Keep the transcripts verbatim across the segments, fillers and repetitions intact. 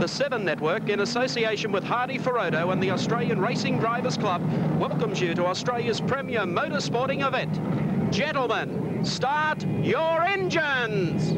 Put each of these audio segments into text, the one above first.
The Seven Network, in association with Hardy Ferodo and the Australian Racing Drivers Club, welcomes you to Australia's premier motorsporting event. Gentlemen, start your engines!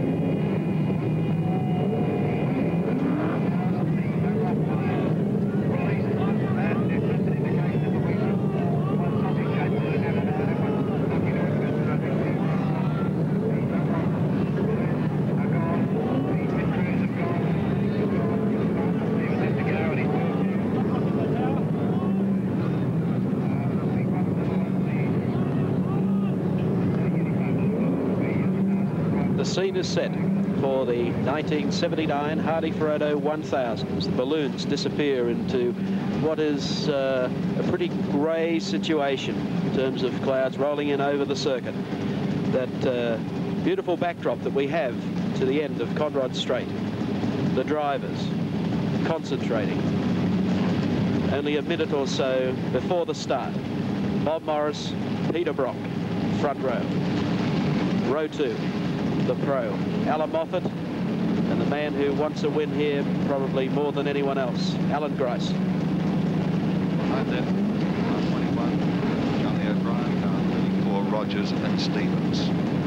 The scene is set for the nineteen seventy-nine Hardy Ferodo one thousand as the balloons disappear into what is uh, a pretty grey situation in terms of clouds rolling in over the circuit. That uh, beautiful backdrop that we have to the end of Conrod Straight. The drivers concentrating. Only a minute or so before the start. Bob Morris, Peter Brock, front row. Row two. The pro, Alan Moffat, and the man who wants a win here probably more than anyone else, Alan Grice. Behind them, car twenty-one, Johnny O'Brien, car thirty-four, Rogers and Stevens.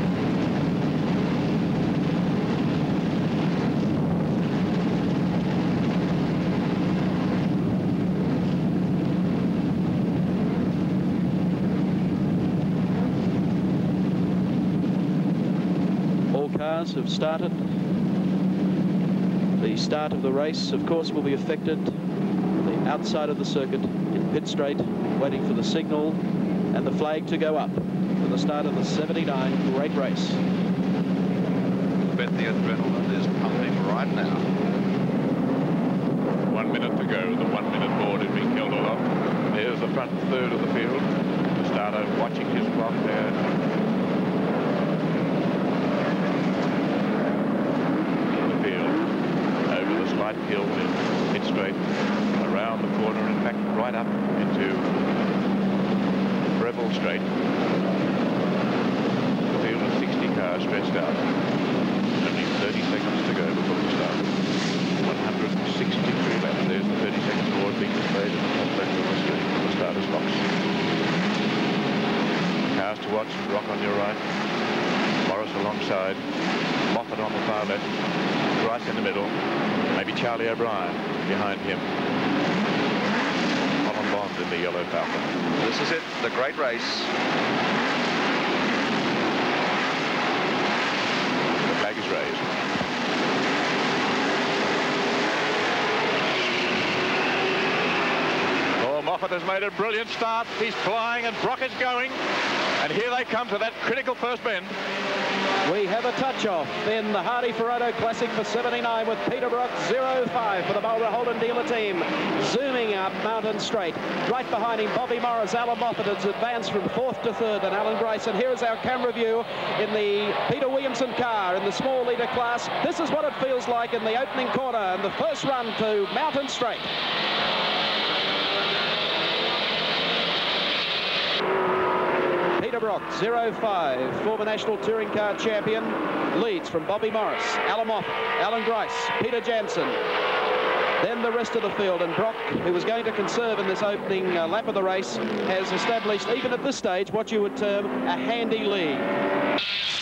Cars have started. The start of the race, of course, will be affected. The outside of the circuit in pit straight, waiting for the signal and the flag to go up for the start of the seventy-nine great race. Bet the adrenaline is pumping right now. One minute to go. The one-minute board is being held aloft. There's the front third of the field. The starter watching his clock there. Hill in pit straight, around the corner, in fact right up into Breville Straight. The field of sixty cars stretched out. Only thirty seconds to go before the start. one hundred sixty-three laps. There's the thirty second board being displayed in the top left of the screen from the starter's box. Cars to watch, Brock on your right, Morris alongside, Moffat on the far left, Grice in the middle. Maybe Charlie O'Brien behind him. Colin Bond in the yellow Falcon. This is it, the great race. The flag is raised. Oh, Moffat has made a brilliant start. He's flying and Brock is going. And here they come to that critical first bend. We have a touch-off in the Hardy Ferodo Classic for seventy-nine with Peter Brock, zero five for the Mulder Holden dealer team. Zooming up Mountain Straight. Right behind him, Bobby Morris. Alan Moffat has advanced from fourth to third, and Alan Grice. And here is our camera view in the Peter Williamson car in the small litre class. This is what it feels like in the opening corner and the first run to Mountain Straight. Peter Brock, zero five, former National Touring Car Champion, leads from Bobby Morris, Alan Moffat, Alan Grice, Peter Jansen. Then the rest of the field, and Brock, who was going to conserve in this opening uh, lap of the race, has established, even at this stage, what you would term a handy lead.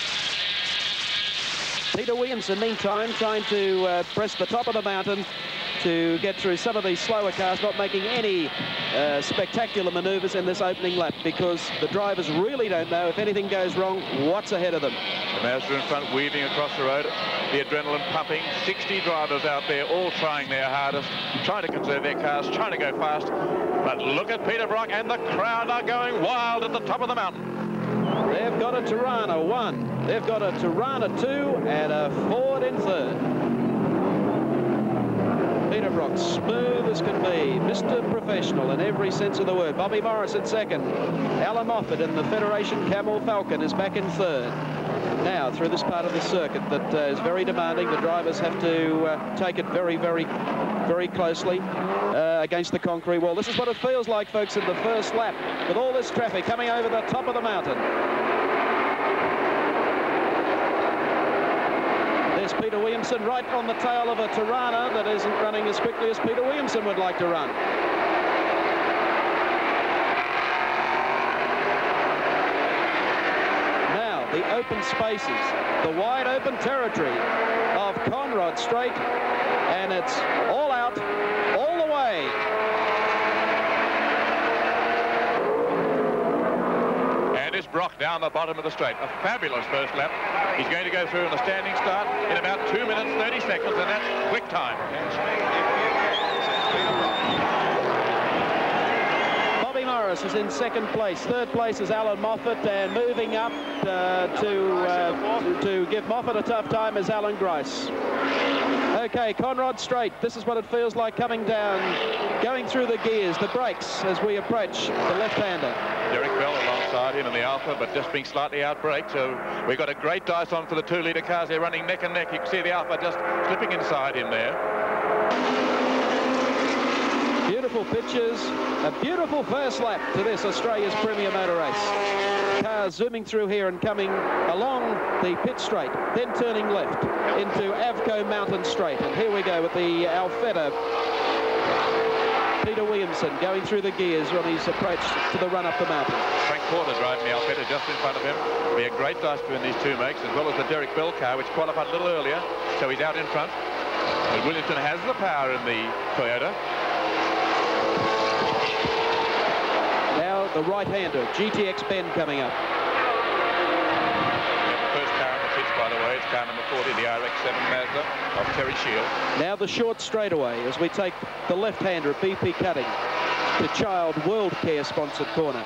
Peter Williamson, meantime, trying to uh, press the top of the mountain to get through some of these slower cars, not making any uh, spectacular manoeuvres in this opening lap, because the drivers really don't know, if anything goes wrong, what's ahead of them. The Mazda in front, weaving across the road, the adrenaline pumping, sixty drivers out there, all trying their hardest, trying to conserve their cars, trying to go fast. But look at Peter Brock, and the crowd are going wild at the top of the mountain. They've got a Tirana one, they've got a Tirana two, and a Ford in third. Peter Brock, smooth as can be, Mister Professional in every sense of the word. Bobby Morris in second. Alan Moffat in the Federation Camel Falcon is back in third. Now, through this part of the circuit that uh, is very demanding, the drivers have to uh, take it very, very, very closely uh, against the concrete wall. This is what it feels like, folks, in the first lap, with all this traffic coming over the top of the mountain. There's Peter Williamson right on the tail of a Tirana that isn't running as quickly as Peter Williamson would like to run. Now, the open spaces, the wide open territory of Conrod Straight, and it's all out, all the way. And it's Brock down the bottom of the straight. A fabulous first lap. He's going to go through in a standing start in about two minutes, thirty seconds, and that's quick time. Bobby Morris is in second place. Third place is Alan Moffat, and moving up uh, to, uh, to give Moffat a tough time is Alan Grice. Okay, Conrod Straight. This is what it feels like coming down, going through the gears, the brakes as we approach the left-hander. Derek Bell alongside him in the Alpha, but just being slightly outbraked. So we've got a great dice on for the two-litre cars. They're running neck and neck. You can see the Alpha just slipping inside him there. Beautiful pictures, a beautiful first lap to this Australia's Premier Motor Race. Cars zooming through here and coming along the pit straight, then turning left into Avco Mountain Straight. And here we go with the Alfetta. Peter Williamson going through the gears when he's approached to the run up the mountain. Frank Porter driving the Alfetta just in front of him. It'll be a great dice between these two makes, as well as the Derek Bell car, which qualified a little earlier, so he's out in front. But Williamson has the power in the Toyota. Now the right-hander, G T X Ben coming up. The first car in the pits, by the way, it's car number forty, the R X seven Mazda of Terry Shield. Now the short straightaway as we take the left-hander at B P Cutting to Child World Care sponsored corner.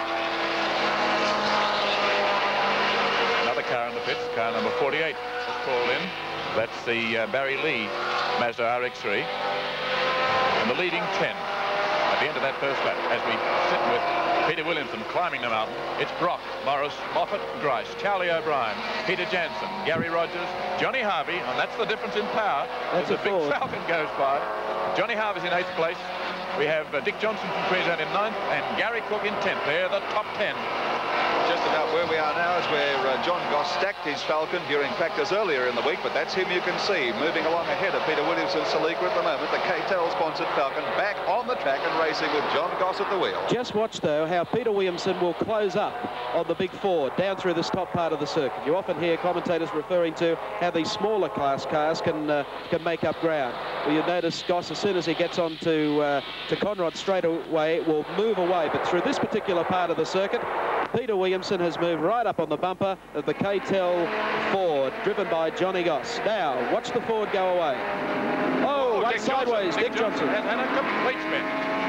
Another car in the pits, car number forty-eight has called in. That's the uh, Barry Lee Mazda R X three. And the leading ten at the end of that first lap, as we sit with Peter Williamson climbing the mountain. It's Brock, Morris, Moffat, Grice, Charlie O'Brien, Peter Jansen, Gary Rogers, Johnny Harvey, and that's the difference in power. That's as a the big Ford. Falcon goes by. Johnny Harvey's in eighth place. We have uh, Dick Johnson from Queensland in ninth, and Gary Cook in tenth. They're the top ten. Just about where we are now is where uh, John Goss stacked his Falcon during practice earlier in the week, but that's him you can see moving along ahead of Peter Williamson Celica at the moment. The K T E L-sponsored Falcon back on the track and racing with John Goss at the wheel. Just watch, though, how Peter Williamson will close up on the big Ford down through this top part of the circuit. You often hear commentators referring to how these smaller class cars can uh, can make up ground. Well, you notice Goss, as soon as he gets on to, uh, to Conrod straight away, will move away. But through this particular part of the circuit, Peter Williamson has moved right up on the bumper of the K T E L Ford, driven by Johnny Goss. Now, watch the Ford go away. Oh, Oh, right Dick sideways, Johnson, Dick Johnson. And, and a complete spin.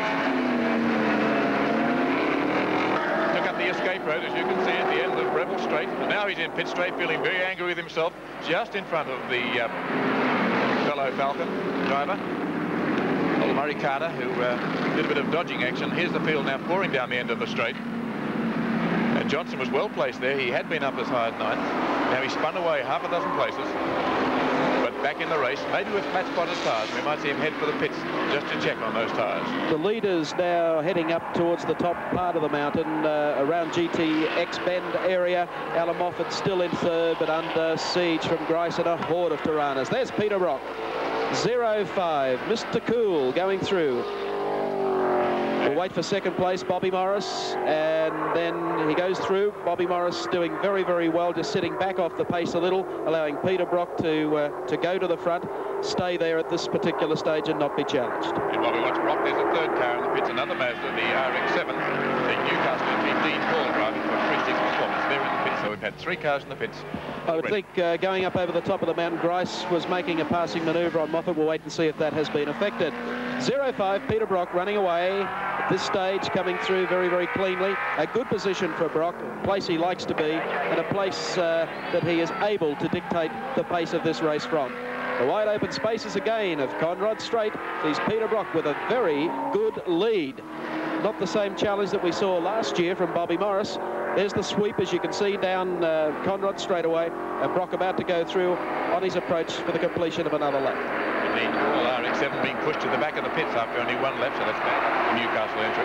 Took up the escape road, as you can see, at the end of Rebel Straight. And now he's in pit straight, feeling very angry with himself, just in front of the uh, fellow Falcon driver, old Murray Carter, who uh, did a bit of dodging action. Here's the field now pouring down the end of the straight. And Johnson was well placed there. He had been up as high as ninth. Now he spun away half a dozen places. But back in the race, maybe with flat-spotted tyres. We might see him head for the pits just to check on those tyres. The leaders now heading up towards the top part of the mountain, uh, around G T X Bend area. Alan Moffat still in third, but under siege from Grice and a horde of Tiranas. There's Peter Brock. zero five. Mister Cool going through. We'll wait for second place, Bobby Morris, and then he goes through. Bobby Morris doing very, very well, just sitting back off the pace a little, allowing Peter Brock to uh, to go to the front, stay there at this particular stage and not be challenged. And while we watch Brock, there's a third car in the pits, another Mazda, the R X seven, the Newcastle entry, Dean Hall driving for three six Performance. They're in the pits, so we've had three cars in the pits. I would think uh, going up over the top of the mountain, Grice was making a passing manoeuvre on Moffat. We'll wait and see if that has been affected. zero five, Peter Brock running away. At this stage, coming through very, very cleanly. A good position for Brock, a place he likes to be, and a place uh, that he is able to dictate the pace of this race from. The wide open spaces again of Conrod Straight sees Peter Brock with a very good lead. Not the same challenge that we saw last year from Bobby Morris. There's the sweep, as you can see, down uh, Conrod straightaway, and Brock about to go through on his approach for the completion of another lap. The R X seven being pushed to the back of the pits after only one lap, so that's back. Newcastle entry.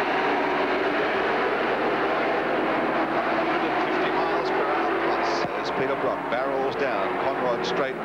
one hundred fifty miles per hour plus as Peter Brock barrels down. Conrod Straight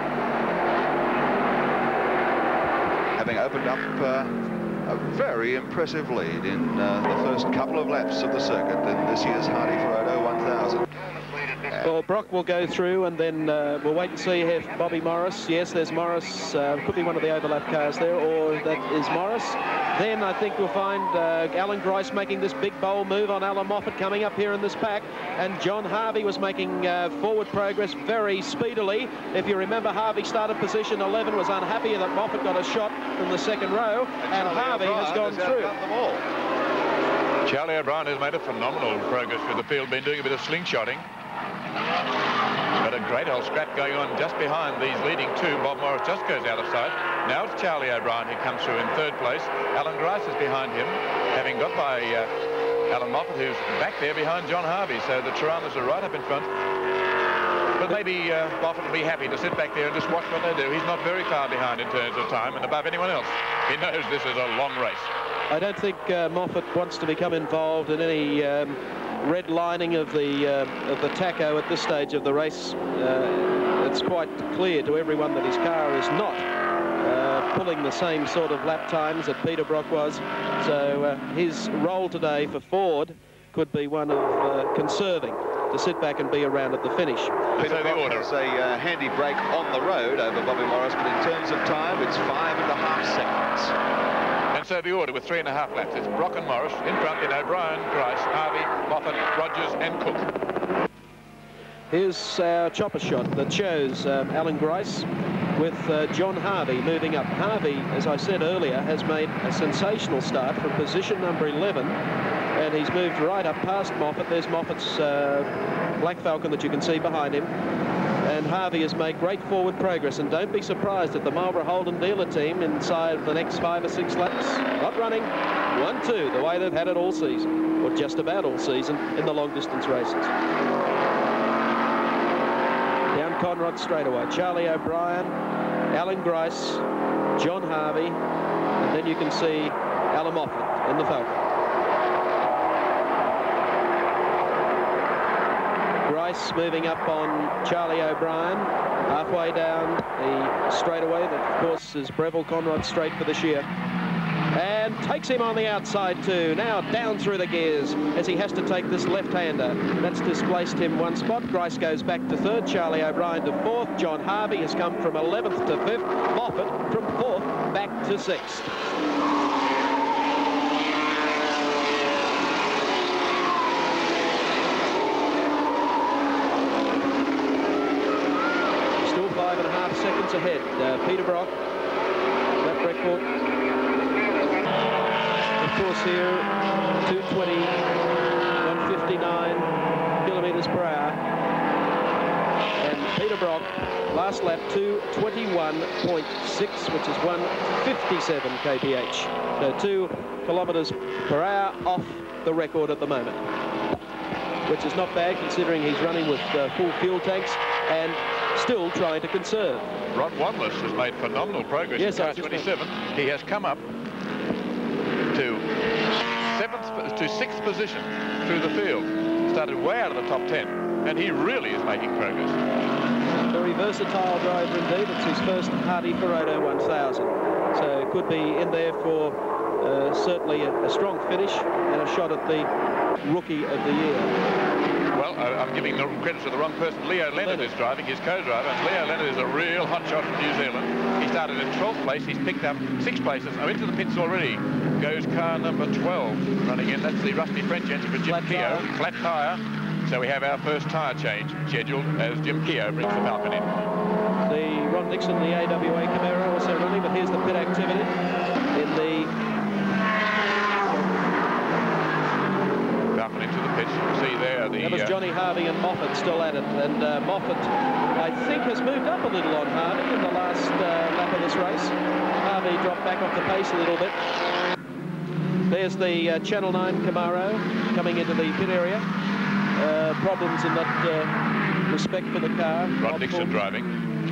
having opened up uh, a very impressive lead in uh, the first couple of laps of the circuit in this year's Hardy Ferodo one thousand. Well, Brock will go through, and then uh, we'll wait and see if Bobby Morris, yes, there's Morris, uh, could be one of the overlap cars there, or that is Morris. Then I think we'll find uh, Alan Grice making this big bold move on Alan Moffat coming up here in this pack, and John Harvey was making uh, forward progress very speedily. If you remember, Harvey started position eleven, was unhappy that Moffat got a shot from the second row, and, and Harvey has gone through. Charlie O'Brien has made a phenomenal progress through the field, been doing a bit of slingshotting. But a great old scrap going on just behind these leading two. Bob Morris just goes out of sight. Now it's Charlie O'Brien who comes through in third place. Alan Grice is behind him, having got by uh, Alan Moffat, who's back there behind John Harvey. So the Tiranas are right up in front. But maybe uh, Moffat will be happy to sit back there and just watch what they do. He's not very far behind in terms of time and above anyone else. He knows this is a long race. I don't think uh, Moffat wants to become involved in any um, redlining of the uh, of the tacho at this stage of the race. Uh, it's quite clear to everyone that his car is not uh, pulling the same sort of lap times that Peter Brock was. So uh, his role today for Ford could be one of uh, conserving, to sit back and be around at the finish. Peter Brock has a uh, handy break on the road over Bobby Morris, but in terms of time, it's five and a half seconds. And so the order with three and a half laps. It's Brock and Morris in front, then O'Brien, Grice, Harvey, Moffat, Rogers and Cook. Here's our chopper shot that shows um, Alan Grice with uh, John Harvey moving up. Harvey, as I said earlier, has made a sensational start from position number eleven, and he's moved right up past Moffat. There's Moffat's uh, Black Falcon that you can see behind him. And Harvey has made great forward progress, and don't be surprised at the Marlborough Holden dealer team inside the next five or six laps. Not running, one two, the way they've had it all season, or just about all season in the long distance races. Down Conrod straightaway, Charlie O'Brien, Alan Grice, John Harvey, and then you can see Alan Moffat in the Falcon. Grice moving up on Charlie O'Brien, halfway down the straightaway that, of course, is Breville Conrod straight for this year. And takes him on the outside too. Now down through the gears as he has to take this left-hander. That's displaced him one spot. Grice goes back to third, Charlie O'Brien to fourth. John Harvey has come from eleventh to fifth. Moffat from fourth back to sixth. Five and a half seconds ahead. Uh, Peter Brock, that record. Of course here, two twenty, one fifty-nine kilometres per hour. And Peter Brock, last lap, two twenty-one point six, which is one fifty-seven k p h. So two kilometres per hour off the record at the moment, which is not bad considering he's running with uh, full fuel tanks and still trying to conserve. Ron Wanless has made phenomenal progress yes, in car twenty-seven. He has come up to seventh to sixth position through the field. Started way out of the top ten, and he really is making progress. Very versatile driver indeed. It's his first Hardy Ferodo one thousand, so could be in there for uh, certainly a, a strong finish and a shot at the Rookie of the Year. Well, I'm giving the credit to the wrong person. Leo Leonard is driving, his co-driver, and Leo Leonard is a real hot shot from New Zealand. He started in twelfth place. He's picked up six places. I'm into the pits already. Goes car number twelve running in. That's the rusty French engine for Jim Keogh. Flat tyre. So we have our first tyre change scheduled as Jim Keogh brings the Falcon in. The Ron Nixon, the A W A Camaro also running, but here's the pit activity in the Falcon into the pits. You can see there the... That was Johnny uh, Harvey and Moffat still at it, and uh, Moffat, I think, has moved up a little on Harvey in the last uh, lap of this race. Harvey dropped back off the pace a little bit. There's the uh, Channel nine Camaro coming into the pit area. Uh, problems in that uh, respect for the car. Ron Nixon driving.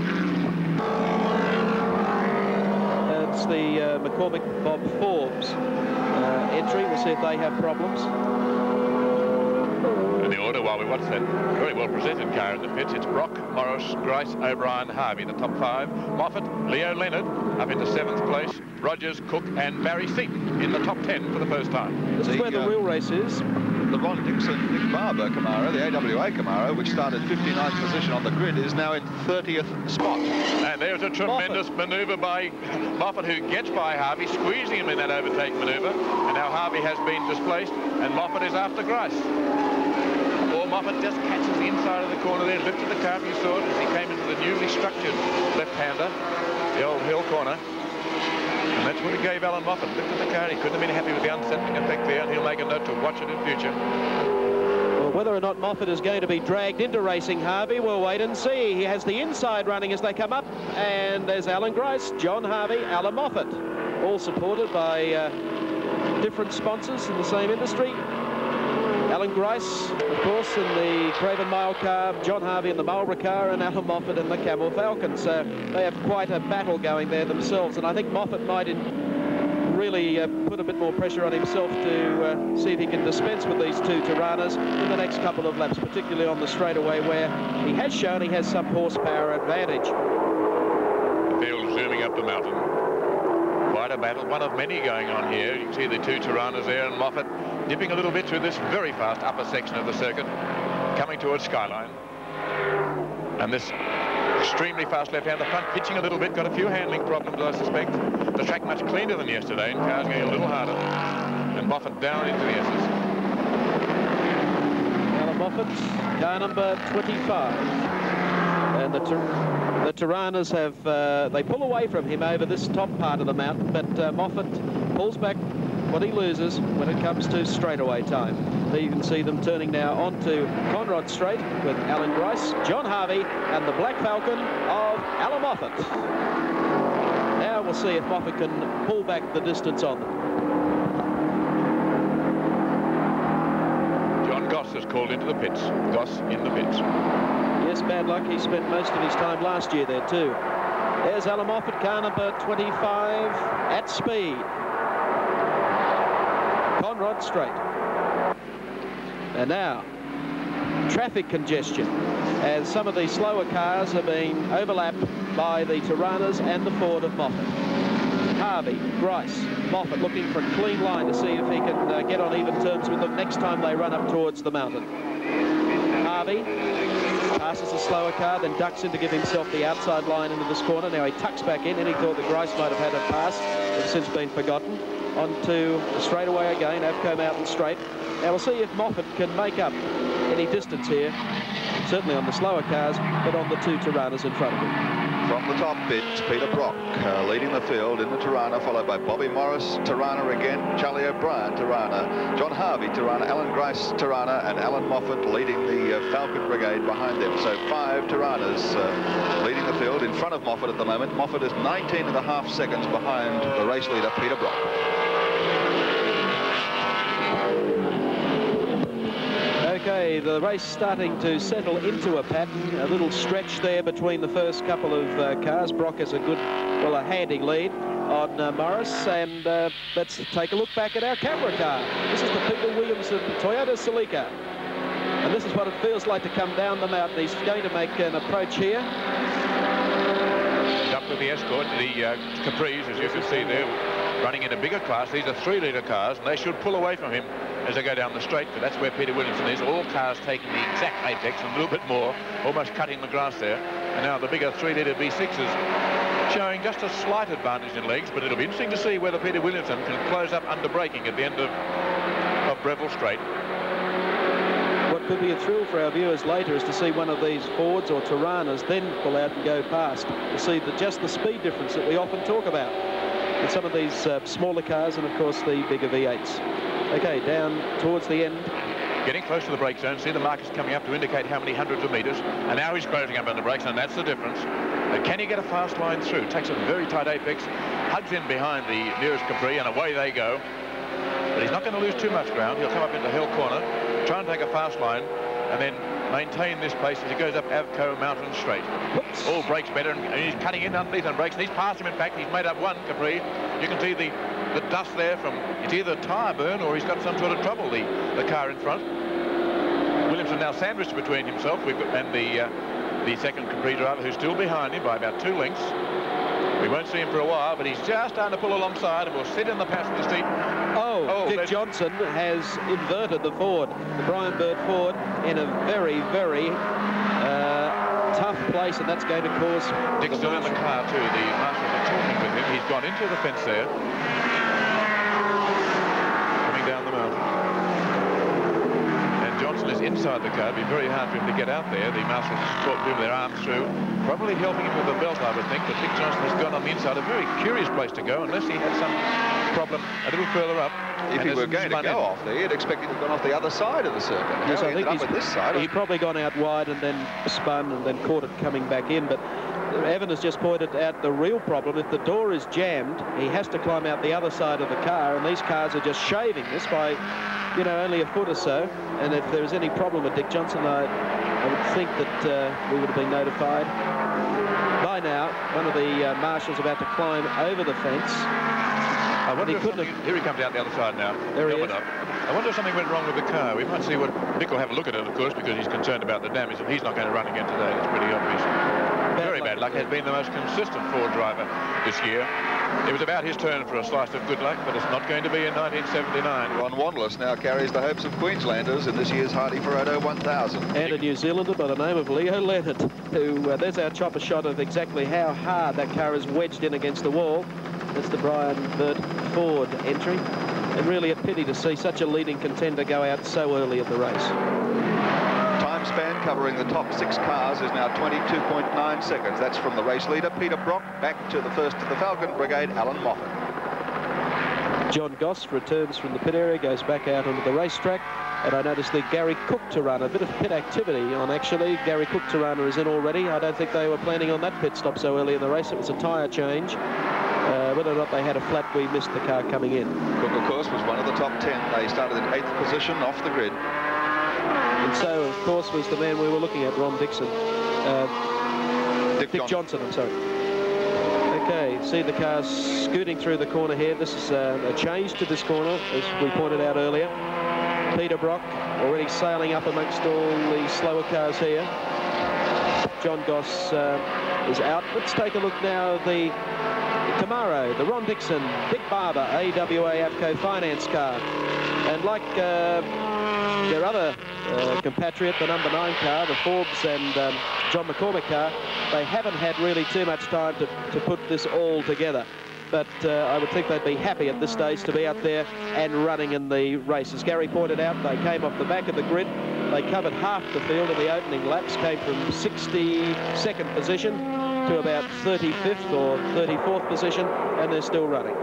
It's the uh, McCormick Bob Forbes uh, entry. We'll see if they have problems. And the order while we watch that very well presented car in the pits. It's Brock, Morris, Grice, O'Brien, Harvey, the top five. Moffat, Leo Leonard up into seventh place. Rogers, Cook and Barry Seaton in the top ten for the first time. This is the, where the uh, real race is. The Ron Dixon Nick Barber Camaro, the A W A Camaro, which started fifty-ninth position on the grid, is now in thirtieth spot. And there's a tremendous Moffat. manoeuvre by Moffat, who gets by Harvey, squeezing him in that overtake manoeuvre. And now Harvey has been displaced, and Moffat is after Grice. Or Moffat just catches the inside of the corner there, lifted the car, you saw it, as he came into the newly structured left-hander, the old hill corner. And that's what it gave Alan Moffat. Lifted the car, he couldn't have been happy with the unsettling effect there, and he'll make a note to watch it in future. Well, whether or not Moffat is going to be dragged into racing Harvey, we'll wait and see. He has the inside running as they come up, and there's Alan Grice, John Harvey, Alan Moffat, all supported by uh, different sponsors in the same industry. Alan Grice, of course, in the Craven Mile car, John Harvey in the Marlborough car, and Alan Moffat in the Camel Falcon. So they have quite a battle going there themselves, and I think Moffat might in really uh, put a bit more pressure on himself to uh, see if he can dispense with these two Tiranas in the next couple of laps, particularly on the straightaway where he has shown he has some horsepower advantage. The field zooming up the mountain. Quite a battle, one of many going on here. You can see the two Tiranas there, and Moffat dipping a little bit through this very fast upper section of the circuit, coming towards Skyline. And this extremely fast left hand, the front pitching a little bit, got a few handling problems, I suspect. The track much cleaner than yesterday, and cars going a little harder. And Moffat down into the S's. Alan Moffat, car number twenty-five. And the, the Tiranas have, uh, they pull away from him over this top part of the mountain, but uh, Moffat pulls back what he loses when it comes to straightaway time. There you can see them turning now onto Conrod Straight with Alan Grice, John Harvey and the Black Falcon of Alan Moffat. Now we'll see if Moffat can pull back the distance on them. John Goss is called into the pits. Goss in the pits. Yes, bad luck. He spent most of his time last year there too. There's Alan Moffat, car number twenty-five, at speed. Conrod Straight. And now, traffic congestion, as some of the slower cars are being overlapped by the Tiranas and the Ford of Moffat. Harvey, Grice, Moffat looking for a clean line to see if he can uh, get on even terms with them next time they run up towards the mountain. Harvey passes the slower car, then ducks in to give himself the outside line into this corner. Now he tucks back in, and he thought that Grice might have had a pass. It's since been forgotten. Onto the straightaway again, Avco Mountain Straight. Now we'll see if Moffat can make up any distance here, certainly on the slower cars, but on the two Tiranas in front of him. From the top bit, Peter Brock uh, leading the field in the Tirana, followed by Bobby Morris, Tirana again, Charlie O'Brien, Tirana, John Harvey, Tirana, Alan Grice, Tirana, and Alan Moffat leading the uh, Falcon Brigade behind them. So five Tiranas uh, leading the field in front of Moffat at the moment. Moffat is nineteen and a half seconds behind the race leader, Peter Brock. Okay, the race starting to settle into a pattern. A little stretch there between the first couple of uh, cars. Brock has a good, well, a handy lead on uh, Morris. And uh, let's take a look back at our camera car. This is the Peter Williamson Toyota Celica. And this is what it feels like to come down the mountain. He's going to make an approach here. Up with the Escort, the uh, Capris, as you can see there, running in a bigger class. These are three-litre cars, and they should pull away from him as they go down the straight, but that's where Peter Williamson is. All cars taking the exact apex and a little bit more, almost cutting the grass there. And now the bigger three-litre V sixes showing just a slight advantage in legs, but it'll be interesting to see whether Peter Williamson can close up under braking at the end of, of Breville Straight. What could be a thrill for our viewers later is to see one of these Fords or Tiranas then pull out and go past, to see the, just the speed difference that we often talk about with some of these uh, smaller cars and, of course, the bigger V eights. Okay, down towards the end. Getting close to the brake zone. See the markers coming up to indicate how many hundreds of metres. And now he's closing up on the brakes, and that's the difference. But can he get a fast line through? Takes a very tight apex, hugs in behind the nearest Capri, and away they go. But he's not going to lose too much ground. He'll come up into Hill Corner, try and take a fast line, and then maintain this pace as he goes up Avco Mountain Straight. Whoops. All brakes better, and he's cutting in underneath on brakes, and he's passed him. In fact, he's made up one Capri. You can see the the dust there from, it's either tyre burn or he's got some sort of trouble, the, the car in front. Williamson now sandwiched between himself we've got, and the, uh, the second Capri driver, who's still behind him by about two lengths. We won't see him for a while, but he's just starting to pull alongside and will sit in the passenger seat. Oh, oh Dick Johnson has inverted the Ford, the Brian Bird Ford, in a very, very uh, tough place, and that's going to cause... Dick's still in the car too. The marshals are talking with him. He's gone into the fence there. Coming down the mountain. And Johnson is inside the car. It'd be very hard for him to get out there. The marshals talk to him with their arms through. Probably helping him with the belt, I would think, but Dick Johnson has gone on the inside. A very curious place to go, unless he had some problem a little further up. If he were going to go off there, you'd expect him to have gone off the other side of the circuit. Yes, How I he think ended up he's, with this side. He probably gone out wide and then spun and then caught it coming back in. But Evan has just pointed out the real problem. If the door is jammed, he has to climb out the other side of the car, and these cars are just shaving this by, you know, only a foot or so. And if there was any problem with Dick Johnson, I, I would think that uh, we would have been notified. By now, one of the uh, marshals about to climb over the fence. I wonder he if couldn't have... Here he comes out the other side now. There he is. Up. I wonder if something went wrong with the car. We might see what... Dick will have a look at it, of course, because he's concerned about the damage, and he's not going to run again today. It's pretty obvious. Bad Very luck. bad luck. Has been the most consistent Ford driver this year. It was about his turn for a slice of good luck, but it's not going to be in nineteen seventy-nine. Ron Wanderless now carries the hopes of Queenslanders in this year's Hardy Ferodo one thousand. And a New Zealander by the name of Leo Leonard, who, uh, there's our chopper shot of exactly how hard that car is wedged in against the wall. That's the Brian Bird Ford entry. And really a pity to see such a leading contender go out so early in the race. Time span covering the top six cars is now twenty-two point nine seconds. That's from the race leader, Peter Brock, back to the first of the Falcon Brigade, Alan Moffat. John Goss returns from the pit area, goes back out onto the racetrack. And I noticed the Gary Cook Tirana, a bit of pit activity on actually. Gary Cook Tirana is in already. I don't think they were planning on that pit stop so early in the race. It was a tyre change. Uh, whether or not they had a flat, we missed the car coming in. Cook, of course, was one of the top ten. They started in eighth position off the grid. And so, of course, was the man we were looking at, Ron Dixon. Uh, Dick, Dick Johnson. Johnson, I'm sorry. Okay, see the cars scooting through the corner here. This is uh, a change to this corner, as we pointed out earlier. Peter Brock already sailing up amongst all the slower cars here. John Goss uh, is out. Let's take a look now at the Camaro, the Ron Dixon Big Barber A W A AFCO finance car. And like uh, their other uh, compatriot, the number nine car, the Forbes and um, John McCormick car, they haven't had really too much time to, to put this all together. But uh, I would think they'd be happy at this stage to be out there and running in the race. As Gary pointed out, they came off the back of the grid. They covered half the field in the opening laps, came from sixty-second position to about thirty-fifth or thirty-fourth position, and they're still running.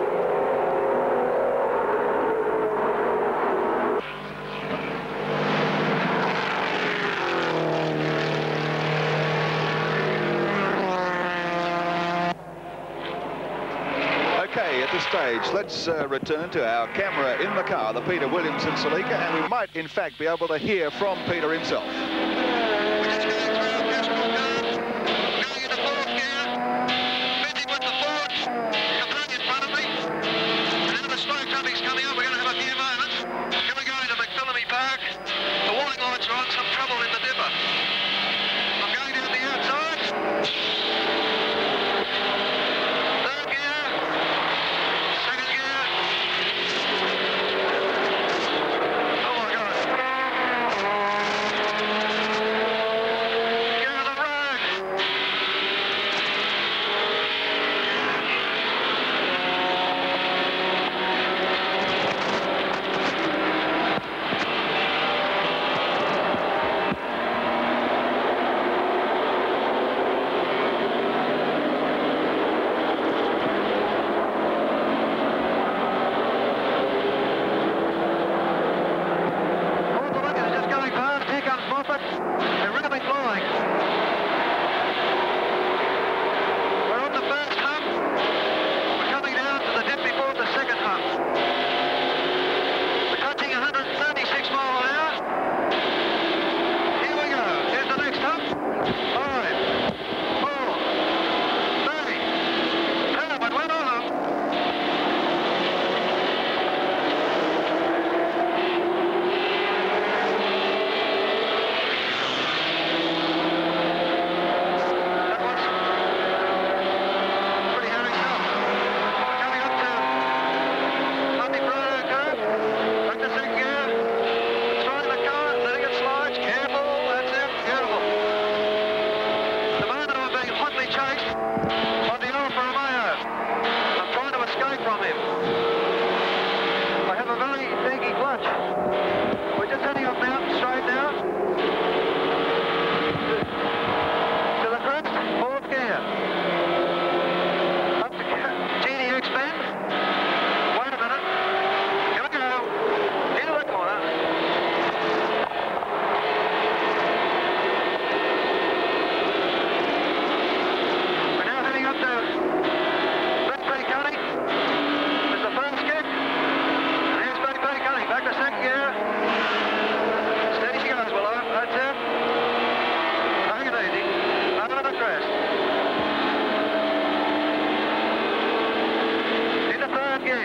Stage. Let's uh, return to our camera in the car, the Peter Williams in Salika, and we might in fact be able to hear from Peter himself.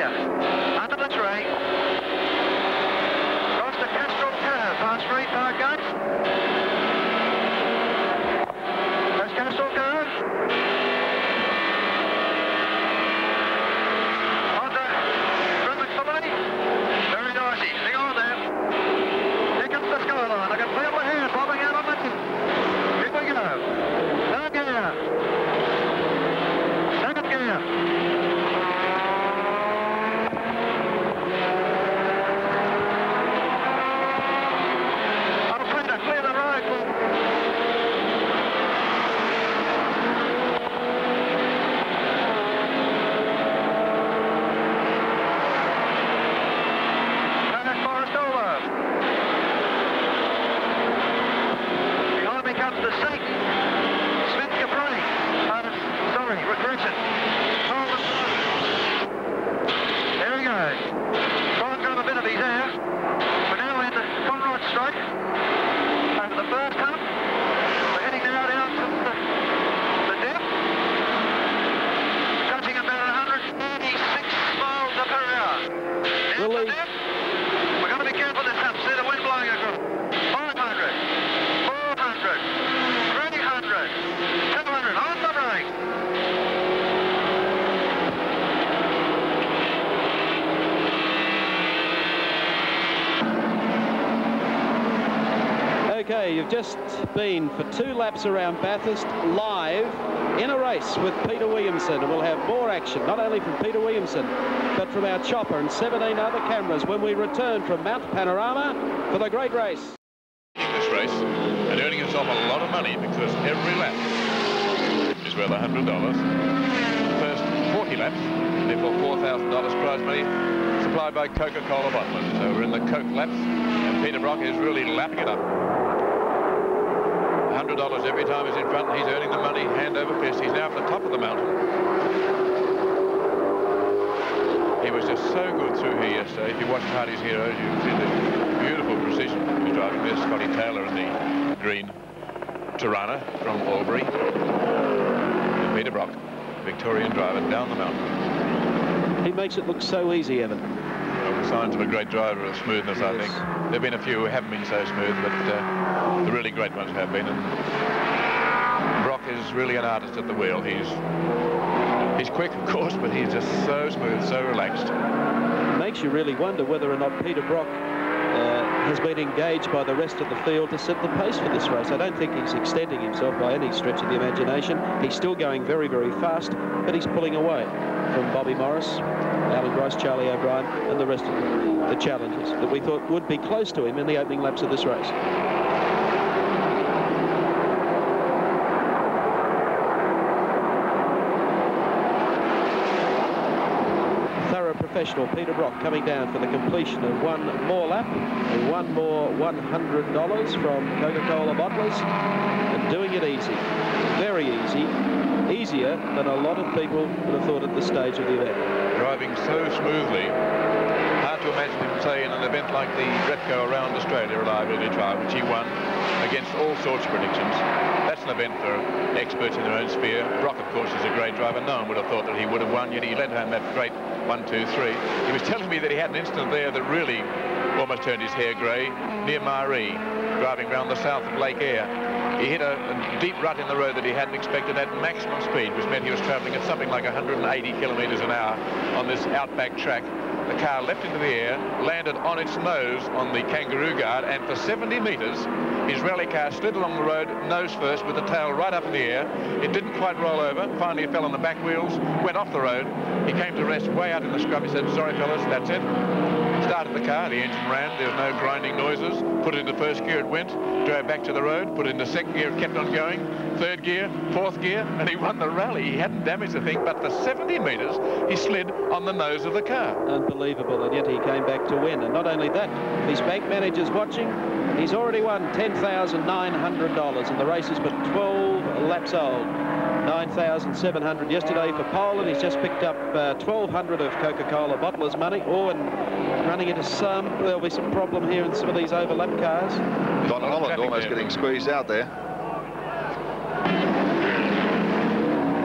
gear. Under the tree. Across the Castrol curve, past three far gates. That's Castrol curve. On the Grimwick Family. Very nicey. Hang on there. Here comes the skyline. I can feel the hair bobbing out on the tip. Here we go. Third gear. Second gear. Okay, you've just been for two laps around Bathurst live in a race with Peter Williamson, and we'll have more action not only from Peter Williamson but from our chopper and seventeen other cameras when we return from Mount Panorama for the great race. In this race and earning himself a lot of money because every lap is worth one hundred dollars. First forty laps, therefore four thousand dollars prize money supplied by Coca-Cola bottlers. So we're in the Coke laps and Peter Brock is really lapping it up. one hundred dollars every time he's in front. He's earning the money hand over fist. He's now at the top of the mountain. He was just so good through here yesterday. If you watch Hardy's Heroes, you can see the beautiful precision he was driving. There's Scotty Taylor in the green Tirana from Albury. And Peter Brock, Victorian driver, down the mountain. He makes it look so easy, Evan. Well, the signs of a great driver of smoothness, I think. There have been a few who haven't been so smooth, but uh, the really great ones have been. And Brock is really an artist at the wheel. He's he's quick, of course, but he's just so smooth, so relaxed. It makes you really wonder whether or not Peter Brock uh, has been engaged by the rest of the field to set the pace for this race. I don't think he's extending himself by any stretch of the imagination. He's still going very, very fast, but he's pulling away from Bobby Morris, Alan Grice, Charlie O'Brien, and the rest of the, the challengers that we thought would be close to him in the opening laps of this race. Thorough professional Peter Brock coming down for the completion of one more lap and one more one hundred dollars from Coca-Cola bottlers, and doing it easy, very easy. Easier than a lot of people would have thought at this stage of the event. Driving so smoothly. Hard to imagine him, say, in an event like the Repco Around Australia Reliability Trial, which he won against all sorts of predictions. That's an event for experts in their own sphere. Brock, of course, is a great driver. No one would have thought that he would have won, yet he led home that great one, two, three. He was telling me that he had an incident there that really almost turned his hair grey, near Maree, driving around the south of Lake Eyre. He hit a, a deep rut in the road that he hadn't expected at maximum speed, which meant he was travelling at something like one hundred eighty kilometres an hour on this outback track. The car leapt into the air, landed on its nose on the kangaroo guard, and for seventy metres, his rally car slid along the road, nose first, with the tail right up in the air. It didn't quite roll over. Finally, it fell on the back wheels, went off the road. He came to rest way out in the scrub. He said, "Sorry, fellas, that's it." Started the car, the engine ran, there was no grinding noises, put it into first gear, it went, drove back to the road, put it into second gear, it kept on going, third gear, fourth gear, and he won the rally. He hadn't damaged the thing, but for seventy metres, he slid on the nose of the car. Unbelievable, and yet he came back to win. And not only that, his bank manager's watching. He's already won ten thousand nine hundred dollars, and the race is but twelve laps old. nine thousand seven hundred dollars yesterday for Poland. He's just picked up uh, twelve hundred dollars of Coca-Cola bottlers' money. Oh, and running into some, there'll be some problem here in some of these overlap cars. Don Holland almost getting squeezed out there.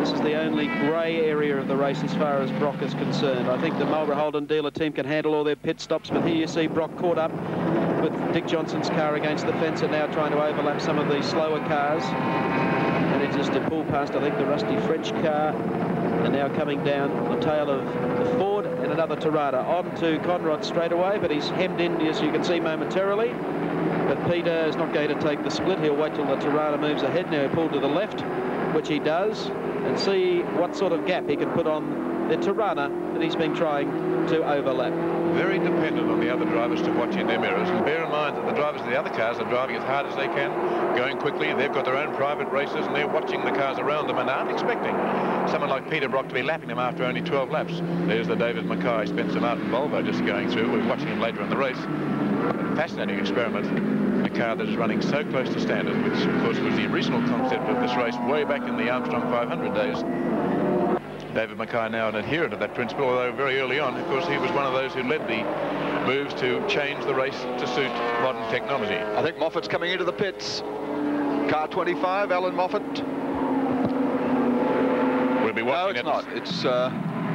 This is the only grey area of the race as far as Brock is concerned. I think the Marlborough Holden dealer team can handle all their pit stops, but here you see Brock caught up with Dick Johnson's car against the fence and now trying to overlap some of these slower cars. And it is to pull past, I think, the rusty French car, and now coming down the tail of the Ford and another Tarada. On to Conrod straight away, but he's hemmed in, as you can see, momentarily. But Peter is not going to take the split. He'll wait till the Tarada moves ahead. Now he pulled to the left, which he does, and see what sort of gap he can put on the Tarana that he's been trying to overlap. Very dependent on the other drivers to watch in their mirrors, and bear in mind that the drivers of the other cars are driving as hard as they can, going quickly. They've got their own private races and they're watching the cars around them and aren't expecting someone like Peter Brock to be lapping them after only twelve laps. There's the David Mackay Spencer Martin Volvo just going through. We're watching him later in the race. A fascinating experiment. A car that is running so close to standard, which of course was the original concept of this race way back in the Armstrong five hundred days. David Mackay now an adherent of that principle, although very early on, of course, he was one of those who led the moves to change the race to suit modern technology. I think Moffat's coming into the pits. Car twenty-five, Alan Moffat. We'll be watching. No, it's not. It's uh...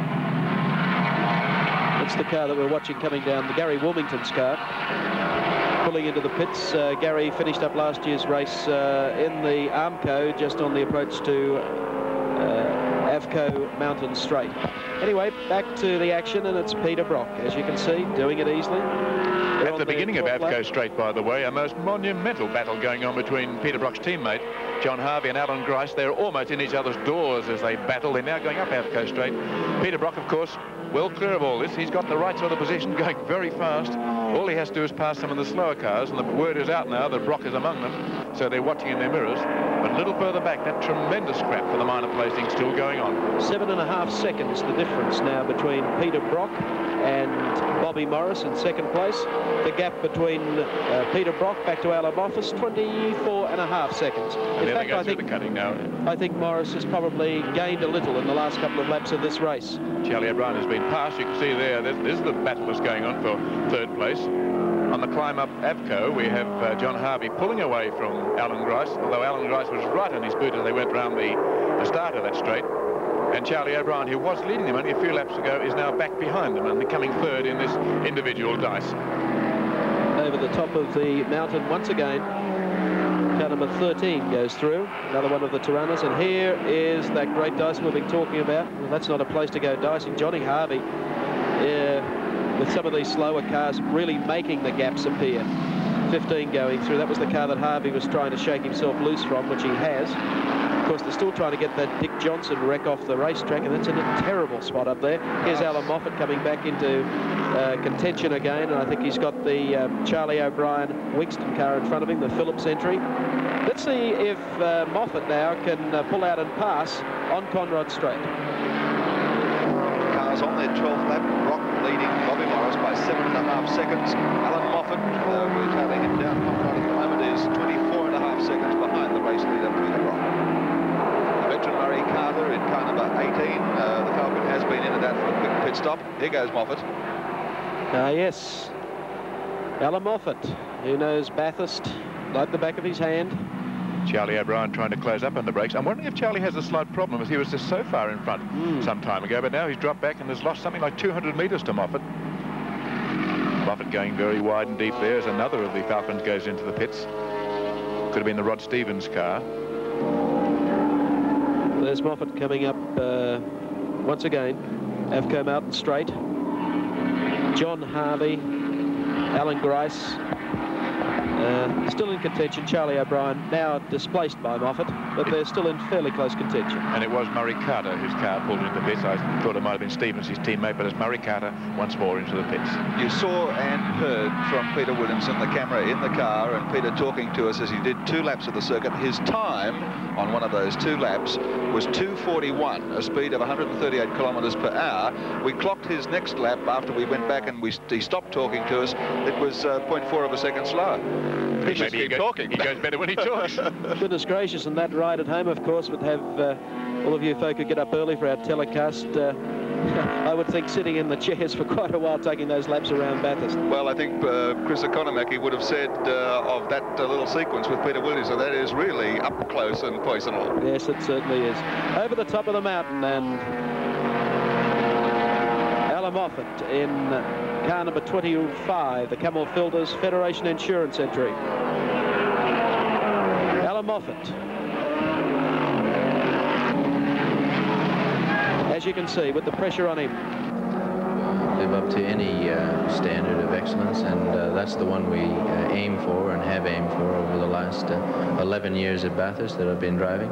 it's the car that we're watching coming down, the Gary Wilmington's car, pulling into the pits. Uh, Gary finished up last year's race uh, in the Armco, just on the approach to uh, Avco Mountain Straight. Anyway, back to the action, and it's Peter Brock, as you can see, doing it easily. They're At the beginning of Avco Straight, by the way, a most monumental battle going on between Peter Brock's teammate, John Harvey, and Alan Grice. They're almost in each other's doors as they battle. They're now going up Avco Straight. Peter Brock, of course, well clear of all this. He's got the right sort of position, going very fast. All he has to do is pass some of the slower cars, and the word is out now that Brock is among them, so they're watching in their mirrors. But a little further back, that tremendous scrap for the minor placing still going on. Seven and a half seconds the difference now between Peter Brock and Bobby Morris in second place. The gap between uh, Peter Brock back to Alan Moffat, twenty-four and a half seconds. And in fact, I think, the cutting now. I think Morris has probably gained a little in the last couple of laps of this race. Charlie O'Brien has been passed. You can see there, this, this is the battle that's going on for third place. On the climb up Avco, we have uh, John Harvey pulling away from Alan Grice, although Alan Grice was right on his boot as they went round the, the start of that straight. And Charlie O'Brien, who was leading them only a few laps ago, is now back behind them and coming third in this individual dice. Over the top of the mountain once again, car number thirteen goes through, another one of the Taranas, and here is that great dice we've been talking about. Well, that's not a place to go dicing. Johnny Harvey, uh, with some of these slower cars really making the gaps appear. fifteen going through. That was the car that Harvey was trying to shake himself loose from, which he has. Of course, they're still trying to get that Dick Johnson wreck off the racetrack, and that's in a terrible spot up there. Here's Alan Moffat coming back into uh, contention again, and I think he's got the um, Charlie O'Brien Wigston car in front of him, the Phillips entry. Let's see if uh, Moffat now can uh, pull out and pass on Conrod Straight. Cars on their twelfth lap. Brock leading Bobby Morris by seven and a half seconds. Alan Moffat, uh, we're tailing him down Conrod at the moment, is twenty-four and a half seconds behind the race leader, Peter Brock. Veteran Murray Carter in car number eighteen. Uh, the Falcon has been in and out for a quick pit stop. Here goes Moffat. Ah, uh, yes. Alan Moffat, who knows Bathurst like the back of his hand. Charlie O'Brien trying to close up on the brakes. I'm wondering if Charlie has a slight problem, as he was just so far in front mm. some time ago, but now he's dropped back and has lost something like two hundred metres to Moffat. Moffat going very wide and deep there as another of the Falcons goes into the pits. Could have been the Rod Stevens car. There's Moffat coming up uh, once again. Avco Mountain Straight. John Harvey, Alan Grice, uh, still in contention. Charlie O'Brien now displaced by Moffat, but they're still in fairly close contention. And it was Murray Carter whose car pulled into the pits. I thought it might have been Stevens, his teammate, but it's Murray Carter once more into the pits. You saw and heard from Peter Williamson, the camera in the car, and Peter talking to us as he did two laps of the circuit. His time on one of those two laps was two forty-one, a speed of one hundred thirty-eight kilometres per hour. We clocked his next lap after we went back and we he stopped talking to us. It was uh, zero point four of a second slower. He should keep goes, talking. He goes better when he talks. Goodness gracious, and that ride at home, of course, would have uh, all of you folk who get up early for our telecast uh, I would think, sitting in the chairs for quite a while, taking those laps around Bathurst. Well, I think uh, Chris Economaki would have said uh, of that uh, little sequence with Peter Williams, that that is really up close and personal. Yes, it certainly is. Over the top of the mountain, and Alan Moffat in car number twenty-five, the Camel Filters Federation Insurance entry. Alan Moffat. As you can see, with the pressure on him. Live up to any uh, standard of excellence, and uh, that's the one we uh, aim for and have aimed for over the last uh, eleven years at Bathurst that I've been driving.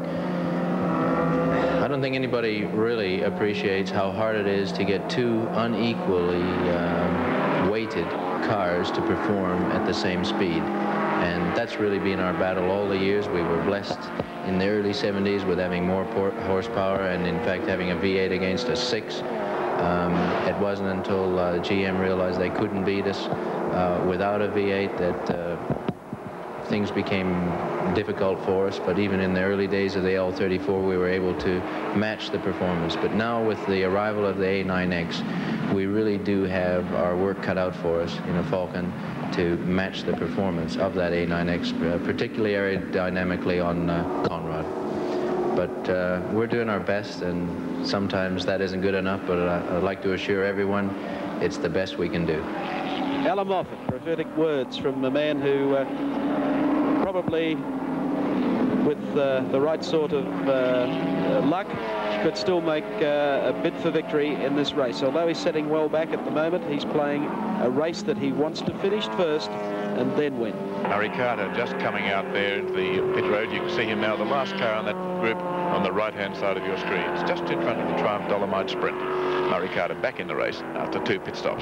I don't think anybody really appreciates how hard it is to get two unequally um, weighted cars to perform at the same speed. And that's really been our battle all the years. We were blessed in the early seventies with having more horsepower and, in fact, having a V eight against a six. Um, it wasn't until uh, G M realized they couldn't beat us uh, without a V eight that uh, things became difficult for us. But even in the early days of the L thirty-four, we were able to match the performance. But now, with the arrival of the A nine X, we really do have our work cut out for us in a Falcon to match the performance of that A nine X, uh, particularly aerodynamically on uh, Conrad. But uh, we're doing our best, and sometimes that isn't good enough, but uh, I'd like to assure everyone it's the best we can do. Alan Moffat, prophetic words from a man who uh, probably, with uh, the right sort of uh, uh, luck, could still make uh, a bid for victory in this race. Although he's setting well back at the moment, he's playing a race that he wants to finish first and then win. Murray Carter just coming out there into the pit road. You can see him now, the last car on that group on the right-hand side of your screen. It's just in front of the Triumph Dolomite Sprint. Murray Carter back in the race after two pit stops.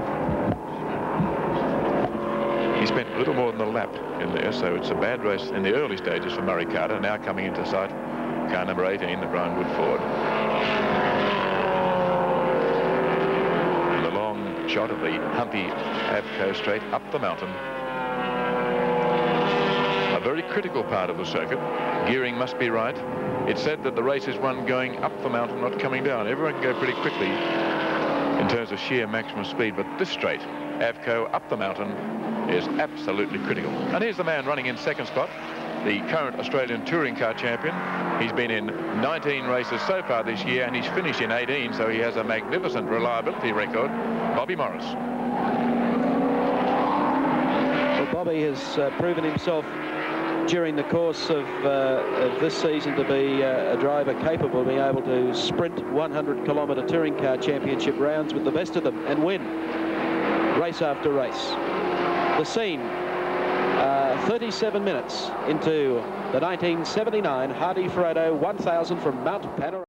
He spent a little more than a lap in there, so it's a bad race in the early stages for Murray Carter. Now coming into sight, car number eighteen, the Brian Wood Ford. And the long shot of the Humpy Avco straight up the mountain. A very critical part of the circuit. Gearing must be right. It's said that the race is one going up the mountain, not coming down. Everyone can go pretty quickly in terms of sheer maximum speed, but this straight, Avco up the mountain, is absolutely critical. And here's the man running in second spot, the current Australian touring car champion. He's been in nineteen races so far this year, and he's finished in eighteen, so he has a magnificent reliability record. Bobby Morris. Well, Bobby has uh, proven himself during the course of, uh, of this season to be uh, a driver capable of being able to sprint one hundred kilometre touring car championship rounds with the best of them and win race after race. The scene, uh, thirty-seven minutes into the nineteen seventy-nine Hardy-Frodo one thousand from Mount Panorama.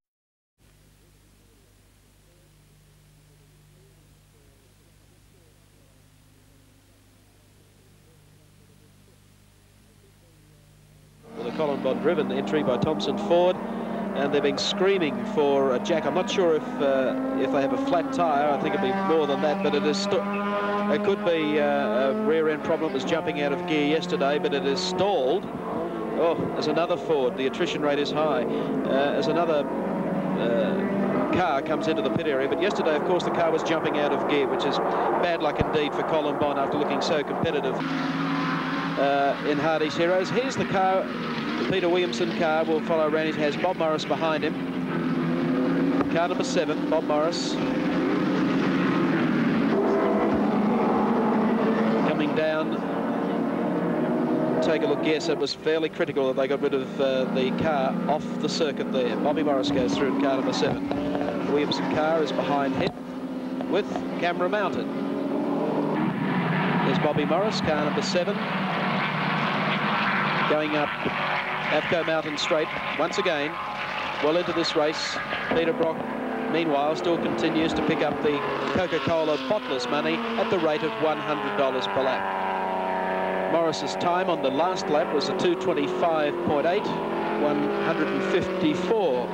The Colin Bond driven entry by Thompson Ford, and they've been screaming for a jack. I'm not sure if uh, if they have a flat tyre. I think it'd be more than that, but it is it could be uh, a rear end problem. It was jumping out of gear yesterday, but it is stalled. Oh, there's another Ford. The attrition rate is high. Uh, as another uh, car comes into the pit area, but yesterday, of course, the car was jumping out of gear, which is bad luck indeed for Colin Bond after looking so competitive uh, in Hardy's Heroes. Here's the car. The Peter Williamson car will follow around. It has Bob Morris behind him. Car number seven, Bob Morris. Coming down. Take a look. Yes, it was fairly critical that they got rid of uh, the car off the circuit there. Bobby Morris goes through in car number seven. The Williamson car is behind him with camera mounted. There's Bobby Morris, car number seven. Going up Avco Mountain Straight once again. Well into this race. Peter Brock, meanwhile, still continues to pick up the Coca-Cola bottlers money at the rate of one hundred dollars per lap. Morris's time on the last lap was a two twenty-five point eight, one hundred fifty-four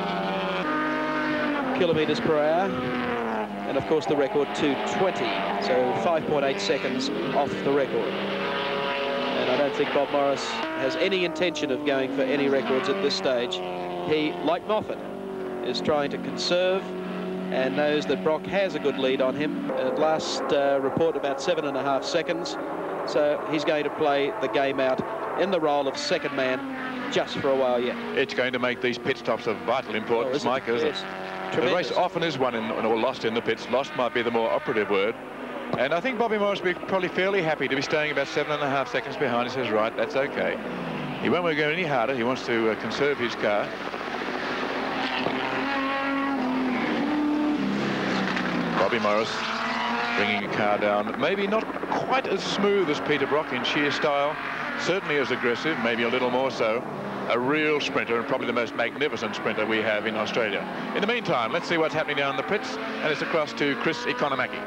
kilometres per hour. And of course the record two twenty, so five point eight seconds off the record. And I don't think Bob Morris has any intention of going for any records at this stage. He, like Moffat, is trying to conserve and knows that Brock has a good lead on him. At last uh, report about seven and a half seconds. So he's going to play the game out in the role of second man just for a while yet. It's going to make these pit stops of vital importance, oh, Mike, isn't yes. it? Tremendous. The race often is won in, or lost in the pits. Lost might be the more operative word. And I think Bobby Morris will be probably fairly happy to be staying about seven and a half seconds behind. He says, right, that's okay. He won't want to go any harder. He wants to uh, conserve his car. Bobby Morris bringing a car down. Maybe not quite as smooth as Peter Brock in sheer style. Certainly as aggressive, maybe a little more so. A real sprinter, and probably the most magnificent sprinter we have in Australia. In the meantime, let's see what's happening down the pits, and it's across to Chris Economaki.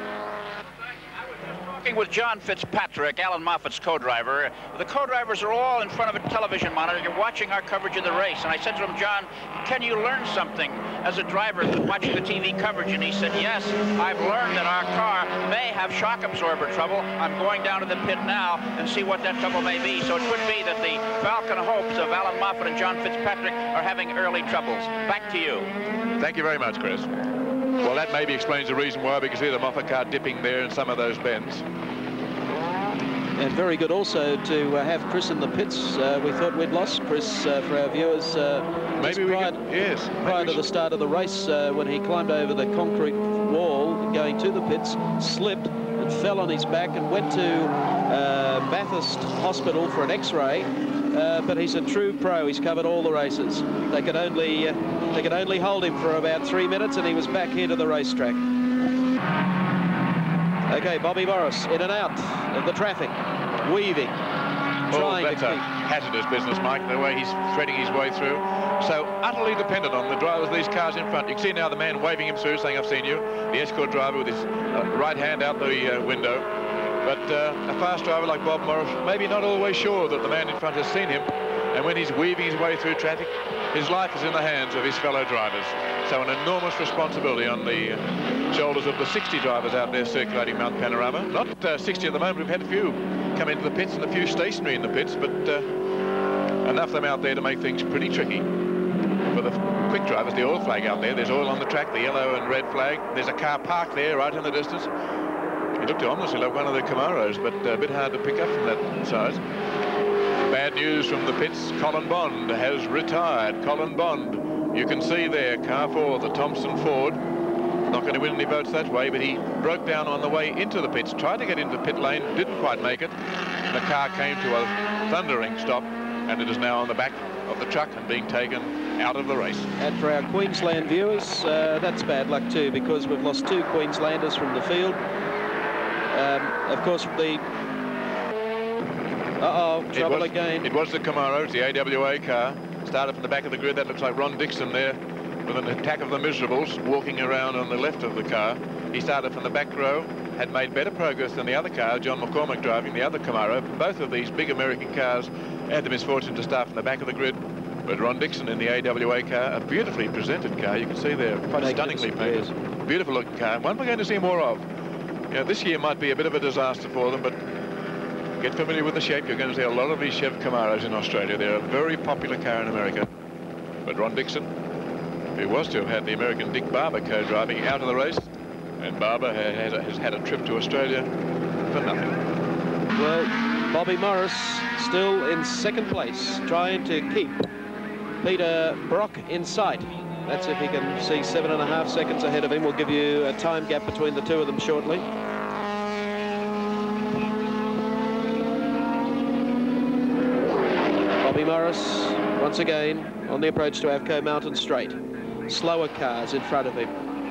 With John Fitzpatrick, Alan Moffat's co-driver. The co-drivers are all in front of a television monitor. You're watching our coverage of the race. And I said to him, John, can you learn something as a driver watching the T V coverage? And he said, yes, I've learned that our car may have shock absorber trouble. I'm going down to the pit now and see what that trouble may be. So it could be that the Falcon hopes of Alan Moffat and John Fitzpatrick are having early troubles. Back to you. Thank you very much, Chris. Well, that maybe explains the reason why we can see the Moffat car dipping there in some of those bends. And very good also to uh, have Chris in the pits. Uh, we thought we'd lost Chris uh, for our viewers. Uh, maybe we prior, could, yes. Prior to the start of the race, uh, when he climbed over the concrete wall going to the pits, slipped and fell on his back and went to uh, Bathurst Hospital for an X-ray. Uh, but he's a true pro. He's covered all the races. They could only uh, they could only hold him for about three minutes, and he was back here to the racetrack. Okay, Bobby Morris in and out of the traffic, weaving, Oh, trying that's to a keep. hazardous business, Mike, the way he's threading his way through. So utterly dependent on the drivers of these cars in front. You can see now the man waving him through, saying, I've seen you. The escort driver with his uh, right hand out the uh, window. But uh, a fast driver like Bob Morris, maybe not always sure that the man in front has seen him. And when he's weaving his way through traffic, his life is in the hands of his fellow drivers. So an enormous responsibility on the uh, shoulders of the sixty drivers out there circulating Mount Panorama. Not uh, sixty at the moment. We've had a few come into the pits and a few stationary in the pits, but uh, enough of them out there to make things pretty tricky. For the quick drivers, the oil flag out there. There's oil on the track, the yellow and red flag. There's a car parked there right in the distance. It looked ominously like one of the Camaros, but a bit hard to pick up from that size. Bad news from the pits. Colin Bond has retired. Colin Bond, you can see there, car four, the Thompson Ford. Not going to win any votes that way, but he broke down on the way into the pits, tried to get into pit lane, didn't quite make it. The car came to a thundering stop, and it is now on the back of the truck and being taken out of the race. And for our Queensland viewers, uh, that's bad luck too, because we've lost two Queenslanders from the field. Um, of course, the... Uh-oh, trouble it was, again. It was the Camaro, it's the A W A car. Started from the back of the grid. That looks like Ron Dixon there with an attack of the Miserables walking around on the left of the car. He started from the back row, had made better progress than the other car, John McCormick driving the other Camaro. Both of these big American cars had the misfortune to start from the back of the grid. But Ron Dixon in the A W A car, a beautifully presented car. You can see there, quite stunningly painted. Yes. Beautiful looking car. One we're going to see more of. You know, this year might be a bit of a disaster for them, but get familiar with the shape. You're going to see a lot of these Chev Camaros in Australia. They're a very popular car in America. But Ron Dixon, who was to have had the American Dick Barber co-driving, out of the race, and Barber has, has had a trip to Australia for nothing. Well, Bobby Morris still in second place, trying to keep Peter Brock in sight. That's if he can see seven and a half seconds ahead of him. We'll give you a time gap between the two of them shortly. Bobby Morris, once again, on the approach to Avco Mountain Straight. Slower cars in front of him.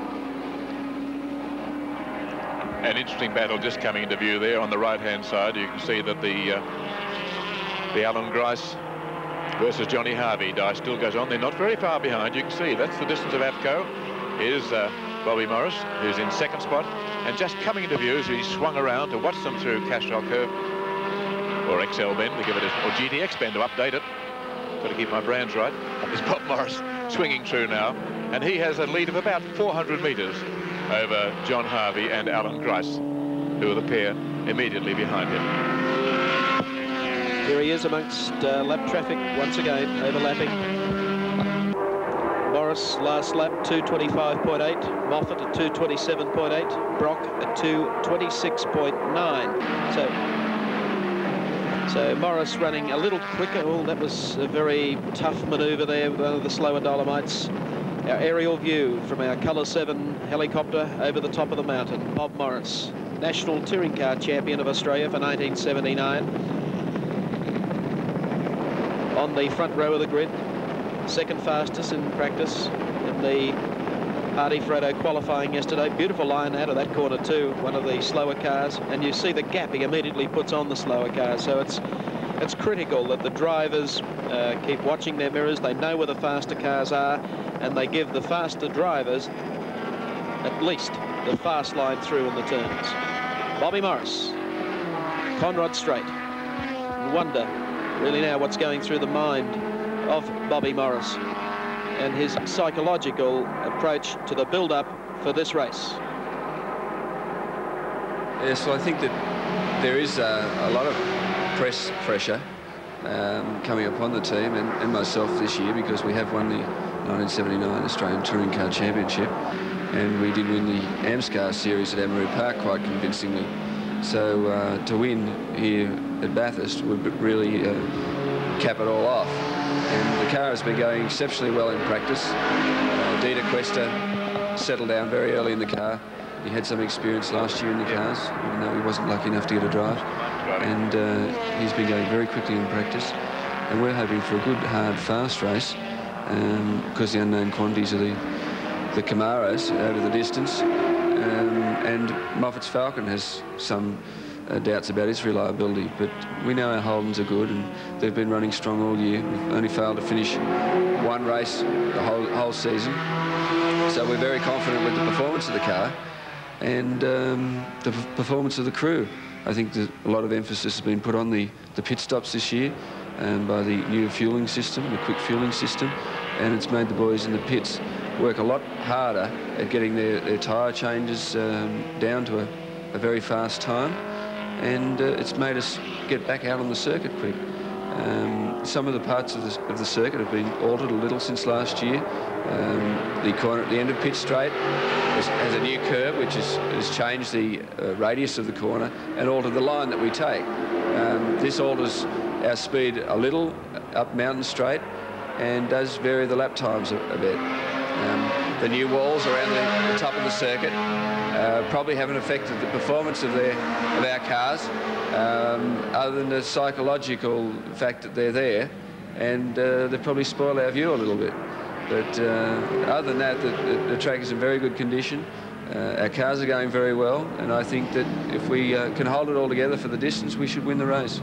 An interesting battle just coming into view there on the right-hand side. You can see that the uh, the Alan Grice versus Johnny Harvey die still goes on. They're not very far behind. You can see that's the distance of Avco. Here's uh, Bobby Morris, who's in second spot, and just coming into view as he swung around to watch them through Castrol Curve, or X L Bend to give it, a, or G T X Bend to update it. Got to keep my brands right. There's Bob Morris swinging through now, and he has a lead of about four hundred metres over John Harvey and Alan Grice, who are the pair immediately behind him. Here he is amongst uh, lap traffic once again, overlapping. Morris Morris last lap two twenty-five point eight, Moffat at two twenty-seven point eight, Brock at two twenty-six point nine. So, so Morris running a little quicker. Oh, that was a very tough manoeuvre there with one of the slower Dolomites. Our aerial view from our Colour seven helicopter over the top of the mountain. Bob Morris, National Touring Car Champion of Australia for nineteen seventy-nine. On the front row of the grid, second fastest in practice in the Hardy-Frodo qualifying yesterday. Beautiful line out of that corner too, one of the slower cars, and you see the gap he immediately puts on the slower car. So it's it's critical that the drivers uh, keep watching their mirrors. They know where the faster cars are, and they give the faster drivers at least the fast line through in the turns. Bobby Morris, Conrod Straight. Wonder really now what's going through the mind of Bobby Morris and his psychological approach to the build-up for this race. Yes, well, I think that there is uh, a lot of press pressure um, coming upon the team and, and myself this year, because we have won the nineteen seventy-nine Australian Touring Car Championship, and we did win the AMSCAR Series at Amaroo Park quite convincingly. So uh, to win here at Bathurst would really uh, cap it all off. And the car has been going exceptionally well in practice. Uh, Dieter Questa settled down very early in the car. He had some experience last year in the cars, even though he wasn't lucky enough to get a drive. And uh, he's been going very quickly in practice. And we're hoping for a good, hard, fast race, um, because the unknown quantities are the, the Camaros over the distance. Um, and Moffat's Falcon has some uh, doubts about his reliability, but we know our Holdens are good, and they've been running strong all year. We've only failed to finish one race the whole, whole season. So we're very confident with the performance of the car and um, the performance of the crew. I think that a lot of emphasis has been put on the, the pit stops this year um, by the new fueling system, the quick fueling system, and it's made the boys in the pits work a lot harder at getting their, their tyre changes um, down to a, a very fast time, and uh, it's made us get back out on the circuit quick. Um, some of the parts of the, of the circuit have been altered a little since last year. Um, the corner at the end of Pitt Straight has, has a new curve which has, has changed the uh, radius of the corner and altered the line that we take. Um, this alters our speed a little up Mountain Straight and does vary the lap times a, a bit. Um, the new walls around the, the top of the circuit uh, probably haven't affected the performance of, their, of our cars, um, other than the psychological fact that they're there, and uh, they probably spoil our view a little bit. But uh, other than that, the, the, the track is in very good condition. Uh, our cars are going very well, and I think that if we uh, can hold it all together for the distance, we should win the race.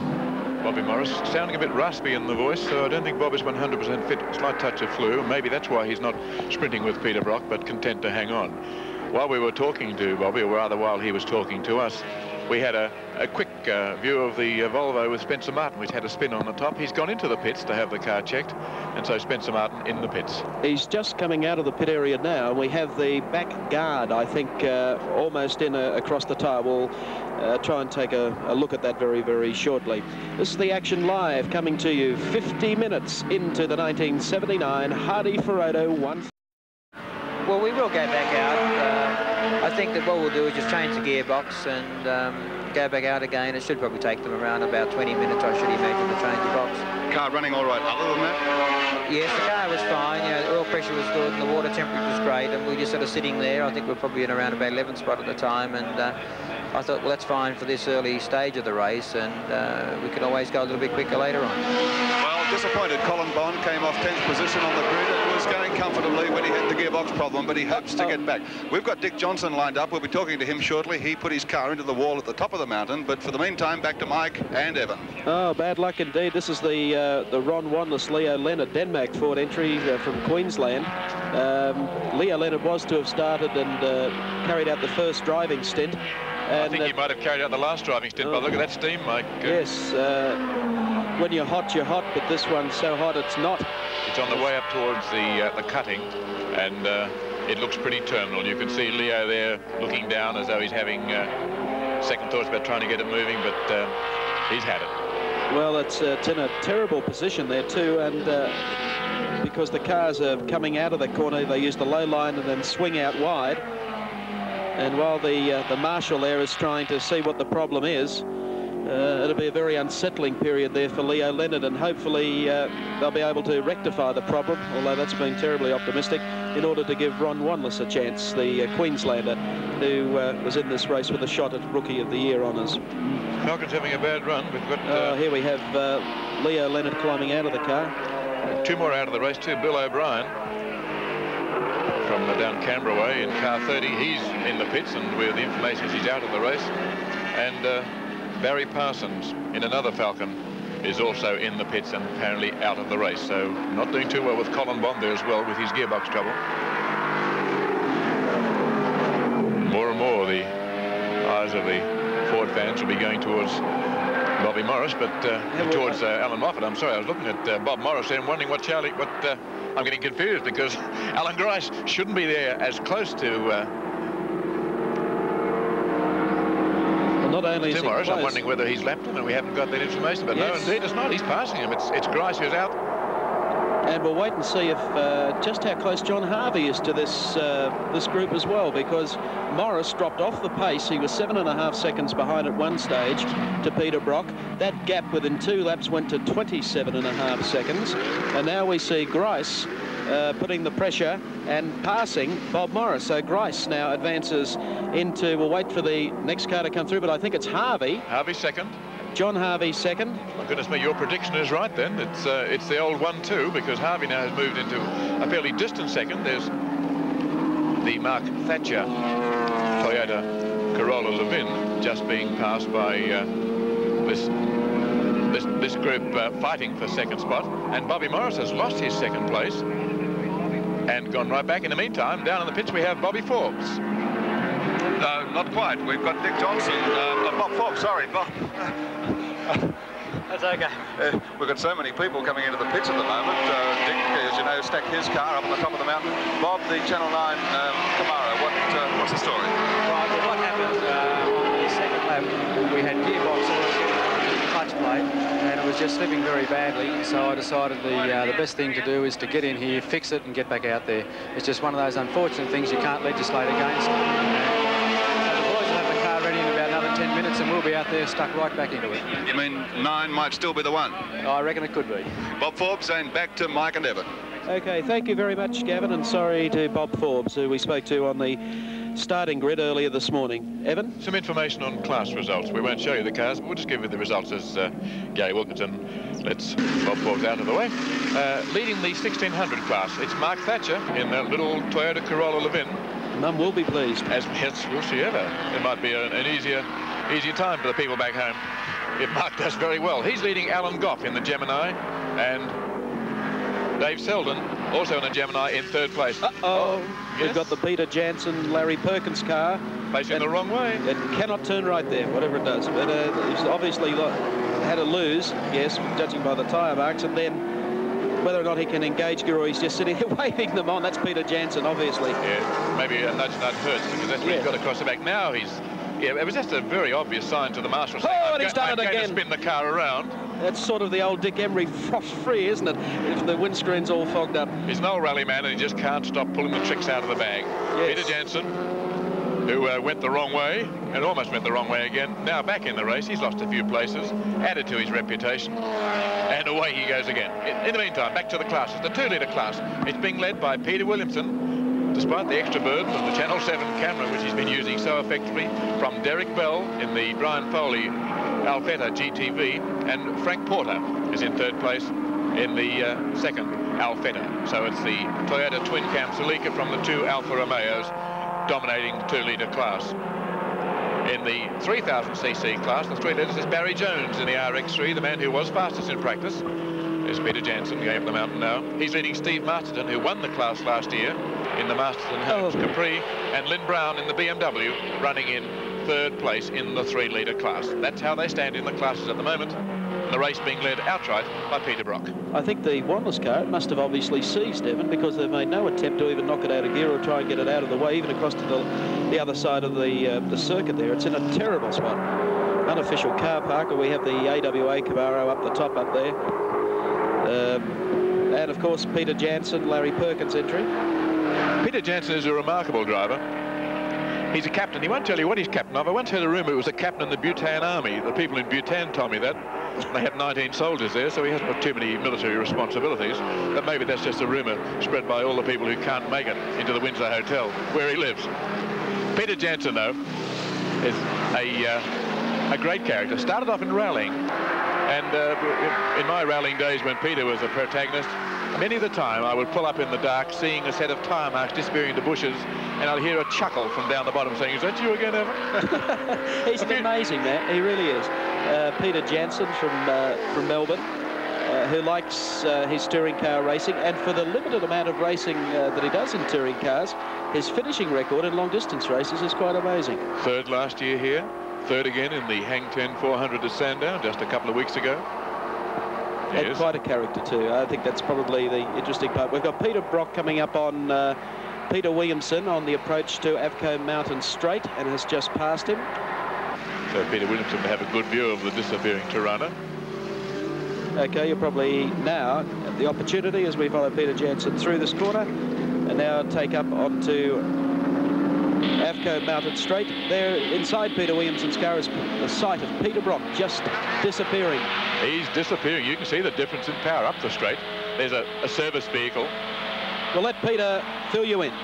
Bobby Morris sounding a bit raspy in the voice, so I don't think Bob is one hundred percent fit. Slight touch of flu. Maybe that's why he's not sprinting with Peter Brock, but content to hang on. While we were talking to Bobby, or rather while he was talking to us, we had a, a quick uh, view of the uh, Volvo with Spencer Martin, which had a spin on the top. He's gone into the pits to have the car checked, and so Spencer Martin in the pits. He's just coming out of the pit area now. We have the back guard, I think, uh, almost in a, across the tyre. We'll uh, try and take a, a look at that very, very shortly. This is the action live coming to you fifty minutes into the nineteen seventy-nine Hardy-Frodo one. Well, we will go back out. Uh, I think that what we'll do is just change the gearbox and um, go back out again. It should probably take them around about twenty minutes, I should imagine, to change the box. Car running all right other than that? Yes, the car was fine. You know, the oil pressure was good and the water temperature was great, and we were just sort of sitting there. I think we we're probably in around about eleventh spot at the time, and uh, I thought, well, that's fine for this early stage of the race, and uh, we can always go a little bit quicker later on. Well, disappointed. Colin Bond came off tenth position on the grid and was going comfortably when he had the gearbox problem, but he hopes to get back. We've got Dick Johnson lined up. We'll be talking to him shortly. He put his car into the wall at the top of the mountain, but for the meantime, back to Mike and Evan. Oh, bad luck indeed. This is the uh, the Ron Wanless Leo Leonard Denmark Ford entry uh, from Queensland. Um, Leo Leonard was to have started and uh, carried out the first driving stint. And, I think he uh, might have carried out the last driving stint, oh, but look at that steam, Mike. Uh, yes, uh, when you're hot, you're hot, but this one's so hot it's not. It's on the way up towards the, uh, the cutting, and uh, it looks pretty terminal. You can see Leo there looking down as though he's having uh, second thoughts about trying to get it moving, but uh, he's had it. Well, it's, uh, it's in a terrible position there too, and uh, because the cars are coming out of the corner. They use the low line and then swing out wide. And while the uh, the marshal there is trying to see what the problem is, uh, it'll be a very unsettling period there for Leo Leonard, and hopefully uh, they'll be able to rectify the problem, although that's been terribly optimistic, in order to give Ron Wanless a chance, the uh, Queenslander, who uh, was in this race with a shot at Rookie of the Year honours. Falcon's having a bad run. We've got... Uh, uh, here we have uh, Leo Leonard climbing out of the car. Two more out of the race too. Bill O'Brien from uh, down Canberra way in car thirty. He's in the pits, and with the information is he's out of the race. And uh, Barry Parsons in another Falcon is also in the pits and apparently out of the race. So not doing too well with Colin Bond there as well with his gearbox trouble. More and more the eyes of the Ford fans will be going towards Bobby Morris, but uh, towards uh, Alan Moffat. I'm sorry, I was looking at uh, Bob Morris and wondering what Charlie, what uh, I'm getting confused because Alan Grice shouldn't be there as close to uh, well, not only Tim Morris. I'm wondering whether he's lapped him and we haven't got that information, but yes. No, indeed it's not. He's passing him. It's, it's Grice who's out. And we'll wait and see if uh, just how close John Harvey is to this uh, this group as well, because Morris dropped off the pace. He was seven and a half seconds behind at one stage to Peter Brock. That gap within two laps went to twenty-seven and a half seconds. And now we see Grice uh, putting the pressure and passing Bob Morris. So Grice now advances into, we'll wait for the next car to come through, but I think it's Harvey. Harvey second. John Harvey second. My goodness me, your prediction is right then. It's uh, it's the old one two, because Harvey now has moved into a fairly distant second. There's the Mark Thatcher Toyota Corolla Levin just being passed by uh, this this this group uh, fighting for second spot, and Bobby Morris has lost his second place and gone right back. In the meantime, down in the pits we have Bobby Forbes. No, not quite. We've got Dick Johnson, uh, Bob Forbes, sorry, Bob. That's okay. Uh, we've got so many people coming into the pits at the moment. Uh, Dick, as you know, stacked his car up on the top of the mountain. Bob, the Channel nine um, Camaro, what, uh, what's the story? Right, well, what happened uh, on the second lap, we had gearbox clutch plate, and it was just slipping very badly, so I decided the uh, the best thing to do is to get in here, fix it, and get back out there. It's just one of those unfortunate things you can't legislate against. Ready in about another ten minutes, and we'll be out there stuck right back into it. You mean nine might still be the one? I reckon it could be. Bob Forbes, and back to Mike and Evan. Okay, thank you very much, Gavin, and sorry to Bob Forbes, who we spoke to on the starting grid earlier this morning. Evan? Some information on class results. We won't show you the cars, but we'll just give you the results as uh, Gary Wilkinson lets Bob Forbes out of the way. Uh, leading the sixteen hundred class, it's Mark Thatcher in the little Toyota Corolla Levin. Mum will be pleased. As will she ever. It might be an, an easier easier time for the people back home if Mark does very well. He's leading Alan Goff in the Gemini, and Dave Selden also in the Gemini in third place. Uh-oh. Oh, we've yes. got the Peter Jansen, Larry Perkins car. Facing the wrong way. It cannot turn right there, whatever it does. But uh, he's obviously had a lose, yes, judging by the tyre marks, and then whether or not he can engage Guru, he's just sitting there waving them on. That's Peter Jansen, obviously. Yeah, maybe a nudge nudge hurts, because that's what yeah. he's got across the back. Now he's... Yeah, it was just a very obvious sign to the marshal. Oh, saying, and he's done I'm it going again. to spin the car around. That's sort of the old Dick Emery frost-free, isn't it? If the windscreen's all fogged up. He's an old rally man, and he just can't stop pulling the tricks out of the bag. Yes. Peter Jansen, who uh, went the wrong way, and almost went the wrong way again, now back in the race. He's lost a few places, added to his reputation, and away he goes again. In, in the meantime, back to the classes, the two-litre class. It's being led by Peter Williamson, despite the extra burden of the Channel seven camera, which he's been using so effectively, from Derek Bell in the Brian Foley Alfetta G T V, and Frank Porter is in third place in the uh, second Alfetta. So it's the Toyota twin cam Celica from the two Alfa Romeos dominating the two-litre class. In the three thousand c c class, the three litres is Barry Jones in the R X three, the man who was fastest in practice. There's Peter Jansen going up the mountain now. He's leading Steve Masterton, who won the class last year in the Masterton Holmes oh. Capri, and Lynn Brown in the B M W, running in third place in the three-litre class. That's how they stand in the classes at the moment. The race being led outright by Peter Brock. I think the Wanless car must have obviously seized Evan, because they've made no attempt to even knock it out of gear or try and get it out of the way, even across to the, the other side of the, uh, the circuit there. It's in a terrible spot. Unofficial car park, where we have the A W A Camaro up the top up there. Um, and of course Peter Jansen, Larry Perkins' entry. Peter Jansen is a remarkable driver. He's a captain. He won't tell you what he's captain of. I once heard a rumour it was a captain in the Bhutan army. The people in Bhutan told me that. They had nineteen soldiers there, so he hasn't got too many military responsibilities. But maybe that's just a rumour spread by all the people who can't make it into the Windsor Hotel, where he lives. Peter Jansen, though, is a, uh, a great character. Started off in rallying. And uh, in my rallying days when Peter was a protagonist, many of the time I would pull up in the dark, seeing a set of tyre marks disappearing into bushes, and I'd hear a chuckle from down the bottom saying, "Is that you again, Evan?" He's an amazing man. He really is. Uh, Peter Jansen from uh, from Melbourne, uh, who likes uh, his touring car racing, and for the limited amount of racing uh, that he does in touring cars, his finishing record in long-distance races is quite amazing. Third last year here, third again in the Hang ten four hundred at Sandown just a couple of weeks ago. And Yes. quite a character too. I think that's probably the interesting part. We've got Peter Brock coming up on uh, Peter Williamson on the approach to Avco Mountain Straight, and has just passed him. So Peter Williamson will have a good view of the disappearing Tirana. Okay, you're probably now at the opportunity as we follow Peter Jansen through this corner, and now take up onto Avco Mountain Straight. There inside Peter Williamson's car is the sight of Peter Brock just disappearing. He's disappearing. You can see the difference in power up the straight. There's a, a service vehicle. We'll let Peter fill you in.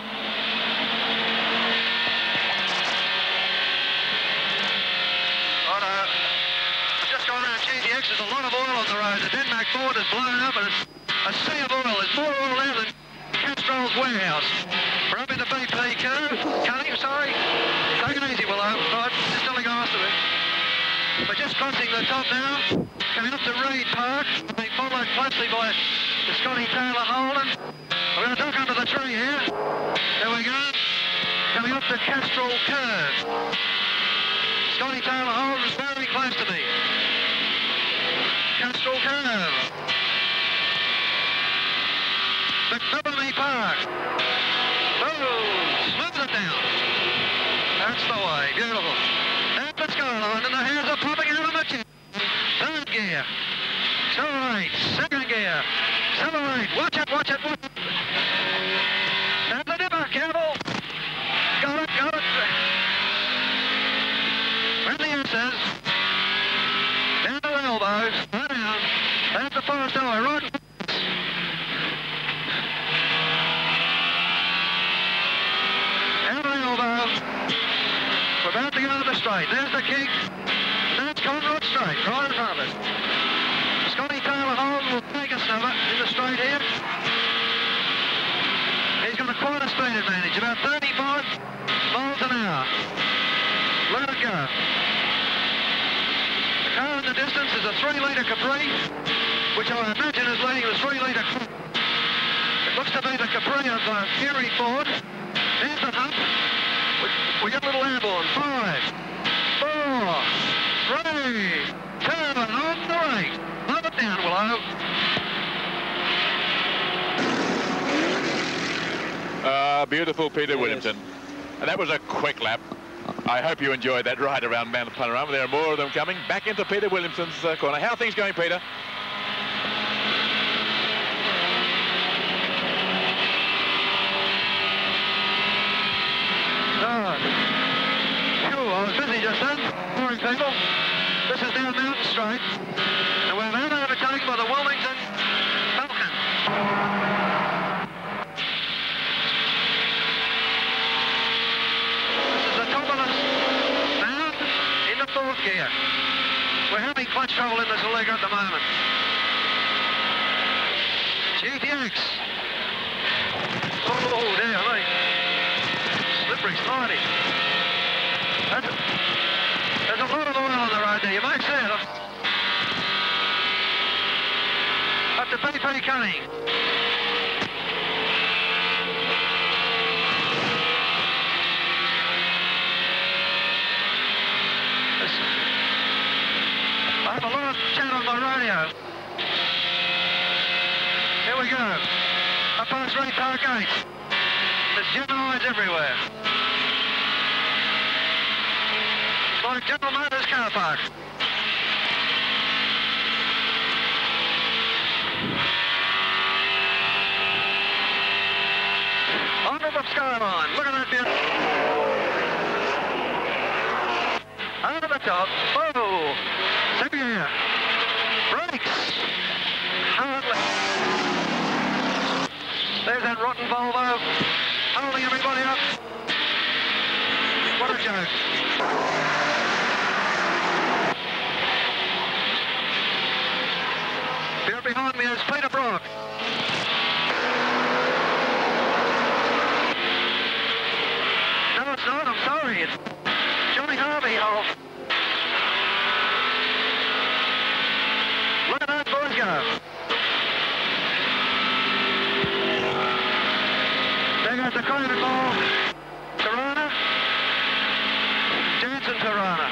Righto. I've just gone around G T X. There's a lot of oil on the road. The Denmark Ford is blown up, and it's a sea of oil. There's more oil there than Castrol's warehouse. We're up in the B P curve. Cunning, sorry. Take it easy, Willow. Right, just telling us to it. We're just crossing the top now. Coming up to Reed Park. Being followed closely by the Scotty Taylor Holden. We're going to duck under the tree here. There we go. Coming up to Castrol Curve. Scotty Taylor Holden's very close to me. Castrol Curve. McPhillamy Park. Oh, smooth it down. That's the way. Beautiful. At the skyline, and the hands are popping out of the chin. Third gear. Accelerate. Second gear. Accelerate. Watch it, watch it, watch it. And the dipper, careful. Got it, got it. Friendly answers. Down to the elbows. Right down. That's the forest eye, right. Down to the elbow. We're about to go to the straight. There's the kick. That's Conrod Straight, right in front of us. Scotty Taylor Holden will take us over in the straight here. He's got a quite a speed advantage, about thirty-five miles an hour. Let it go. The car in the distance is a three litre Capri, which I imagine is leading the three litre. It looks to be the Capri of uh, Fury Ford. There's the hump. We, we got a little airborne. Five, four, three, two, and on the right. Love it down, Willow. Ah, beautiful Peter Williamson. And that was a quick lap. I hope you enjoyed that ride around Mount Panorama. There are more of them coming. Back into Peter Williamson's uh, corner. How are things going, Peter? Oh, phew, I was busy just then. Morning, people. This is down Mountain Straight, and we're now overtaken by the Wilmington Falcon. This is the top of the mound in the fourth gear. We're having clutch trouble in this Allegro at the moment. G T X. Oh, dear me. Slippery, slidey. That's a, there's a lot of oil on the road there. You may see it. Up to B P Cunning. This, I have a lot of chat on my radio. Here we go. Up past Reed Park Gate. There's Geminis everywhere. It's like General Motors car park. under the skyline. Look at that view. Over the top. Oh, Sevier breaks. Hardly. There's that rotten Volvo holding everybody up. What a joke. Here behind me is Peter Brock. No, it's not. I'm sorry. It's Johnny Harvey. Oh. Look at those boys go. There goes the Cronin ball. Tarana. Jansen Tarana.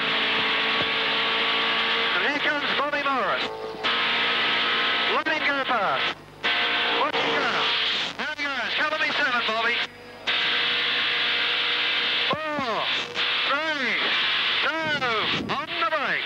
And here comes Bobby Morris. Look at him go past. Watch him go. There he goes. Cover me seven, Bobby. Four, three, two, on the break.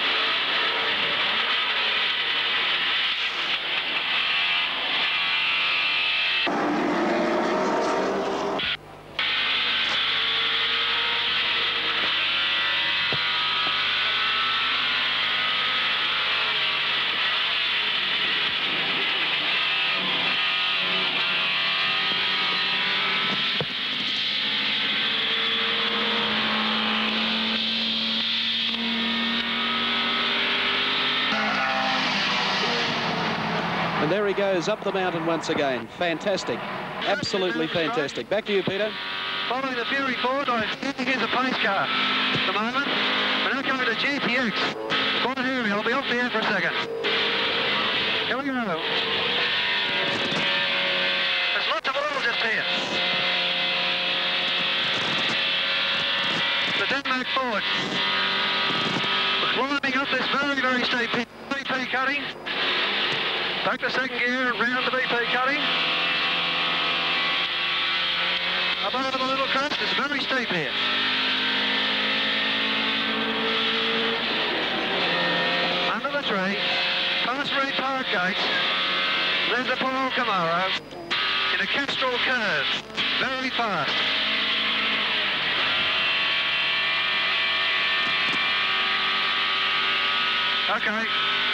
And there he goes up the mountain once again. Fantastic. Absolutely fantastic. Back to you, Peter. Following the Fury Ford, I think here's a pace car at the moment. We're now coming to G P X. Quite hairy. I'll be off the air for a second. Here we go. There's lots of oil just here. The Denmark Ford. We're climbing up this very, very steep B P cutting. Back to second gear and round the B P cutting. Up over the little crest, it's very steep here. Under the tree, past Reed Park gates, there's a Paul Camaro in a Castrol curve, very fast. Okay.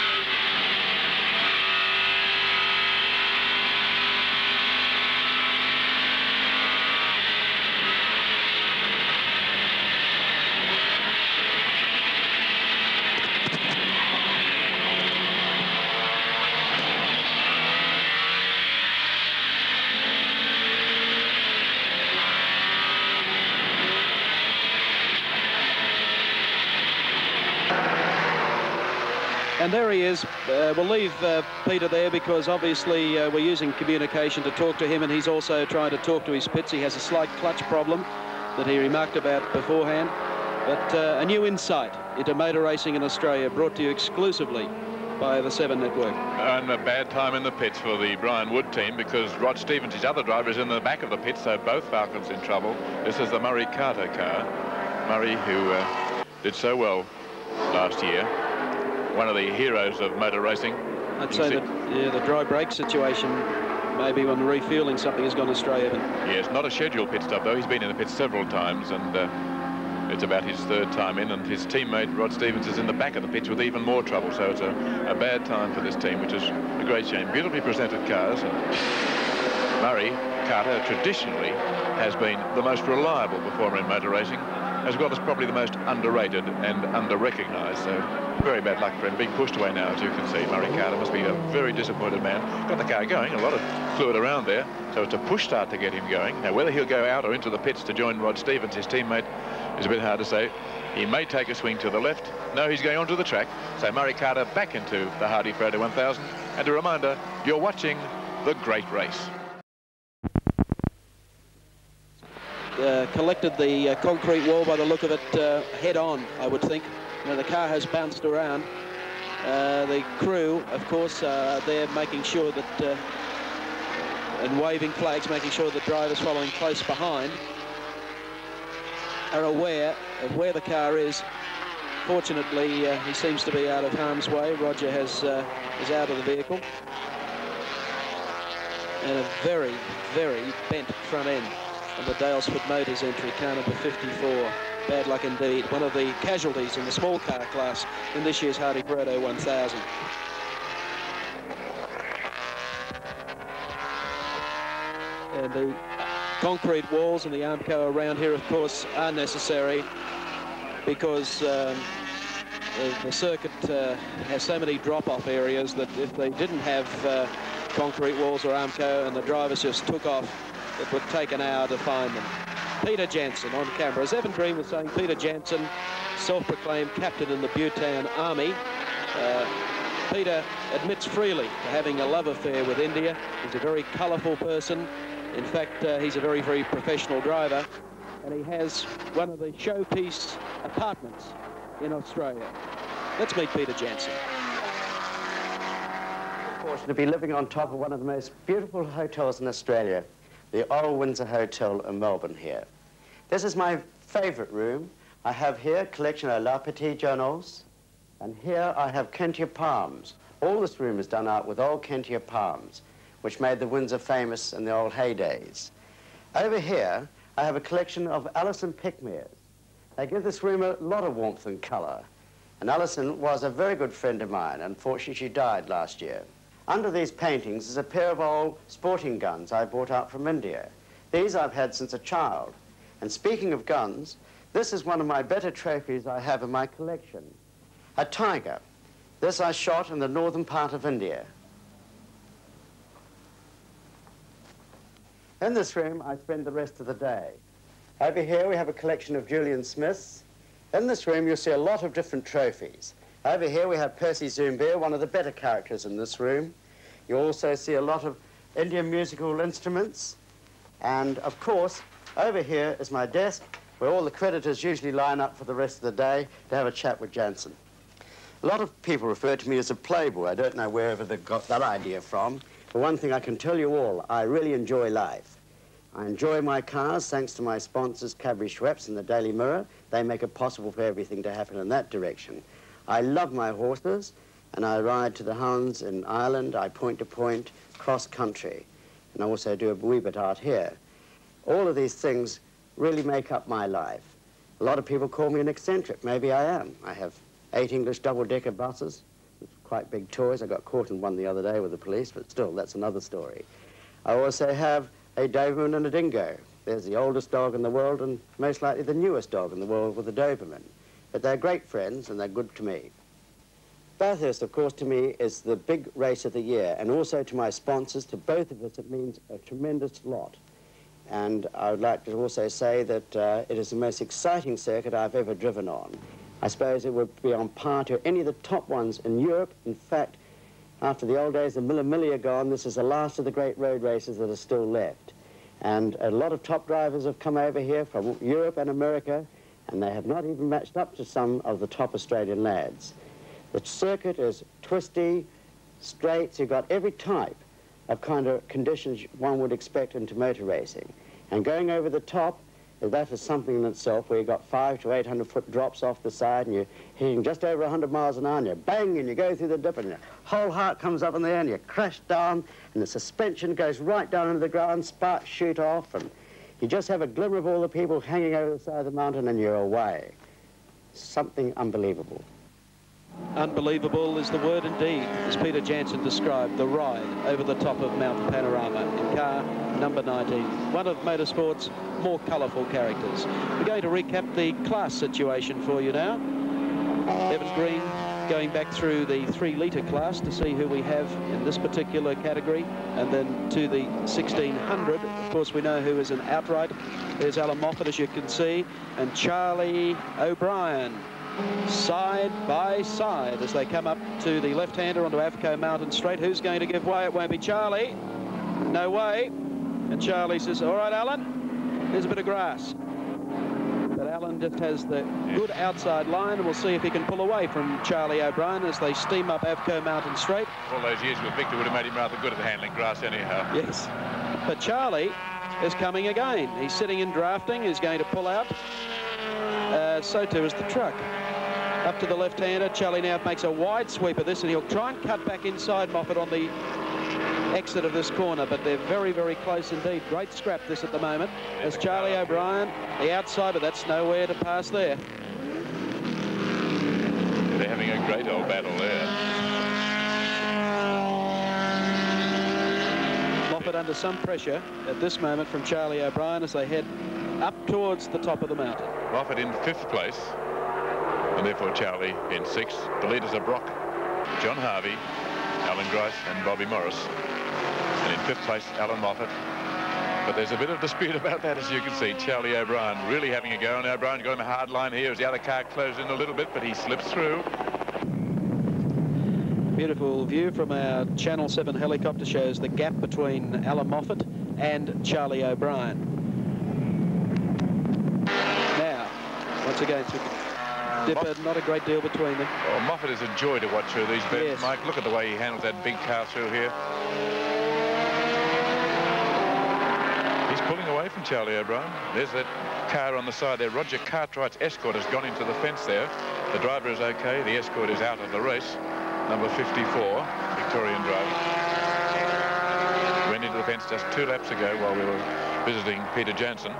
And there he is. Uh, we'll leave uh, Peter there because obviously uh, we're using communication to talk to him, and he's also trying to talk to his pits. He has a slight clutch problem that he remarked about beforehand. But uh, a new insight into motor racing in Australia, brought to you exclusively by the Seven Network. And a bad time in the pits for the Brian Wood team because Rod Stevens, his other driver, is in the back of the pits, so both Falcons in trouble. This is the Murray Carter car. Murray, who uh, did so well last year. One of the heroes of motor racing. I'd say that yeah, the dry brake situation, maybe when refueling something has gone astray. But yes, not a scheduled pit stop though. He's been in the pits several times, and uh, it's about his third time in, and his teammate Rod Stevens is in the back of the pits with even more trouble. So it's a, a bad time for this team, which is a great shame. Beautifully presented cars. And Murray Carter traditionally has been the most reliable performer in motor racing, as well as probably the most underrated and under-recognised. So very bad luck for him, being pushed away now, as you can see. Murray Carter must be a very disappointed man. Got the car going, a lot of fluid around there, so it's a push start to get him going. Now, whether he'll go out or into the pits to join Rod Stevens, his teammate, is a bit hard to say. He may take a swing to the left. No, he's going onto the track. So Murray Carter back into the Hardy Frodo one thousand. And a reminder, you're watching The Great Race. Uh, collected the uh, concrete wall by the look of it uh, head on, I would think. You know, the car has bounced around. Uh, the crew, of course, uh, they're making sure that, uh, and waving flags, making sure the drivers following close behind are aware of where the car is. Fortunately, uh, he seems to be out of harm's way. Roger has uh, is out of the vehicle. And a very, very bent front end. on the Dalesford Motors entry, car number fifty-four. Bad luck indeed. One of the casualties in the small car class in this year's Hardy-Perodo one thousand. And the concrete walls and the Armco around here, of course, are necessary because um, the, the circuit uh, has so many drop-off areas that if they didn't have uh, concrete walls or Armco and the drivers just took off, it would take an hour to find them. Peter Jansen on camera. As Evan Green was saying, Peter Jansen, self-proclaimed captain in the Bhutan Army. Uh, Peter admits freely to having a love affair with India. He's a very colourful person. In fact, uh, he's a very, very professional driver, and he has one of the showpiece apartments in Australia. Let's meet Peter Jansen. Fortunate to be living on top of one of the most beautiful hotels in Australia, the Old Windsor Hotel in Melbourne here. This is my favourite room. I have here a collection of La Petite Journals, and here I have Kentia palms. All this room is done out with old Kentia palms, which made the Windsor famous in the old heydays. Over here, I have a collection of Alison Pickmeres. They give this room a lot of warmth and colour. And Alison was a very good friend of mine. Unfortunately, she died last year. Under these paintings is a pair of old sporting guns I brought out from India. These I've had since a child. And speaking of guns, this is one of my better trophies I have in my collection. A tiger. This I shot in the northern part of India. In this room, I spend the rest of the day. Over here, we have a collection of Julian Smiths. In this room, you'll see a lot of different trophies. Over here, we have Percy Zumbeer, one of the better characters in this room. You also see a lot of Indian musical instruments. And, of course, over here is my desk, where all the creditors usually line up for the rest of the day to have a chat with Jansen. A lot of people refer to me as a playboy. I don't know wherever they got that idea from. But one thing I can tell you all, I really enjoy life. I enjoy my cars thanks to my sponsors, Cadbury Schweppes and the Daily Mirror. They make it possible for everything to happen in that direction. I love my horses, and I ride to the hounds in Ireland. I point to point, cross country, and I also do a wee bit out here. All of these things really make up my life. A lot of people call me an eccentric. Maybe I am. I have eight English double-decker buses. Quite big toys. I got caught in one the other day with the police, but still, that's another story. I also have a Doberman and a dingo. There's the oldest dog in the world and most likely the newest dog in the world with a Doberman. But they're great friends and they're good to me. Bathurst, of course, to me is the big race of the year, and also to my sponsors, to both of us, it means a tremendous lot. And I would like to also say that uh, it is the most exciting circuit I've ever driven on. I suppose it would be on par to any of the top ones in Europe. In fact, after the old days of Mille Miglia gone, this is the last of the great road races that are still left. And a lot of top drivers have come over here from Europe and America, and they have not even matched up to some of the top Australian lads. The circuit is twisty, straight, so you've got every type of kind of conditions one would expect into motor racing. And going over the top, that is something in itself, where you've got five to eight hundred foot drops off the side, and you're hitting just over a hundred miles an hour, and you bang, and you go through the dip, and your whole heart comes up in the air, and you crash down, and the suspension goes right down into the ground, sparks shoot off, and you just have a glimmer of all the people hanging over the side of the mountain, and you're away. Something unbelievable. Unbelievable is the word indeed, as Peter Jansen described, the ride over the top of Mount Panorama in car number nineteen. One of motorsport's more colourful characters. We're going to recap the class situation for you now. Evan Green going back through the three litre class to see who we have in this particular category, and then to the sixteen hundred. Of course, we know who is an outright. There's Alan Moffat, as you can see, and Charlie O'Brien, side by side as they come up to the left-hander onto Avco Mountain Straight. Who's going to give way? It won't be Charlie. No way. And Charlie says, all right, Alan, there's a bit of grass. But Alan just has the good outside line, and we'll see if he can pull away from Charlie O'Brien as they steam up Avco Mountain Straight. All those years with Victor would have made him rather good at handling grass anyhow. Yes. But Charlie is coming again. He's sitting in drafting. He's going to pull out. Uh, so too is the truck. Up to the left-hander. Charlie now makes a wide sweep of this, and he'll try and cut back inside Moffat on the exit of this corner, but they're very, very close indeed. Great scrap this at the moment. As Charlie O'Brien, the outside, but that's nowhere to pass there. They're having a great old battle there. Moffat under some pressure at this moment from Charlie O'Brien as they head up towards the top of the mountain. Moffat in fifth place, and therefore Charlie in sixth. The leaders are Brock, John Harvey, Alan Grice and Bobby Morris. And in fifth place, Alan Moffat. But there's a bit of dispute about that, as you can see. Charlie O'Brien really having a go, and O'Brien got him a hard line here as the other car closed in a little bit, but he slips through. Beautiful view from our Channel seven helicopter shows the gap between Alan Moffat and Charlie O'Brien. Now, once again, Dipper, not a great deal between them. Oh, Moffat is a joy to watch through these bends, yes. Mike. Look at the way he handles that big car through here. He's pulling away from Charlie O'Brien. There's that car on the side there. Roger Cartwright's Escort has gone into the fence there. The driver is okay. The Escort is out of the race. Number fifty-four, Victorian driver. Went into the fence just two laps ago while we were visiting Peter Jansen.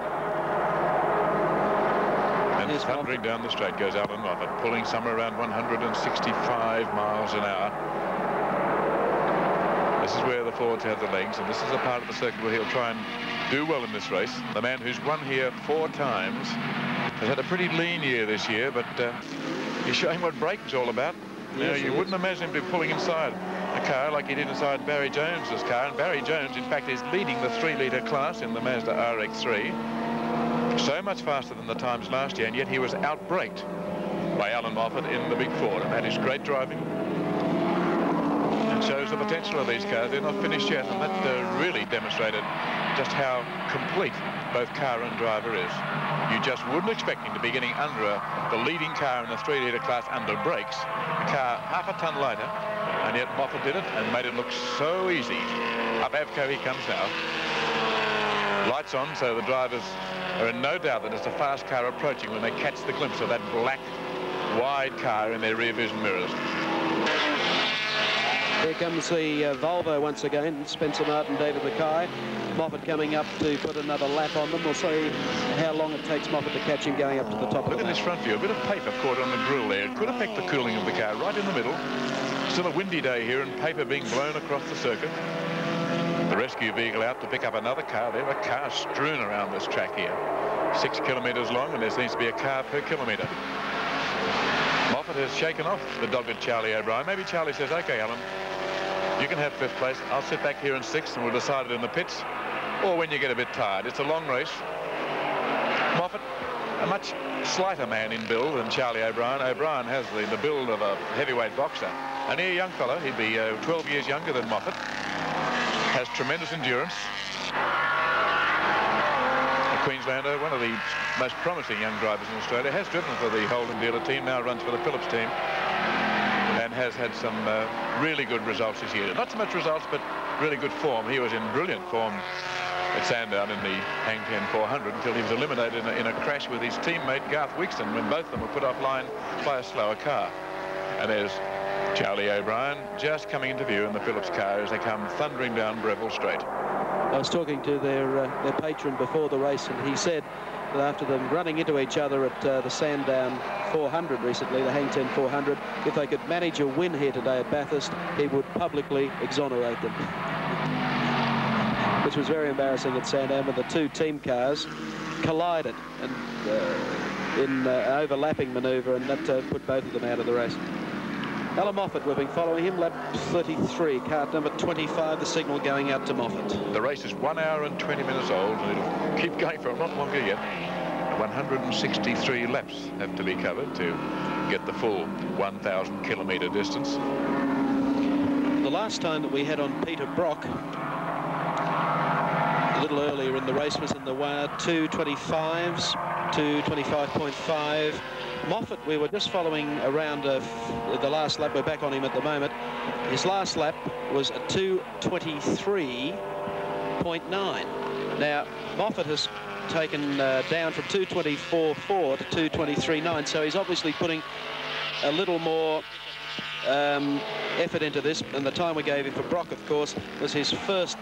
And thundering down the straight goes Alan Moffat, pulling somewhere around one hundred sixty-five miles an hour. This is where the Fords have the legs, and this is a part of the circuit where he'll try and do well in this race. The man who's won here four times has had a pretty lean year this year, but uh, he's showing what braking's all about. Yes, now, you wouldn't imagine him to be pulling inside a car like he did inside Barry Jones's car, and Barry Jones, in fact, is leading the three-litre class in the Mazda R X three. So much faster than the times last year, and yet he was outbraked by Alan Moffat in the big Ford, and that is great driving. And shows the potential of these cars. They're not finished yet, and that uh, really demonstrated just how complete both car and driver is. You just wouldn't expect him to be getting under a, the leading car in the three-litre class under brakes. A car half a ton lighter, and yet Moffat did it and made it look so easy. Up Avco he comes now. Lights on, so the drivers are in no doubt that it's a fast car approaching when they catch the glimpse of that black, wide car in their rear vision mirrors. Here comes the uh, Volvo once again, Spencer Martin, David Mackay. Moffat coming up to put another lap on them. We'll see how long it takes Moffat to catch him going up to the top. Look of the at this front view, a bit of paper caught on the grill there. It could affect the cooling of the car right in the middle. Still a windy day here, and paper being blown across the circuit. The rescue vehicle out to pick up another car. There are cars strewn around this track here. Six kilometres long, and there seems to be a car per kilometre. Moffat has shaken off the dogged Charlie O'Brien. Maybe Charlie says, OK, Alan, you can have fifth place. I'll sit back here in sixth, and we'll decide it in the pits, or when you get a bit tired. It's a long race. Moffat, a much slighter man in build than Charlie O'Brien. O'Brien has the, the build of a heavyweight boxer. A near young fellow, he'd be uh, twelve years younger than Moffat. Has tremendous endurance. A Queenslander, one of the most promising young drivers in Australia, has driven for the Holden dealer team, now runs for the Phillips team, and has had some uh, really good results this year. Not so much results, but really good form. He was in brilliant form at Sandown in the Hang ten four hundred until he was eliminated in a, in a crash with his teammate Garth Wixton when both of them were put offline by a slower car. And there's Charlie O'Brien just coming into view in the Phillips car as they come thundering down Breville Straight. I was talking to their uh, their patron before the race, and he said that after them running into each other at uh, the Sandown four hundred recently, the Hang ten four hundred, if they could manage a win here today at Bathurst, he would publicly exonerate them. Which was very embarrassing at Sandown when the two team cars collided and uh, in uh, overlapping manoeuvre, and that uh, put both of them out of the race. Alan Moffat, we've been following him, lap thirty-three, card number twenty-five, the signal going out to Moffat. The race is one hour and twenty minutes old, and it'll keep going for a lot longer yet. one hundred sixty-three laps have to be covered to get the full one thousand kilometre distance. The last time that we had on Peter Brock, a little earlier in the race, was in the two twenty-fives, two twenty-five point five. Moffat, we were just following around uh, the last lap. We're back on him at the moment. His last lap was a two twenty-three point nine. Now, Moffat has taken uh, down from two twenty-four point four to two twenty-three point nine, so he's obviously putting a little more um, effort into this, and the time we gave him for Brock, of course, was his first.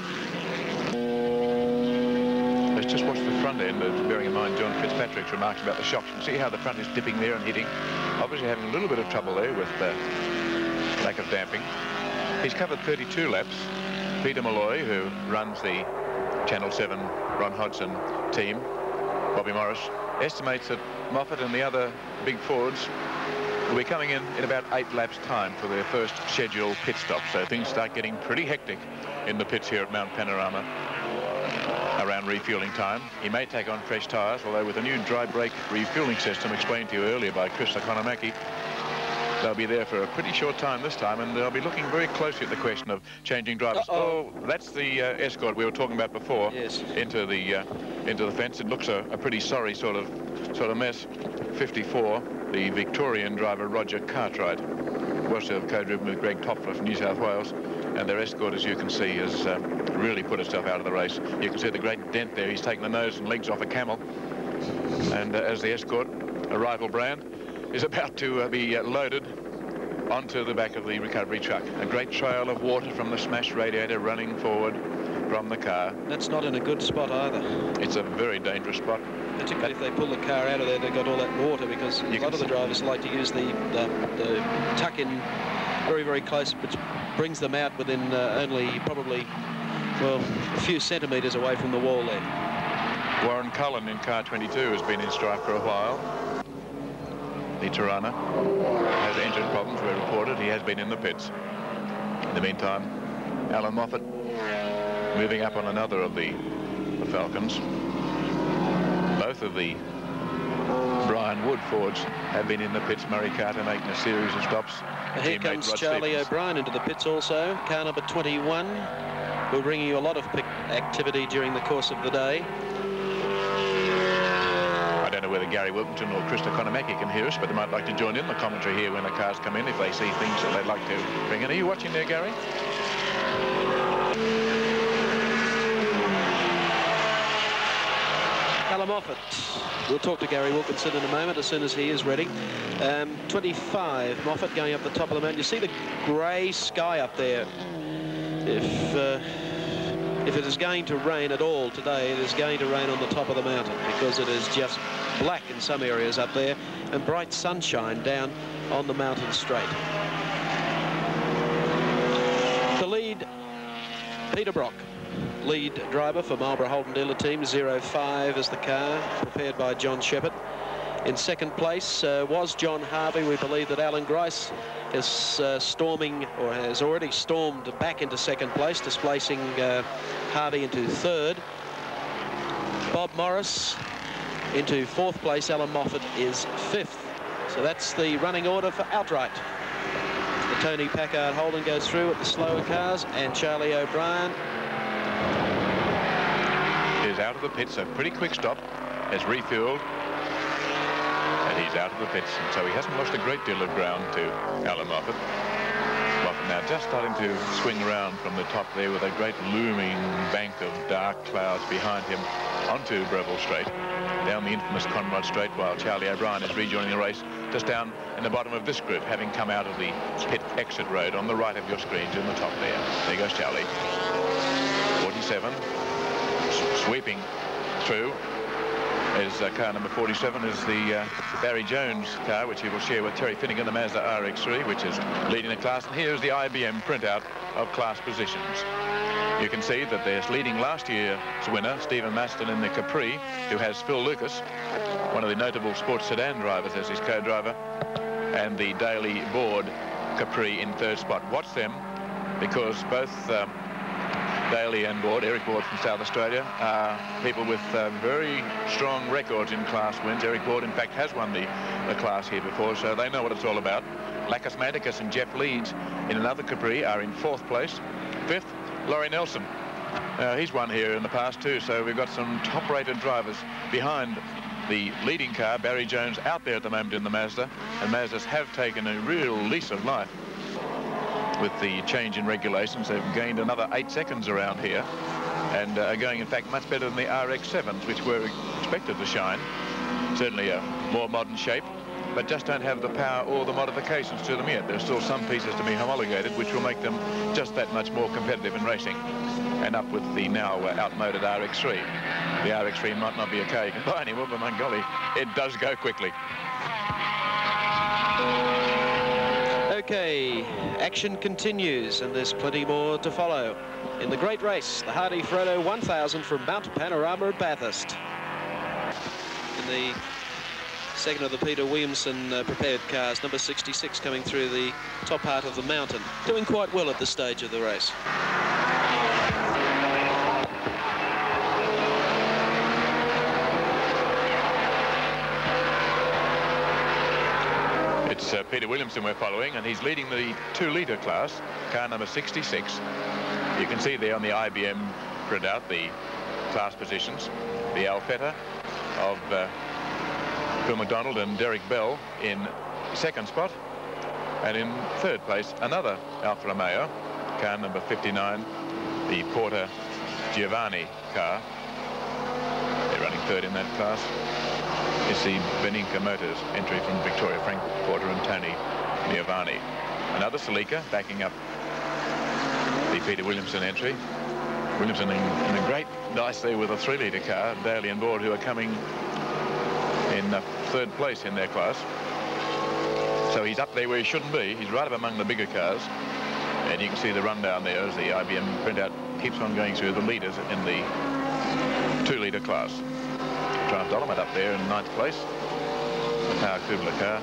Let's just watch the front end, uh, bearing in mind John Fitzpatrick's remarks about the shocks. You can see how the front is dipping there and hitting. Obviously having a little bit of trouble there with uh, lack of damping. He's covered thirty-two laps. Peter Malloy, who runs the Channel seven Ron Hodgson team, Bobby Morris, estimates that Moffat and the other big Fords will be coming in in about eight laps' time for their first scheduled pit stop. So things start getting pretty hectic in the pits here at Mount Panorama around refueling time. He may take on fresh tyres, although with a new dry brake refueling system explained to you earlier by Chris Economaki, they'll be there for a pretty short time this time, and they'll be looking very closely at the question of changing drivers. Uh -oh. oh, that's the uh, Escort we were talking about before. Yes. Into the uh, into the fence. It looks a, a pretty sorry sort of sort of mess. fifty-four, the Victorian driver Roger Cartwright was uh, co-driven with Greg Toffler from New South Wales, and their Escort, as you can see, has uh, really put itself out of the race. You can see the great dent there. He's taken the nose and legs off a camel, and uh, as the Escort, a rival brand, is about to uh, be uh, loaded onto the back of the recovery truck. A great trail of water from the smashed radiator running forward from the car. That's not in a good spot either. It's a very dangerous spot. Particularly if they pull the car out of there, they've got all that water, because you a lot of the drivers like to use the, the, the tuck-in very, very close, which brings them out within uh, only probably, well, a few centimetres away from the wall there. Warren Cullen in car twenty-two has been in strife for a while. The Tirana has engine problems, were reported. He has been in the pits. In the meantime, Alan Moffat moving up on another of the, the Falcons. Both of the Brian Wood Fords have been in the pits. Murray Carter making a series of stops. And here Teammate comes Rod Charlie Stevens. O'Brien into the pits also. Car number twenty-one. We're bringing you a lot of pit activity during the course of the day. I don't know whether Gary Wilkinson or Krista Economaki can hear us, but they might like to join in the commentary here when the cars come in if they see things that they'd like to bring in. Are you watching there, Gary? Alan Moffat. We'll talk to Gary Wilkinson in a moment as soon as he is ready. Um, twenty-five, Moffat going up the top of the mountain. You see the grey sky up there. If uh, if it is going to rain at all today, it is going to rain on the top of the mountain, because it is just black in some areas up there and bright sunshine down on the mountain straight. The lead, Peter Brock, lead driver for Marlborough Holden Dealer Team. zero five is the car, prepared by John Shepherd. In second place uh, was John Harvey. We believe that Alan Grice is uh, storming, or has already stormed back into second place, displacing uh, Harvey into third. Bob Morris into fourth place. Alan Moffat is fifth. So that's the running order for outright. The Tony Packard Holden goes through with the slower cars, and Charlie O'Brien is out of the pits. A pretty quick stop, has refueled, and he's out of the pits, and so he hasn't lost a great deal of ground to Alan Moffat. Moffat now just starting to swing around from the top there with a great looming bank of dark clouds behind him onto Breville Straight, down the infamous Conrod Straight, while Charlie O'Brien is rejoining the race just down in the bottom of this group, having come out of the pit exit road on the right of your screens in the top there. There goes Charlie. forty-seven, sweeping through. Is uh, car number forty-seven is the uh, Barry Jones car, which he will share with Terry Finnegan, the Mazda R X three, which is leading the class. And here's the I B M printout of class positions. You can see that there's leading last year's winner, Stephen Maston, in the Capri, who has Phil Lucas, one of the notable sports sedan drivers, as his co-driver, and the Daily Board Capri in third spot. Watch them, because both um, Daly and Board, Eric Board from South Australia, are people with uh, very strong records in class wins. Eric Board, in fact, has won the, the class here before, so they know what it's all about. Lacus Manticus and Jeff Leeds in another Capri are in fourth place. Fifth, Laurie Nelson. Uh, he's won here in the past too, so we've got some top-rated drivers behind the leading car, Barry Jones, out there at the moment in the Mazda, and Mazdas have taken a real lease of life with the change in regulations. They've gained another eight seconds around here, and uh, are going, in fact, much better than the R X sevens, which were expected to shine. Certainly a more modern shape, but just don't have the power or the modifications to them yet. There's still some pieces to be homologated, which will make them just that much more competitive in racing. And up with the now uh, outmoded R X three. The R X three might not be a car you can buy anymore, but my golly, it does go quickly. Okay, action continues, and there's plenty more to follow in the great race, the Hardy-Frodo one thousand from Mount Panorama at Bathurst. In the second of the Peter Williamson uh, prepared cars, number sixty-six coming through the top part of the mountain, doing quite well at this stage of the race. It's uh, Peter Williamson we're following, and he's leading the two-litre class, car number sixty-six. You can see there on the I B M printout the class positions. The Alfetta of uh, Phil McDonald and Derek Bell in second spot, and in third place another Alfa Romeo, car number fifty-nine, the Porter Giovanni car. They're running third in that class. It's the Beninca Motors entry from Victoria, Frank Porter and Tony Giovanni. Another Celica backing up the Peter Williamson entry. Williamson in, in a great dice there with a three-litre car, Daly and Board, who are coming in uh, third place in their class. So he's up there where he shouldn't be. He's right up among the bigger cars. And you can see the rundown there as the I B M printout keeps on going through the leaders in the two-litre class. Trans Dolomite up there in ninth place. The Power Kubler car.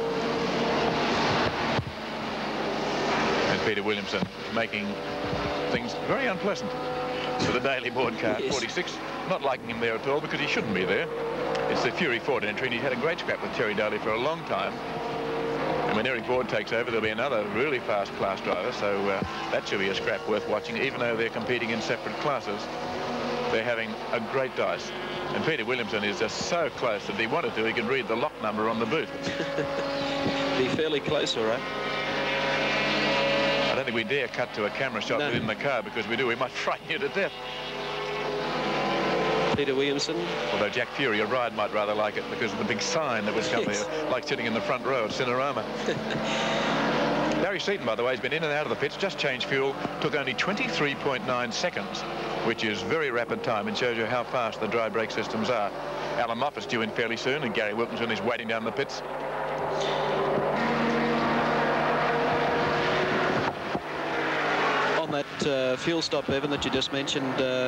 And Peter Williamson making things very unpleasant for the Daly Board car, yes. forty-six. Not liking him there at all because he shouldn't be there. It's the Fury Ford entry, and he's had a great scrap with Terry Daly for a long time. And when Eric Board takes over, there'll be another really fast class driver, so uh, that should be a scrap worth watching, even though they're competing in separate classes. They're having a great dice. And Peter Williamson is just so close that if he wanted to, he could read the lock number on the boot. Be fairly close, all right. I don't think we dare cut to a camera shot no. within the car, because we do, we might frighten you to death. Peter Williamson. Although Jack Fury, a ride, might rather like it because of the big sign that was come yes. there, like sitting in the front row at Cinerama. Barry Seaton, by the way, has been in and out of the pits, just changed fuel, took only twenty-three point nine seconds, which is very rapid time and shows you how fast the dry brake systems are. Alan Moffat's due in fairly soon, and Gary Wilkinson is waiting down the pits. On that uh, fuel stop, Evan, that you just mentioned, uh,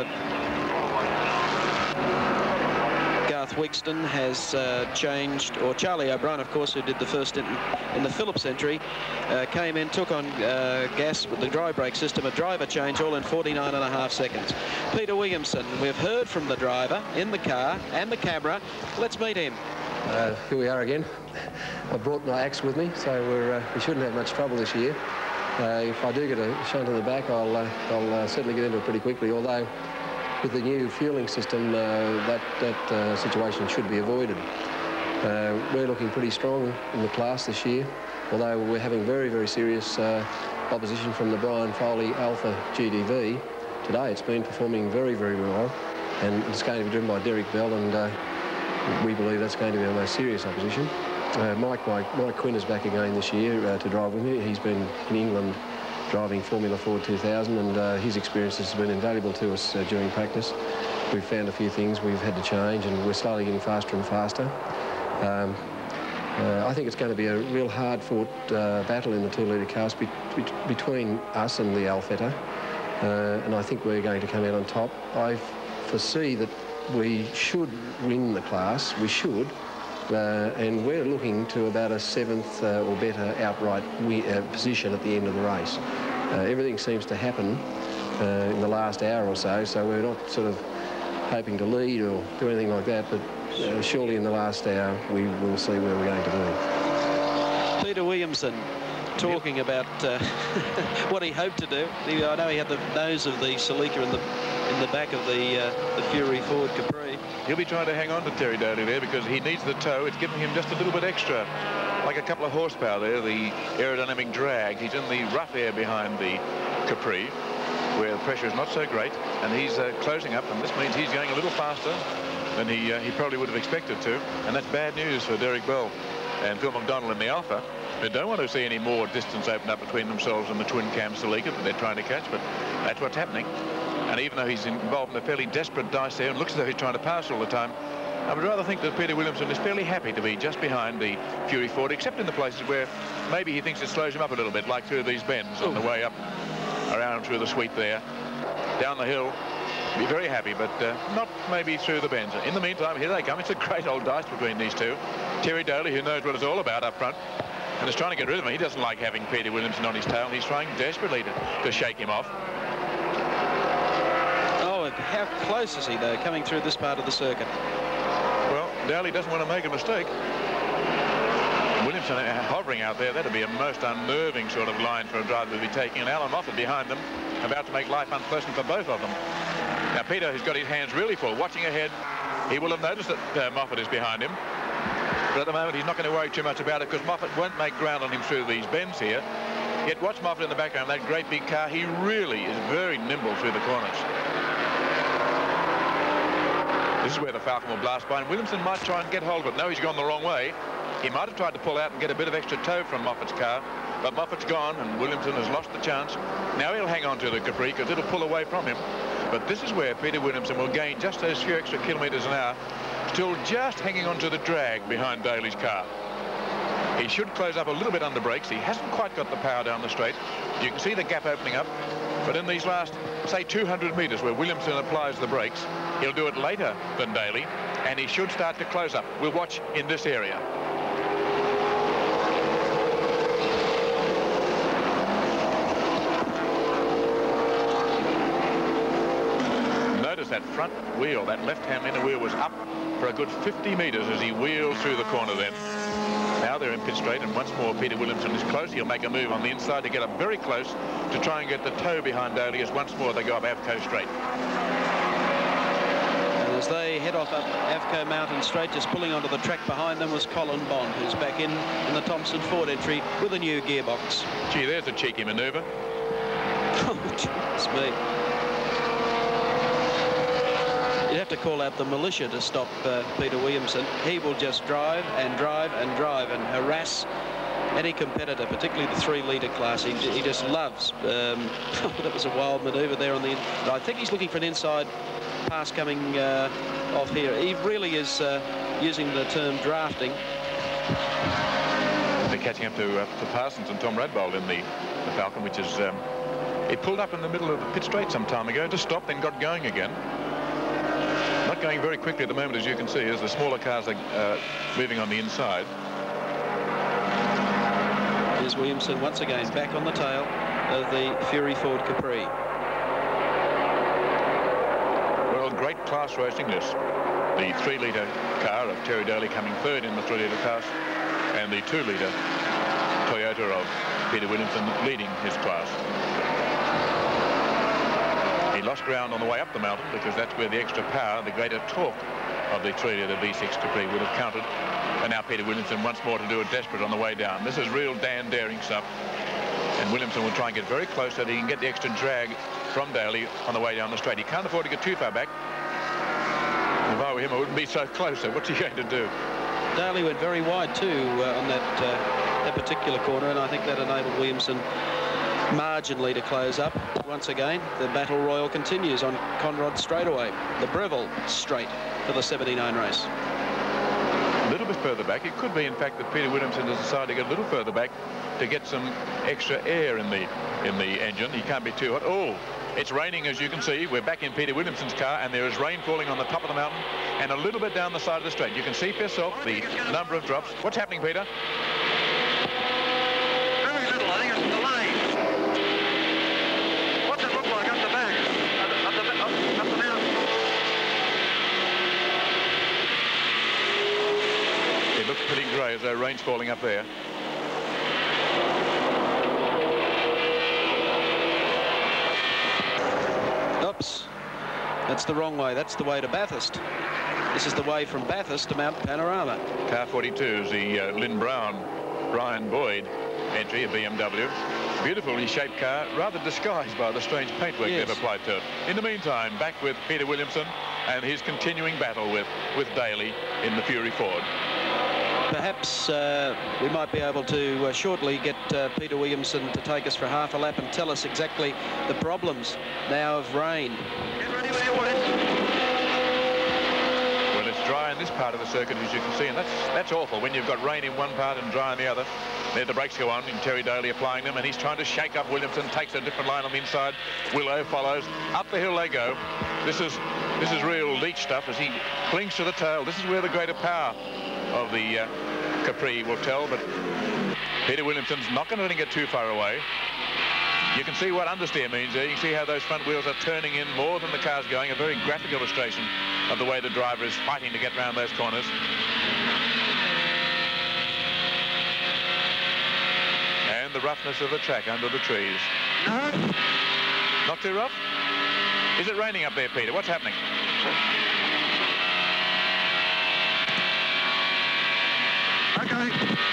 Garth Wigston has uh, changed, or Charlie O'Brien, of course, who did the first in, in the Phillips entry, uh, came in, took on uh, gas with the dry brake system, a driver change, all in forty-nine and a half seconds. Peter Williamson, we've heard from the driver in the car and the camera. Let's meet him. Uh, here we are again. I brought my axe with me, so we're, uh, we shouldn't have much trouble this year. Uh, if I do get a shunt in the back, I'll, uh, I'll uh, certainly get into it pretty quickly, although with the new fueling system, uh, that, that uh, situation should be avoided. Uh, we're looking pretty strong in the class this year, although we're having very, very serious uh, opposition from the Brian Foley Alpha G D V. Today it's been performing very, very well, and it's going to be driven by Derek Bell, and uh, we believe that's going to be our most serious opposition. Uh, Mike, Mike, Mike Quinn is back again this year uh, to drive with me. He's been in England driving Formula Ford two thousand, and uh, his experience has been invaluable to us uh, during practice. We've found a few things we've had to change, and we're slowly getting faster and faster. Um, uh, I think it's going to be a real hard-fought uh, battle in the two-litre cars be be between us and the Alfetta, uh, and I think we're going to come out on top. I foresee that we should win the class. We should. Uh, and we're looking to about a seventh uh, or better outright we, uh, position at the end of the race. Uh, everything seems to happen uh, in the last hour or so, so we're not sort of hoping to lead or do anything like that, but uh, surely in the last hour we will see where we're going to be. Peter Williamson talking about uh, what he hoped to do. He, I know he had the nose of the Celica in the in the back of the uh, the Fury Ford Capri. He'll be trying to hang on to Terry Daly there because he needs the tow. It's giving him just a little bit extra, like a couple of horsepower there, the aerodynamic drag. He's in the rough air behind the Capri, where the pressure is not so great, and he's uh, closing up, and this means he's going a little faster than he uh, he probably would have expected to, and that's bad news for Derek Bell. and Phil McDonald in the Alpha, they don't want to see any more distance open up between themselves and the twin cam Salika that they're trying to catch, but that's what's happening. And even though he's involved in a fairly desperate dice there and looks as though he's trying to pass all the time, I would rather think that Peter Williamson is fairly happy to be just behind the Fury Ford, except in the places where maybe he thinks it slows him up a little bit, like through these bends on the way up around through the sweep there. Down the hill, be very happy, but uh, not maybe through the bends. In the meantime, here they come. It's a great old dice between these two. Terry Daly, who knows what it's all about up front, and is trying to get rid of him. He doesn't like having Peter Williamson on his tail, and he's trying desperately to, to shake him off. Oh, and how close is he, though, coming through this part of the circuit? Well, Daly doesn't want to make a mistake. Williamson hovering out there, that'd be a most unnerving sort of line for a driver to be taking, and Alan Moffat behind them, about to make life unpleasant for both of them. Now, Peter has got his hands really full, watching ahead. He will have noticed that uh, Moffat is behind him, but at the moment he's not going to worry too much about it, because Moffat won't make ground on him through these bends here. Yet watch Moffat in the background, that great big car. He really is very nimble through the corners. This is where the Falcon will blast by, and Williamson might try and get hold of it. No, he's gone the wrong way. He might have tried to pull out and get a bit of extra tow from Moffat's car, but Moffat's gone, and Williamson has lost the chance. Now he'll hang on to the Capri, because it'll pull away from him. But this is where Peter Williamson will gain just those few extra kilometres an hour, still just hanging on to the drag behind Daly's car. He should close up a little bit under brakes. He hasn't quite got the power down the straight. You can see the gap opening up. But in these last, say, two hundred metres where Williamson applies the brakes, he'll do it later than Daly, and he should start to close up. We'll watch in this area. Notice that front wheel, that left-hand inner wheel was up for a good fifty metres as he wheeled through the corner then. Now they're in pit straight, and once more Peter Williamson is close. He'll make a move on the inside to get up very close to try and get the toe behind Daly as once more they go up Avco straight. And as they head off up Avco Mountain Straight, just pulling onto the track behind them was Colin Bond, who's back in in the Thompson Ford entry with a new gearbox. Gee, there's a cheeky manoeuvre. Oh, jeez me. You'd have to call out the militia to stop uh, Peter Williamson. He will just drive and drive and drive and harass any competitor, particularly the three-litre class. He, he just loves. Um, that was a wild manoeuvre there on the... I think he's looking for an inside pass coming uh, off here. He really is uh, using the term drafting. They're catching up to, uh, to Parsons and Tom Radbold in the, the Falcon, which is... Um, it pulled up in the middle of the pit straight some time ago, just stopped, then got going again. Not going very quickly at the moment, as you can see, as the smaller cars are uh, moving on the inside. Here's Williamson once again back on the tail of the Fury Ford Capri. Well, great class racing this. The three-litre car of Terry Daly coming third in the three-litre class, and the two-litre Toyota of Peter Williamson leading his class. He lost ground on the way up the mountain because that's where the extra power, the greater torque of the three-litre V six Capri would have counted. And now Peter Williamson once more to do it desperate on the way down. This is real Dan Daring stuff. And Williamson will try and get very close so that he can get the extra drag from Daly on the way down the straight. He can't afford to get too far back. If I were him, I wouldn't be so close. So what's he going to do? Daly went very wide too uh, on that, uh, that particular corner, and I think that enabled Williamson marginally to close up. Once again, the battle royal continues on Conrod straightaway. The Breville straight for the seventy-nine race. A little bit further back. It could be, in fact, that Peter Williamson has decided to get a little further back to get some extra air in the in the engine. He can't be too hot. Oh, it's raining, as you can see. We're back in Peter Williamson's car, and there is rain falling on the top of the mountain and a little bit down the side of the straight. You can see for yourself the number of drops. What's happening, Peter? Very little. I think it's delayed. What's it look like up the back? Up the, up, up the mountain? It looks pretty grey as though rain's falling up there. Oops. That's the wrong way. That's the way to Bathurst. This is the way from Bathurst to Mount Panorama. Car forty-two is the uh, Lynn Brown, Brian Boyd entry, a B M W. Beautifully shaped car, rather disguised by the strange paintwork Yes. they've applied to it. In the meantime, back with Peter Williamson and his continuing battle with, with Daly in the Fury Ford. perhaps uh, we might be able to uh, shortly get uh, Peter Williamson to take us for half a lap and tell us exactly the problems now of rain. Well, it's dry in this part of the circuit, as you can see, and that's that's awful when you've got rain in one part and dry in the other. There the brakes go on, and Terry Daly applying them, and he's trying to shake up Williamson, takes a different line on the inside. Willow follows. Up the hill they go. This is this is real Leach stuff as he clings to the tail. This is where the greater power of the uh, Capri will tell, but Peter Williamson's not going to let him get too far away. You can see what understeer means there. You can see how those front wheels are turning in more than the car's going. A very graphic illustration of the way the driver is fighting to get round those corners. And the roughness of the track under the trees. No. Not too rough? Is it raining up there, Peter? What's happening? Okay.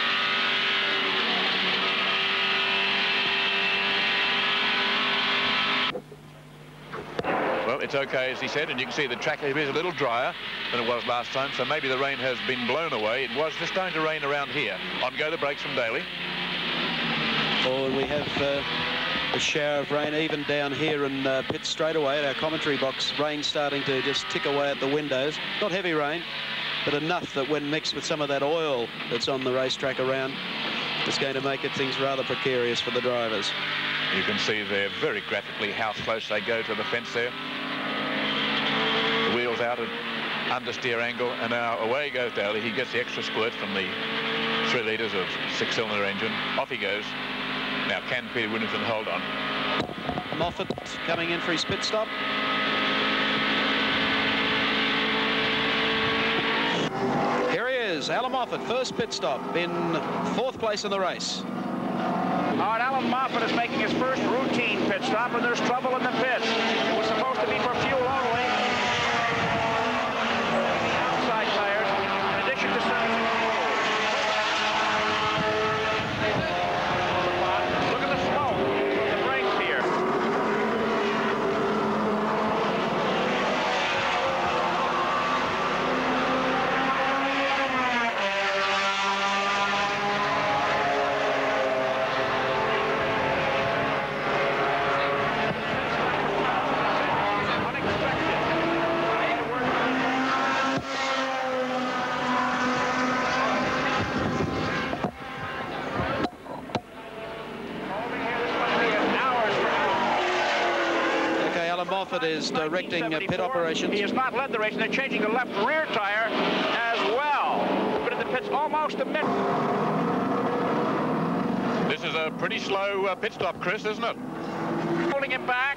Well, it's okay, as he said, and you can see the track here is a little drier than it was last time, so maybe the rain has been blown away. It was just starting to rain around here. On go the brakes from Daly. Oh, and we have uh, a shower of rain even down here in uh, pit straight away at our commentary box. Rain starting to just tick away at the windows. Not heavy rain, but enough that when mixed with some of that oil that's on the racetrack around, it's going to make it things rather precarious for the drivers. You can see there very graphically how close they go to the fence there. The wheels out at understeer angle, and now away goes Daly. He gets the extra squirt from the three litres of six-cylinder engine. Off he goes. Now, can Peter Williamson hold on? Moffat coming in for his pit stop. Here he is, Alan Moffat, first pit stop in fourth place in the race. All right, Alan Moffat is making his first routine pit stop, and there's trouble in the pits. It was supposed to be for fuel only. Outside tires, in addition to servicing the Look at the smoke from the brakes here. Moffat is directing uh, pit operations. He has not led the race, and they're changing the left rear tire as well. But in the pits almost a minute. This is a pretty slow uh, pit stop, Chris, isn't it? Holding him back.